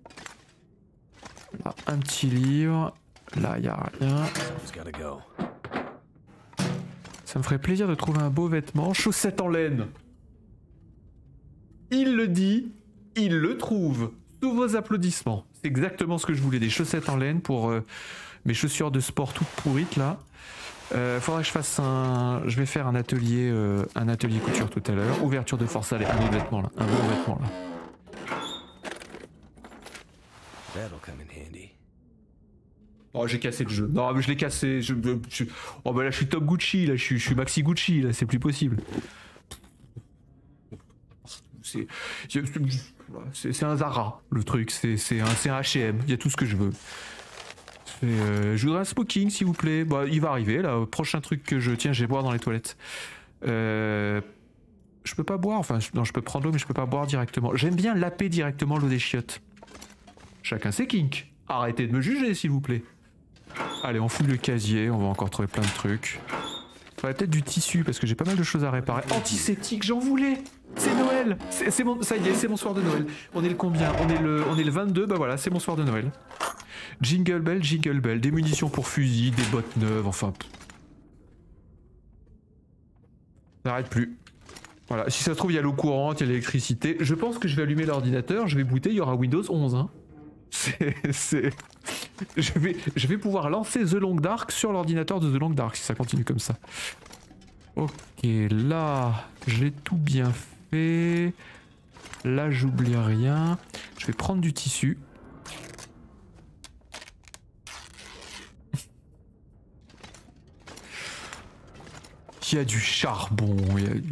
Là, un petit livre. Là, il y a rien. Ça me ferait plaisir de trouver un beau vêtement. Chaussettes en laine. Il le dit, il le trouve. Tous vos applaudissements. C'est exactement ce que je voulais. Des chaussettes en laine pour euh, mes chaussures de sport toutes pourrites là. Euh, faudrait que je fasse un... Je vais faire un atelier, euh, un atelier couture tout à l'heure. Ouverture de force à l'air. Un beau vêtement là. Un beau vêtement là. Oh, j'ai cassé le jeu. Non, mais je l'ai cassé. Je, je, oh, bah là, je suis top Gucci. Là, je suis, je suis Maxi Gucci. Là, c'est plus possible. C'est, c'est un Zara, le truc. C'est un, un H et M. Il y a tout ce que je veux. Et euh, je voudrais un smoking s'il vous plaît. Bah, il va arriver là. Prochain truc que je tiens, je vais boire dans les toilettes. Euh, je peux pas boire. Enfin, non, je peux prendre l'eau, mais je peux pas boire directement. J'aime bien laper directement l'eau des chiottes. Chacun ses kinks. Arrêtez de me juger s'il vous plaît. Allez, on fouille le casier. On va encore trouver plein de trucs. Il faudrait peut-être du tissu parce que j'ai pas mal de choses à réparer. Antiseptique, j'en voulais. C'est Noël. C'est mon, ça y est, c'est mon soir de Noël. On est le combien? On est le, on est le vingt-deux. Bah voilà, c'est mon soir de Noël. Jingle bell, jingle bell. Des munitions pour fusil, des bottes neuves, enfin. Ça n'arrête plus. Voilà, si ça se trouve, il y a l'eau courante, il y a l'électricité. Je pense que je vais allumer l'ordinateur, je vais booter, il y aura Windows onze. Hein. C'est. Je vais, je vais pouvoir lancer The Long Dark sur l'ordinateur de The Long Dark si ça continue comme ça. Ok, là, j'ai tout bien fait. Là, j'oublie rien. Je vais prendre du tissu. Il y a du charbon. Il y a...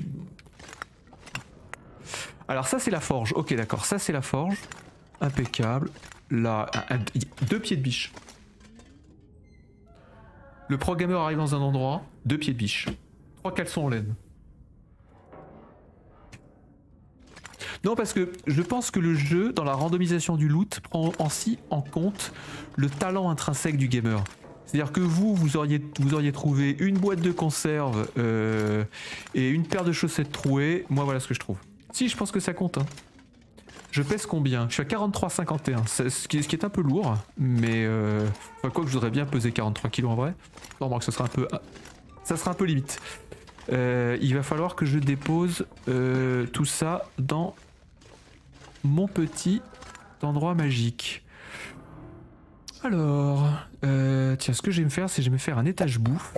Alors ça, c'est la forge. Ok, d'accord. Ça, c'est la forge. Impeccable. Là, un, un, deux pieds de biche. Le programmeur arrive dans un endroit, deux pieds de biche. Trois caleçons en laine. Non, parce que je pense que le jeu, dans la randomisation du loot, prend aussi en compte le talent intrinsèque du gamer. C'est-à-dire que vous, vous auriez, vous auriez trouvé une boîte de conserve euh, et une paire de chaussettes trouées. Moi, voilà ce que je trouve. Si, je pense que ça compte. Hein. Je pèse combien? Je suis à quarante-trois virgule cinquante et un, ce qui, est, ce qui est un peu lourd, mais euh, enfin quoi que je voudrais bien peser quarante-trois kilos en vrai. Non, que ça sera un peu, ça sera un peu limite. Euh, il va falloir que je dépose euh, tout ça dans mon petit endroit magique. Alors, euh, tiens, ce que je vais me faire, c'est que je vais me faire un étage bouffe.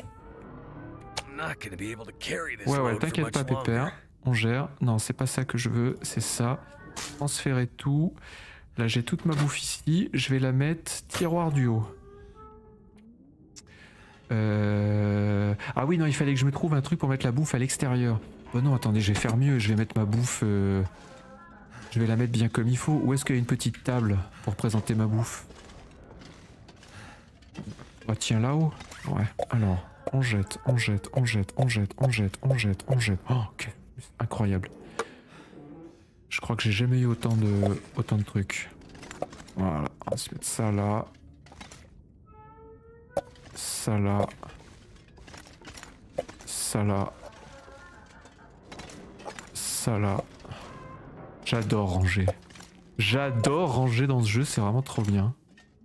Ouais, ouais, t'inquiète pas, Pépère, on gère. Non, c'est pas ça que je veux, c'est ça. Transférer tout. Là, j'ai toute ma bouffe ici. Je vais la mettre tiroir du haut. Euh... Ah oui, non, il fallait que je me trouve un truc pour mettre la bouffe à l'extérieur. Oh non, attendez, je vais faire mieux. Je vais mettre ma bouffe... Euh... Je vais la mettre bien comme il faut. Où est-ce qu'il y a une petite table pour présenter ma bouffe? Ah tiens, là-haut. Ouais, alors, on jette, on jette, on jette, on jette, on jette, on jette, on jette. Oh, ok, incroyable. Je crois que j'ai jamais eu autant de, autant de trucs. Voilà, on va se mettre ça là. Ça là. Ça là. Ça là. J'adore ranger. J'adore ranger dans ce jeu, c'est vraiment trop bien.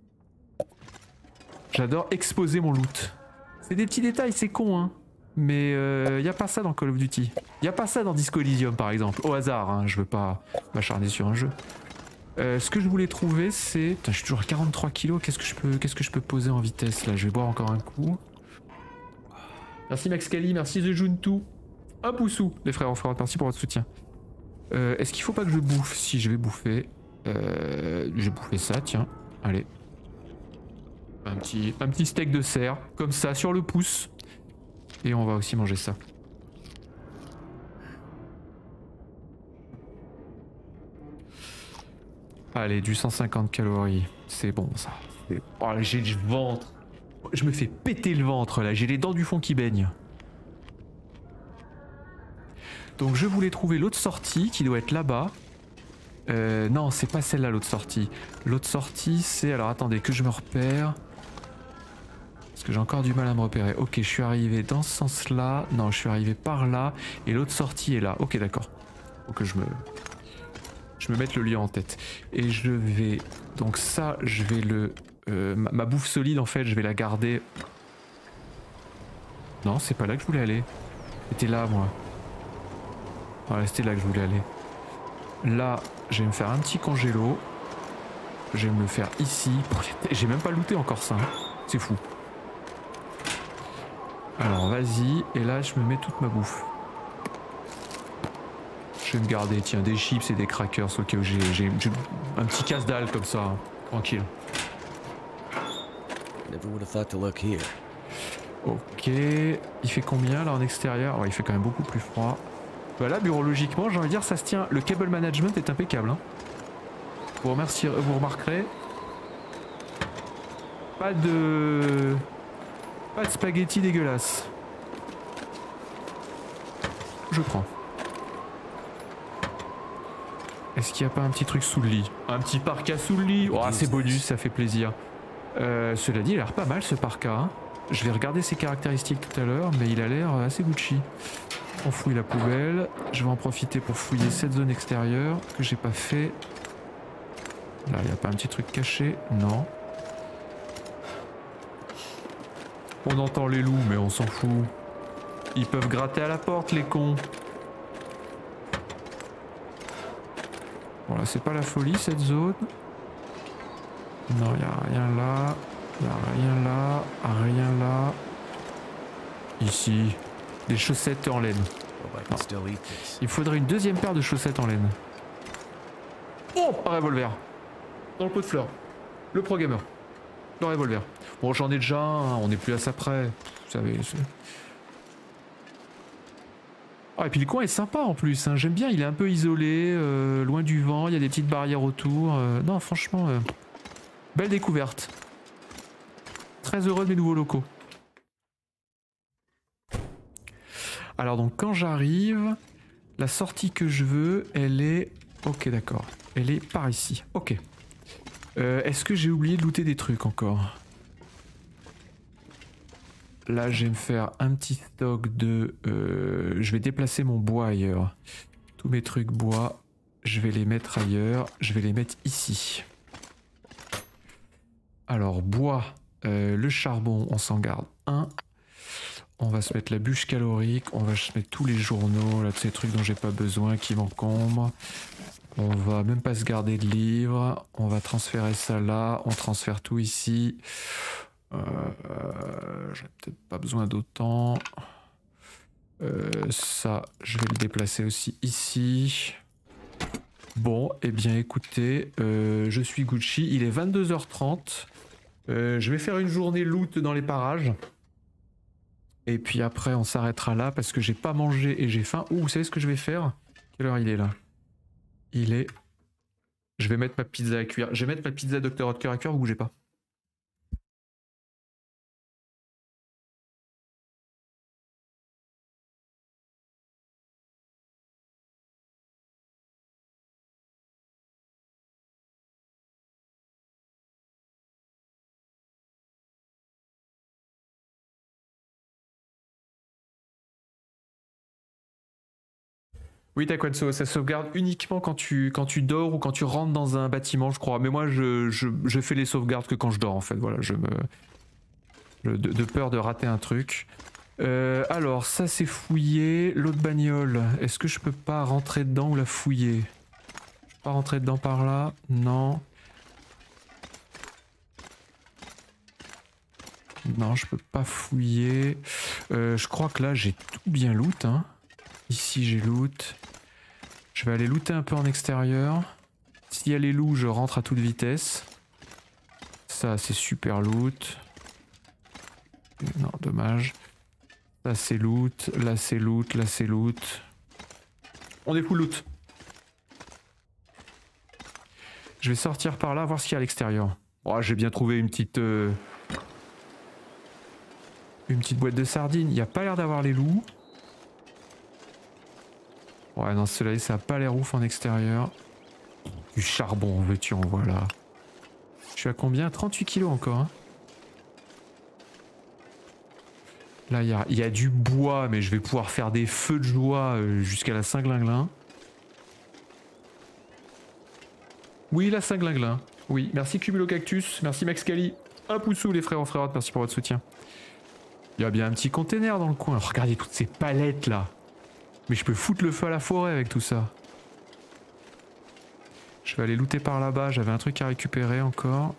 J'adore exposer mon loot. C'est des petits détails, c'est con, hein. Mais euh, y a pas ça dans Call of Duty. Y a pas ça dans Disco Elysium par exemple. Au hasard, hein, je veux pas m'acharner sur un jeu. Euh, ce que je voulais trouver, c'est... Putain, je suis toujours à quarante-trois kilos. Qu'est-ce que je peux, qu'est-ce que je peux poser en vitesse là? Je vais boire encore un coup. Merci Max Kali, merci The Juntu. Un poussou, les frères en frères, merci pour votre soutien. Euh, Est-ce qu'il faut pas que je bouffe? Si, je vais bouffer. Euh, je vais bouffer ça, tiens. Allez. Un petit, un petit steak de cerf, comme ça, sur le pouce. Et on va aussi manger ça. Allez, du cent cinquante calories. C'est bon ça. Oh, j'ai le ventre. Je me fais péter le ventre là. J'ai les dents du fond qui baignent. Donc je voulais trouver l'autre sortie qui doit être là-bas. Euh, non, c'est pas celle-là l'autre sortie. L'autre sortie c'est... Alors attendez que je me repère. Parce que j'ai encore du mal à me repérer. Ok, je suis arrivé dans ce sens-là. Non, je suis arrivé par là. Et l'autre sortie est là. Ok, d'accord. Faut que je me... Je me mette le lieu en tête. Et je vais... Donc ça, je vais le... Euh, ma, ma bouffe solide, en fait, je vais la garder... Non, c'est pas là que je voulais aller. C'était là, moi. Voilà, c'était là que je voulais aller. Là, je vais me faire un petit congélo. Je vais me le faire ici. J'ai même pas looté encore ça. Hein. C'est fou. Alors vas-y, et là je me mets toute ma bouffe. Je vais me garder, tiens, des chips et des crackers au cas où j'ai un petit casse-dalle comme ça, hein. Tranquille. Ok, il fait combien là en extérieur? Ouais, il fait quand même beaucoup plus froid. Voilà, biologiquement, j'ai envie de dire, ça se tient. Le cable management est impeccable. Hein. Vous, remercier, vous remarquerez. Pas de... Pas de spaghettis dégueulasses. Je prends. Est-ce qu'il n'y a pas un petit truc sous le lit? Un petit parka sous le lit? Oh, c'est bonus, ça fait plaisir. Euh, cela dit, il a l'air pas mal ce parka. Hein. Je vais regarder ses caractéristiques tout à l'heure, mais il a l'air assez Gucci. On fouille la poubelle. Je vais en profiter pour fouiller cette zone extérieure que j'ai pas fait. Là, il n'y a pas un petit truc caché? Non. On entend les loups, mais on s'en fout. Ils peuvent gratter à la porte, les cons. Bon, là, c'est pas la folie, cette zone. Non, il n'y a rien là. Il n'y a rien là. Rien là. Ici. Des chaussettes en laine. Non. Il faudrait une deuxième paire de chaussettes en laine. Oh, un revolver. Dans le pot de fleurs. Le pro gamer. Le revolver. Bon, j'en ai déjà un. On n'est plus à ça près. Vous savez. Ah, et puis le coin est sympa en plus. Hein. J'aime bien. Il est un peu isolé. Euh, loin du vent. Il y a des petites barrières autour. Euh, non, franchement. Euh, belle découverte. Très heureux de mes nouveaux locaux. Alors donc quand j'arrive, la sortie que je veux, elle est... Ok, d'accord. Elle est par ici. Ok. Euh, Est-ce que j'ai oublié de looter des trucs encore? Là, je vais me faire un petit stock de... Euh, je vais déplacer mon bois ailleurs. Tous mes trucs bois, je vais les mettre ailleurs. Je vais les mettre ici. Alors, bois, euh, le charbon, on s'en garde un. On va se mettre la bûche calorique, on va se mettre tous les journaux, là, tous ces trucs dont j'ai pas besoin, qui m'encombrent. On va même pas se garder de livres, on va transférer ça là, on transfère tout ici. Euh, euh, j'ai peut-être pas besoin d'autant. Euh, ça, je vais le déplacer aussi ici. Bon, eh bien écoutez, euh, je suis Gucci, il est vingt-deux heures trente. Euh, je vais faire une journée loot dans les parages. Et puis après, on s'arrêtera là parce que j'ai pas mangé et j'ai faim. Ouh, vous savez ce que je vais faire? Quelle heure il est là? Il est... Je vais mettre ma pizza à cuire. Je vais mettre ma pizza docteur Oetker à cuire, vous bougez pas. Oui, Taquanso, ça sauvegarde uniquement quand tu, quand tu dors ou quand tu rentres dans un bâtiment, je crois. Mais moi, je, je, je fais les sauvegardes que quand je dors, en fait. Voilà, je me... De, de peur de rater un truc. Euh, alors, ça, c'est fouillé. L'autre bagnole, est-ce que je peux pas rentrer dedans ou la fouiller? Je peux pas rentrer dedans par là? Non. Non, je peux pas fouiller. Euh, je crois que là, j'ai tout bien loot, hein. Ici, j'ai loot. Je vais aller looter un peu en extérieur. S'il y a les loups, je rentre à toute vitesse. Ça, c'est super loot. Non, dommage. Là, c'est loot. Là, c'est loot. Là, c'est loot. On est full loot. Je vais sortir par là, voir ce qu'il y a à l'extérieur. Oh, j'ai bien trouvé une petite... Euh... Une petite boîte de sardines. Il n'y a pas l'air d'avoir les loups. Ouais, non, cela dit, ça n'a pas l'air ouf en extérieur. Du charbon, veux-tu en voilà. Je suis à combien? trente-huit kilos encore. Hein. Là, il y a, y a du bois, mais je vais pouvoir faire des feux de joie euh, jusqu'à la Saint-Glinglin. Oui, la Saint-Glinglin. Oui, merci Cumulo Cactus, merci Max Cali. Un poussou les frères en frères, merci pour votre soutien. Il y a bien un petit container dans le coin. Regardez toutes ces palettes là. Mais je peux foutre le feu à la forêt avec tout ça. Je vais aller looter par là-bas. J'avais un truc à récupérer encore.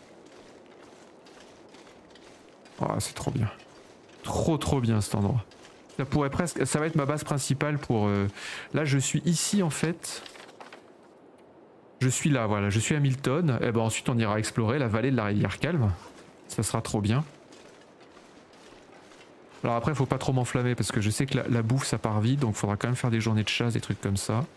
Oh, c'est trop bien. Trop trop bien cet endroit. Ça pourrait presque... Ça va être ma base principale pour... Euh... Là, je suis ici en fait. Je suis là, voilà. Je suis à Milton. Et ben ensuite, on ira explorer la vallée de la rivière Calme. Ça sera trop bien. Alors après, faut pas trop m'enflammer parce que je sais que la, la bouffe ça part vite, donc il faudra quand même faire des journées de chasse, des trucs comme ça.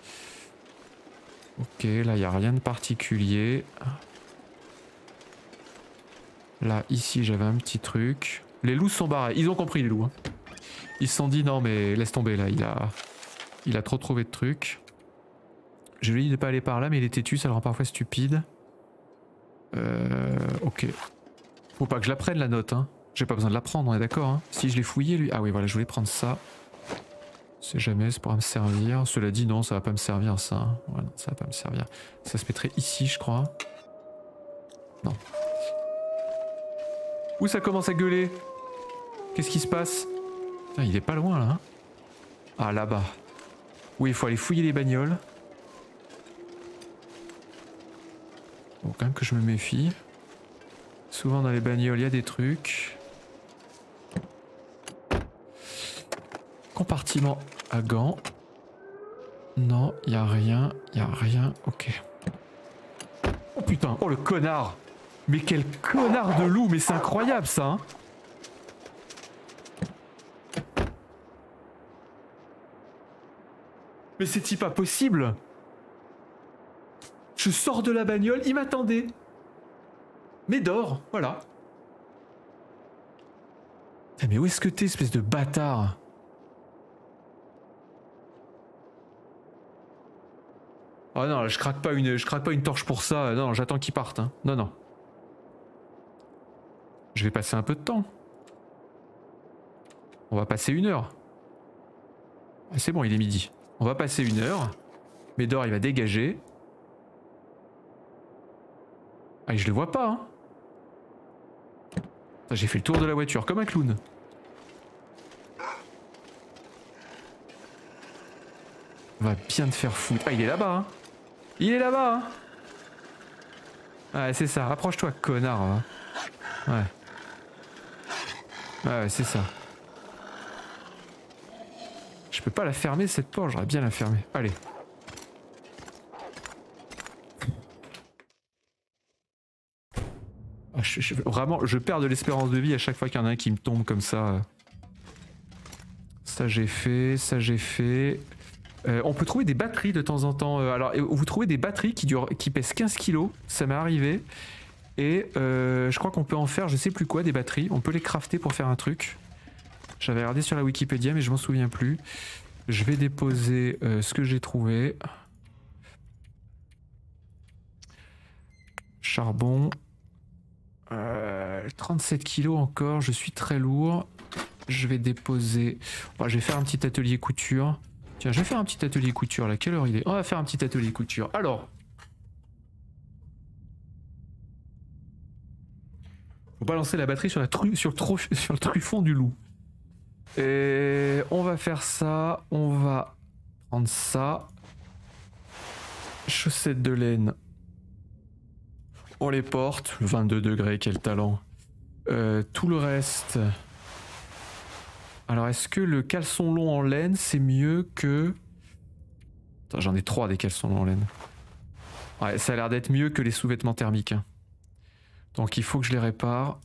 Ok, là il n'y a rien de particulier. Là, ici, j'avais un petit truc. Les loups sont barrés. Ils ont compris, les loups. Hein. Ils se sont dit, non, mais laisse tomber, là. Il a, il a trop trouvé de trucs. Je lui ai dit de pas aller par là, mais il est têtu, ça le rend parfois stupide. Euh... Ok. Faut pas que je la prenne, la note. Hein. J'ai pas besoin de la prendre, on est d'accord. Hein. Si je l'ai fouillé, lui... Ah oui, voilà, je voulais prendre ça. C'est jamais, ça pourra me servir. Cela dit, non, ça va pas me servir, ça. Hein. Ouais, non, ça va pas me servir. Ça se mettrait ici, je crois. Non. Où ça commence à gueuler? Qu'est-ce qui se passe? Putain, il est pas loin, là. Hein. Ah, là-bas. Oui, il faut aller fouiller les bagnoles. Bon, quand même que je me méfie. Souvent, dans les bagnoles, il y a des trucs. Compartiment à gants. Non, il n'y a rien. Il n'y a rien. Ok. Oh putain, oh le connard. Mais quel connard de loup. Mais c'est incroyable ça. Hein. Mais c'est-il pas possible? Je sors de la bagnole, il m'attendait. Mais dors, voilà. Mais où est-ce que t'es, espèce de bâtard? Oh non, je craque pas une, je craque pas une torche pour ça. Non, j'attends qu'il parte. Hein. Non, non. Je vais passer un peu de temps. On va passer une heure. Ah, c'est bon, il est midi. On va passer une heure. Médor, il va dégager. Ah, et je le vois pas. Hein. J'ai fait le tour de la voiture comme un clown. On va bien te faire foutre. Ah, il est là-bas. Hein. Il est là-bas. Hein. Ouais, c'est ça. Approche-toi, connard. Hein. Ouais. Ouais, c'est ça. Je peux pas la fermer cette porte, j'aurais bien la fermer. Allez. Ah, je, je, vraiment, je perds de l'espérance de vie à chaque fois qu'il y en a un qui me tombe comme ça. Ça j'ai fait, ça j'ai fait. Euh, on peut trouver des batteries de temps en temps. Alors, vous trouvez des batteries qui, durent, qui pèsent quinze kilos, ça m'est arrivé. Et euh, je crois qu'on peut en faire, je sais plus quoi, des batteries. On peut les crafter pour faire un truc. J'avais regardé sur la Wikipédia, mais je m'en souviens plus. Je vais déposer euh, ce que j'ai trouvé. Charbon. Euh, trente-sept kilos encore, je suis très lourd. Je vais déposer... Bon, je vais faire un petit atelier couture. Tiens, je vais faire un petit atelier couture là. Quelle heure il est? On va faire un petit atelier couture. Alors... Faut pas lancer la batterie sur, la tru sur, le, sur le truffon du loup. Et on va faire ça. On va prendre ça. Chaussettes de laine. On les porte. vingt-deux degrés, quel talent. Euh, tout le reste. Alors, est-ce que le caleçon long en laine, c'est mieux que... J'en ai trois des caleçons longs en laine. Ouais, ça a l'air d'être mieux que les sous-vêtements thermiques. Hein. Donc il faut que je les répare.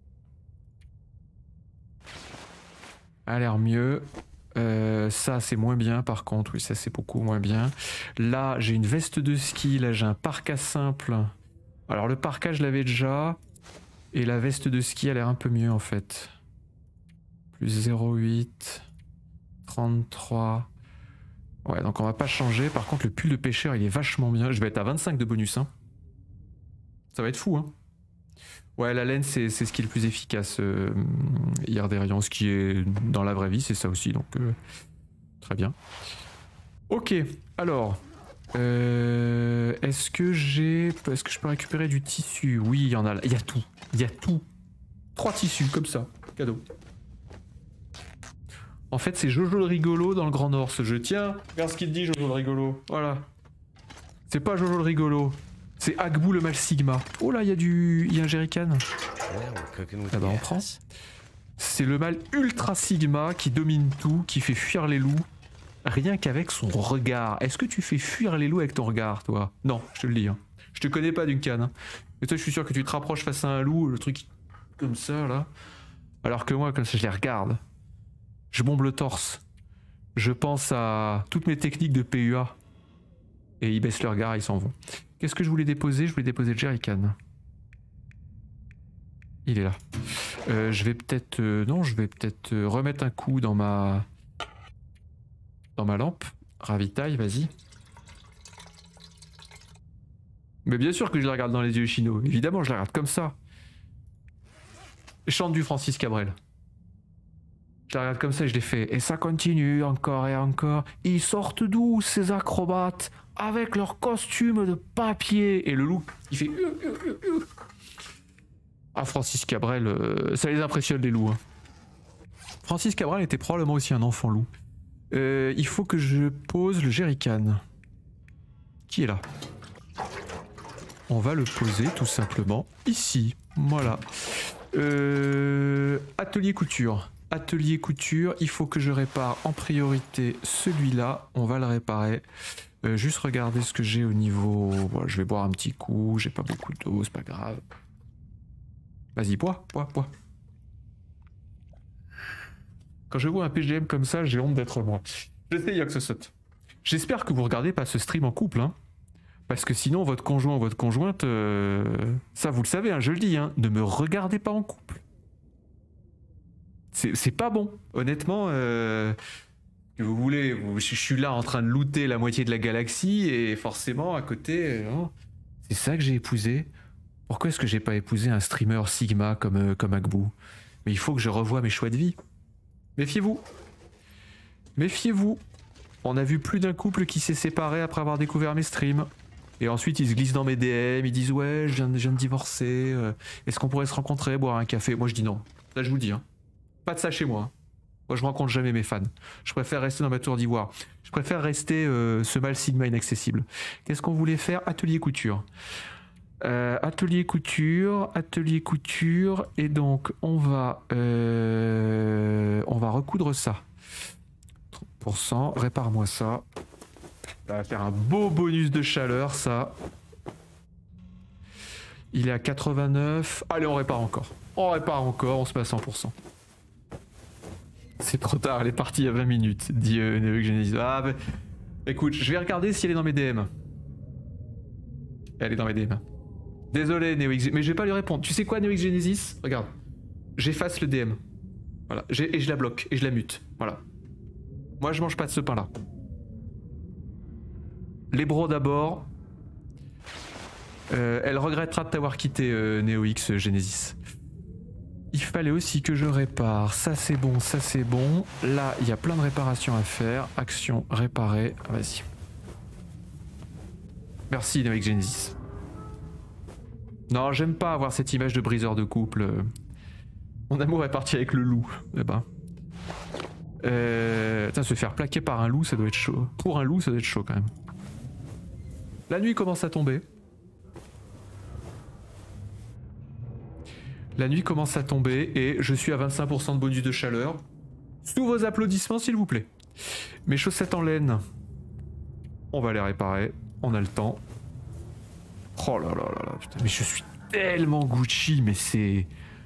A l'air mieux. Euh, ça c'est moins bien par contre. Oui, ça c'est beaucoup moins bien. Là j'ai une veste de ski. Là j'ai un parka simple. Alors le parka je l'avais déjà. Et la veste de ski a l'air un peu mieux en fait. Plus zéro virgule huit. trente-trois. Ouais donc on va pas changer. Par contre le pull de pêcheur il est vachement bien. Je vais être à vingt-cinq de bonus. Hein. Ça va être fou hein. Ouais, la laine, c'est ce qui est le plus efficace. Euh, Yardérian, ce qui est dans la vraie vie, c'est ça aussi. Donc, euh, très bien. Ok, alors. Euh, Est-ce que j'ai... Est-ce que je peux récupérer du tissu? Oui, il y en a là. Il y a tout. Il y a tout. Trois tissus, comme ça. Cadeau. En fait, c'est Jojo le rigolo dans le Grand Nord, ce jeu. Tiens, regarde ce qu'il dit, Jojo le rigolo. Voilà. C'est pas Jojo le rigolo. C'est Agbou le mal sigma. Oh là, il y a du... Il y a un jerrycan. Ah bah on prend. C'est le mal ultra sigma qui domine tout, qui fait fuir les loups. Rien qu'avec son regard. Est-ce que tu fais fuir les loups avec ton regard, toi? Non, je te le dis. Hein. Je te connais pas d'une canne. Hein. Et toi, je suis sûr que tu te rapproches face à un loup, le truc comme ça, là. Alors que moi, comme ça, je les regarde. Je bombe le torse. Je pense à toutes mes techniques de P U A. Et ils baissent le regard, ils s'en vont. Qu'est-ce que je voulais déposer? Je voulais déposer le jerrycan. il est là. Euh, je vais peut-être... Euh, non, je vais peut-être euh, remettre un coup dans ma... Dans ma lampe. Ravitaille, vas-y. Mais bien sûr que je la regarde dans les yeux, Chino. Évidemment, je la regarde comme ça. Chante du Francis Cabrel. Je la regarde comme ça et je l'ai fait. Et ça continue encore et encore. Ils sortent d'où ces acrobates avec leurs costumes de papier. Et le loup, il fait... Ah, Francis Cabrel, euh, ça les impressionne les loups. Hein. Francis Cabrel était probablement aussi un enfant loup. Euh, il faut que je pose le jerrycan. Qui est là? On va le poser tout simplement ici. Voilà. Euh, atelier couture. Atelier couture, il faut que je répare en priorité celui-là. On va le réparer. Euh, juste regarder ce que j'ai au niveau... Bon, je vais boire un petit coup, j'ai pas beaucoup d'eau, c'est pas grave. Vas-y, bois, bois, bois. Quand je vois un P G M comme ça, j'ai honte d'être moi. J'essaie que ce saute. J'espère que vous regardez pas ce stream en couple, hein. Parce que sinon, votre conjoint ou votre conjointe, euh, ça vous le savez, hein, je le dis, hein, ne me regardez pas en couple. C'est pas bon. Honnêtement, euh, que vous voulez, vous, je suis là en train de looter la moitié de la galaxie et forcément, à côté, euh, c'est ça que j'ai épousé. Pourquoi est-ce que j'ai pas épousé un streamer Sigma comme, euh, comme Agbou? Mais il faut que je revoie mes choix de vie. Méfiez-vous. Méfiez-vous. On a vu plus d'un couple qui s'est séparé après avoir découvert mes streams. Et ensuite, ils se glissent dans mes D M, ils disent « Ouais, je viens, je viens de divorcer, euh, est-ce qu'on pourrait se rencontrer, boire un café ?» Moi, je dis non. Là, je vous le dis. Hein. Pas de ça chez moi. Hein. Moi, je rencontre jamais mes fans. Je préfère rester dans ma tour d'ivoire. Je préfère rester euh, ce mâle Sigma inaccessible. Qu'est-ce qu'on voulait faire? Atelier couture. Euh, atelier couture, atelier couture. Et donc, on va, euh, on va recoudre ça. trente pour cent, répare-moi ça. Ça va faire un beau bonus de chaleur, ça. Il est à quatre-vingt-neuf. Allez, on répare encore. On répare encore, on se met à cent pour cent. C'est trop tard, elle est partie il y a vingt minutes, dit euh, Neox Genesis. Ah, bah, écoute, je vais regarder si elle est dans mes D M. Elle est dans mes D M. Désolé, Neox, mais je vais pas lui répondre. Tu sais quoi, Neox Genesis? Regarde. J'efface le D M. Voilà. Et je la bloque, et je la mute. Voilà. Moi, je mange pas de ce pain-là. Les bros d'abord. Euh, elle regrettera de t'avoir quitté, euh, NeoX Genesis. Il fallait aussi que je répare. Ça c'est bon, ça c'est bon. Là, il y a plein de réparations à faire. Action, réparer. Vas-y. Merci, NeoX Genesis. Non, j'aime pas avoir cette image de briseur de couple. Mon amour est parti avec le loup. Eh ben. Euh... Putain, se faire plaquer par un loup, ça doit être chaud. Pour un loup, ça doit être chaud quand même. La nuit commence à tomber. La nuit commence à tomber et je suis à vingt-cinq pour cent de bonus de chaleur. Sous vos applaudissements, s'il vous plaît. Mes chaussettes en laine, on va les réparer. On a le temps. Oh là là là là, putain, mais je suis tellement Gucci, mais c'est...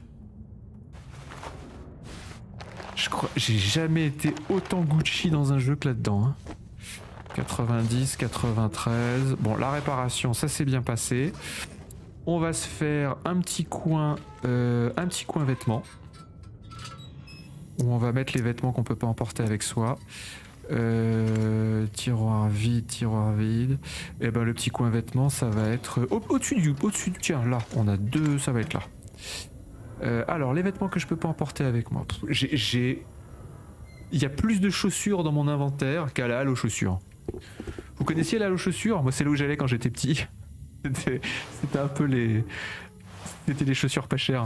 Je crois... J'ai jamais été autant Gucci dans un jeu que là-dedans. Hein. quatre-vingt-dix, quatre-vingt-treize... Bon, la réparation, ça s'est bien passé. On va se faire un petit coin... Euh, un petit coin vêtements. Où on va mettre les vêtements qu'on peut pas emporter avec soi. Euh, tiroir vide, tiroir vide. Et ben le petit coin vêtements, ça va être au- au-dessus du, au-dessus du, tiens là, on a deux, ça va être là. Euh, alors les vêtements que je peux pas emporter avec moi, j'ai, j'ai, il y a plus de chaussures dans mon inventaire qu'à la halle aux chaussures. Vous connaissiez la halle aux chaussures? Moi c'est là où j'allais quand j'étais petit. C'était, c'était un peu les, c'était les chaussures pas chères.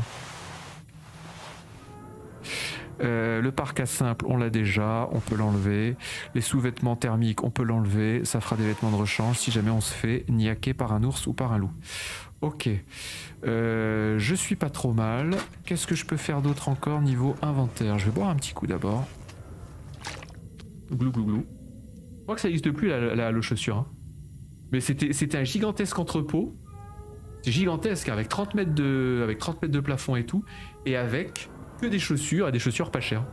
Euh, le parc à simple, on l'a déjà, on peut l'enlever. Les sous-vêtements thermiques, on peut l'enlever. Ça fera des vêtements de rechange si jamais on se fait niaquer par un ours ou par un loup. Ok. Euh, je suis pas trop mal. Qu'est-ce que je peux faire d'autre encore niveau inventaire? Je vais boire un petit coup d'abord. Glou glou glou. Je crois que ça n'existe plus la, la, la chaussure. Hein. Mais c'était, c'était un gigantesque entrepôt. C'est gigantesque avec trente mètres de, avec trente mètres de plafond et tout. Et avec... que des chaussures et des chaussures pas chères.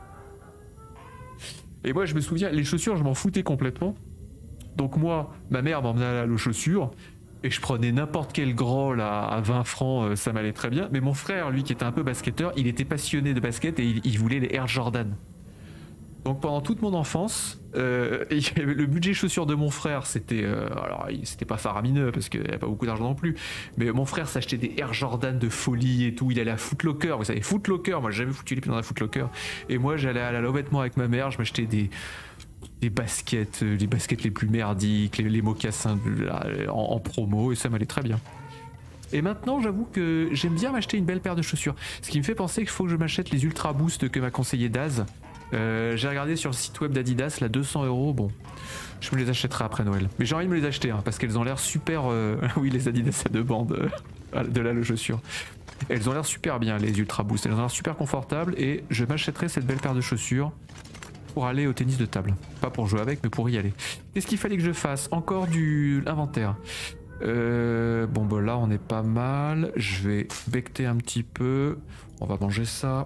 Et moi je me souviens, les chaussures je m'en foutais complètement. Donc moi, ma mère m'emmenait à la aux chaussures Et je prenais n'importe quel gros là à vingt francs, ça m'allait très bien. Mais mon frère, lui qui était un peu basketteur, il était passionné de basket et il, il voulait les Air Jordan. Donc pendant toute mon enfance, euh, le budget chaussures de mon frère, c'était euh, alors c'était pas faramineux parce qu'il n'y avait pas beaucoup d'argent non plus. Mais mon frère s'achetait des Air Jordan de folie et tout. Il allait à Foot Locker, vous savez Foot Locker. Moi j'ai jamais foutu les pieds dans un Foot Locker. Et moi j'allais à la Levêtement avec ma mère, je m'achetais des des baskets, les baskets les plus merdiques, les, les mocassins de, là, en, en promo et ça m'allait très bien. Et maintenant, j'avoue que j'aime bien m'acheter une belle paire de chaussures. Ce qui me fait penser qu'il faut que je m'achète les Ultra Boost que m'a conseillé Daz. Euh, j'ai regardé sur le site web d'Adidas, là deux cents euros, bon, je me les achèterai après Noël. Mais j'ai envie de me les acheter, hein, parce qu'elles ont l'air super... Euh... oui, les Adidas à deux bandes, euh, de là le chaussure. Elles ont l'air super bien, les Ultra Boost, elles ont l'air super confortables, et je m'achèterai cette belle paire de chaussures pour aller au tennis de table. Pas pour jouer avec, mais pour y aller. Qu'est-ce qu'il fallait que je fasse? Encore du inventaire. Euh, bon, bah là, on est pas mal. Je vais becter un petit peu. On va manger ça.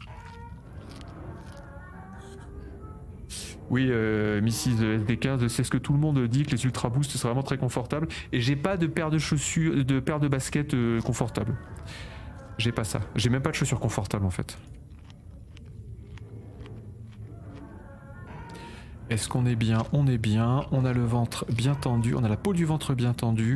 Oui, euh, missus S D quinze, c'est ce que tout le monde dit, que les Ultra Boost, c'est vraiment très confortable. Et j'ai pas de paire de chaussures, de paire de baskets euh, confortable. J'ai pas ça. J'ai même pas de chaussures confortables, en fait. Est-ce qu'on est bien? On est bien. On a le ventre bien tendu. On a la peau du ventre bien tendue.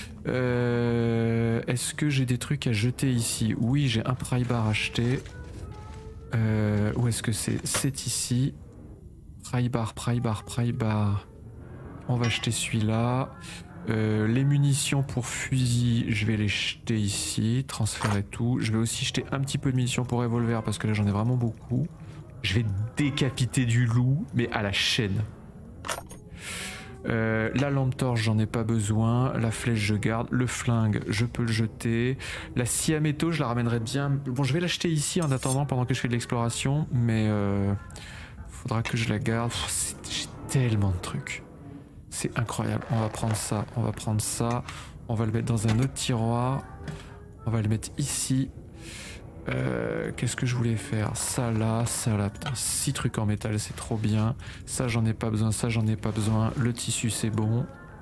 Euh, Est-ce que j'ai des trucs à jeter ici? Oui, j'ai un pry bar acheté. Euh, où est-ce que c'est? C'est ici. Pry bar, pry bar, pry bar. On va jeter celui-là. Euh, les munitions pour fusil, je vais les jeter ici. Transférer tout. Je vais aussi jeter un petit peu de munitions pour revolver parce que là j'en ai vraiment beaucoup. Je vais décapiter du loup, mais à la chaîne. Euh, la lampe torche, j'en ai pas besoin. La flèche, je garde. Le flingue, je peux le jeter. La scie à métaux, je la ramènerai bien. Bon, je vais l'acheter ici en attendant pendant que je fais de l'exploration, mais euh, faudra que je la garde. J'ai tellement de trucs. C'est incroyable. On va prendre ça, on va prendre ça. On va le mettre dans un autre tiroir. On va le mettre ici. Euh, Qu'est-ce que je voulais faire? Ça là, ça là, putain, six trucs en métal, c'est trop bien. Ça j'en ai pas besoin, ça j'en ai pas besoin. Le tissu c'est bon.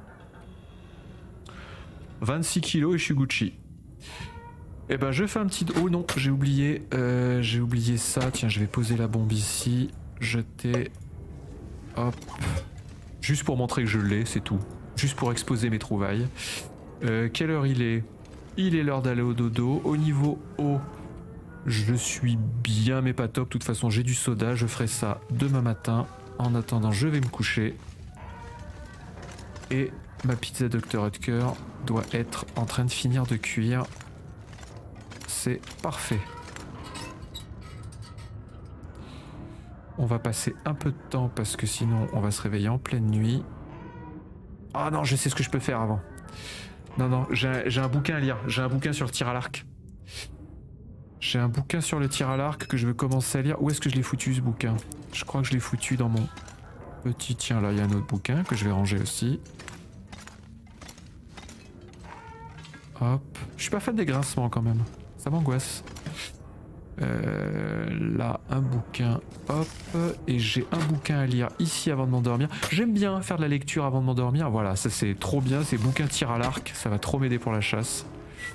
vingt-six kilos et je suis Gucci. Et ben je fais un petit... Oh non, j'ai oublié, euh, j'ai oublié ça. Tiens, je vais poser la bombe ici. Jeter. Hop. Juste pour montrer que je l'ai, c'est tout. Juste pour exposer mes trouvailles. Euh, quelle heure il est? Il est l'heure d'aller au dodo. Au niveau eau, je suis bien mais pas top. De toute façon, j'ai du soda. Je ferai ça demain matin. En attendant, je vais me coucher. Et ma pizza docteur Oetker doit être en train de finir de cuire. C'est parfait. On va passer un peu de temps parce que sinon on va se réveiller en pleine nuit. Ah non, je sais ce que je peux faire avant. Non, non, j'ai un bouquin à lire. J'ai un bouquin sur le tir à l'arc. J'ai un bouquin sur le tir à l'arc que je veux commencer à lire. Où est-ce que je l'ai foutu ce bouquin? Je crois que je l'ai foutu dans mon petit... Tiens, là, il y a un autre bouquin que je vais ranger aussi. Hop. Je suis pas fan des grincements quand même. Ça m'angoisse. Euh, là, un bouquin. Hop. Et j'ai un bouquin à lire ici avant de m'endormir. J'aime bien faire de la lecture avant de m'endormir. Voilà, ça c'est trop bien. Ces bouquins tir à l'arc, ça va trop m'aider pour la chasse.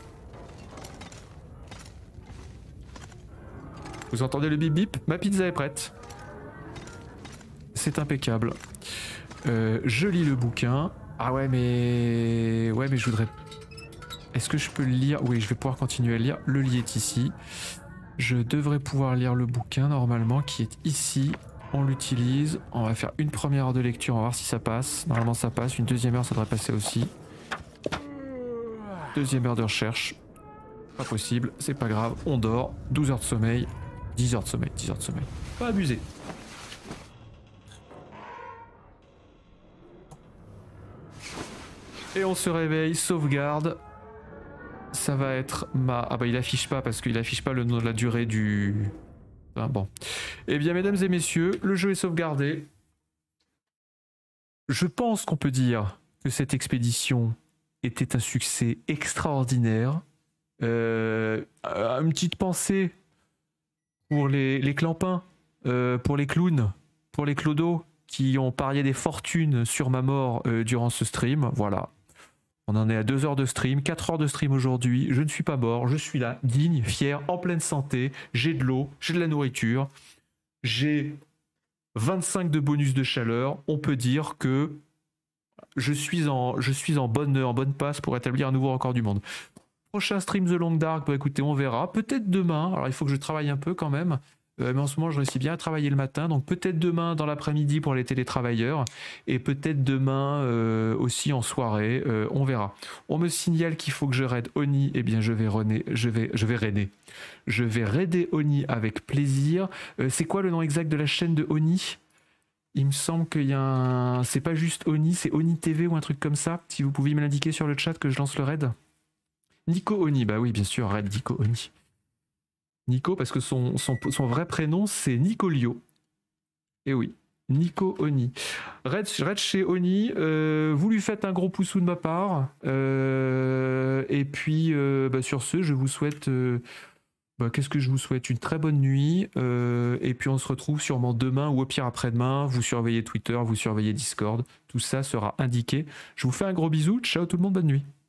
Vous entendez le bip bip? Ma pizza est prête. C'est impeccable. Euh, je lis le bouquin. Ah ouais, mais... Ouais, mais je voudrais... Est-ce que je peux le lire? Oui, je vais pouvoir continuer à lire. Le lit est ici. Je devrais pouvoir lire le bouquin, normalement, qui est ici. On l'utilise. On va faire une première heure de lecture. On va voir si ça passe. Normalement, ça passe. Une deuxième heure, ça devrait passer aussi. Deuxième heure de recherche. Pas possible. C'est pas grave. On dort. douze heures de sommeil. dix heures de sommeil. dix heures de sommeil. Pas abusé. Et on se réveille. Sauvegarde. Ça va être ma... Ah bah il affiche pas parce qu'il affiche pas le nom de la durée du... Ah bon. Eh bien mesdames et messieurs, le jeu est sauvegardé. Je pense qu'on peut dire que cette expédition était un succès extraordinaire. Euh, une petite pensée pour les, les clampins, euh, pour les clowns, pour les clodos qui ont parié des fortunes sur ma mort euh, durant ce stream. Voilà. On en est à deux heures de stream, quatre heures de stream aujourd'hui. Je ne suis pas mort, je suis là, digne, fier, en pleine santé. J'ai de l'eau, j'ai de la nourriture, j'ai vingt-cinq de bonus de chaleur. On peut dire que je suis en, je suis en, bonne, en bonne passe pour établir un nouveau record du monde. Prochain stream The Long Dark, bah écoutez, on verra. Peut-être demain, alors il faut que je travaille un peu quand même. Euh, mais en ce moment, je réussis bien à travailler le matin. Donc peut-être demain dans l'après-midi pour les télétravailleurs. Et peut-être demain euh, aussi en soirée. Euh, on verra. On me signale qu'il faut que je raide Oni. Eh bien, je vais rené, je vais, je vais raider. Je vais raider Oni avec plaisir. Euh, c'est quoi le nom exact de la chaîne de Oni ? Il me semble qu'il y a un... C'est pas juste Oni, c'est Oni T V ou un truc comme ça. Si vous pouvez me l'indiquer sur le chat que je lance le raid. Nico Oni, bah oui, bien sûr, raid Nico Oni. Nico, parce que son, son, son vrai prénom, c'est Nicolio. Et oui, Nico Oni. Red, Red chez Oni, euh, vous lui faites un gros poussou de ma part. Euh, et puis, euh, bah, sur ce, je vous souhaite... Euh, bah, qu'est-ce que je vous souhaite? Une très bonne nuit. Euh, et puis, on se retrouve sûrement demain ou au pire après-demain. Vous surveillez Twitter, vous surveillez Discord. Tout ça sera indiqué. Je vous fais un gros bisou. Ciao tout le monde, bonne nuit.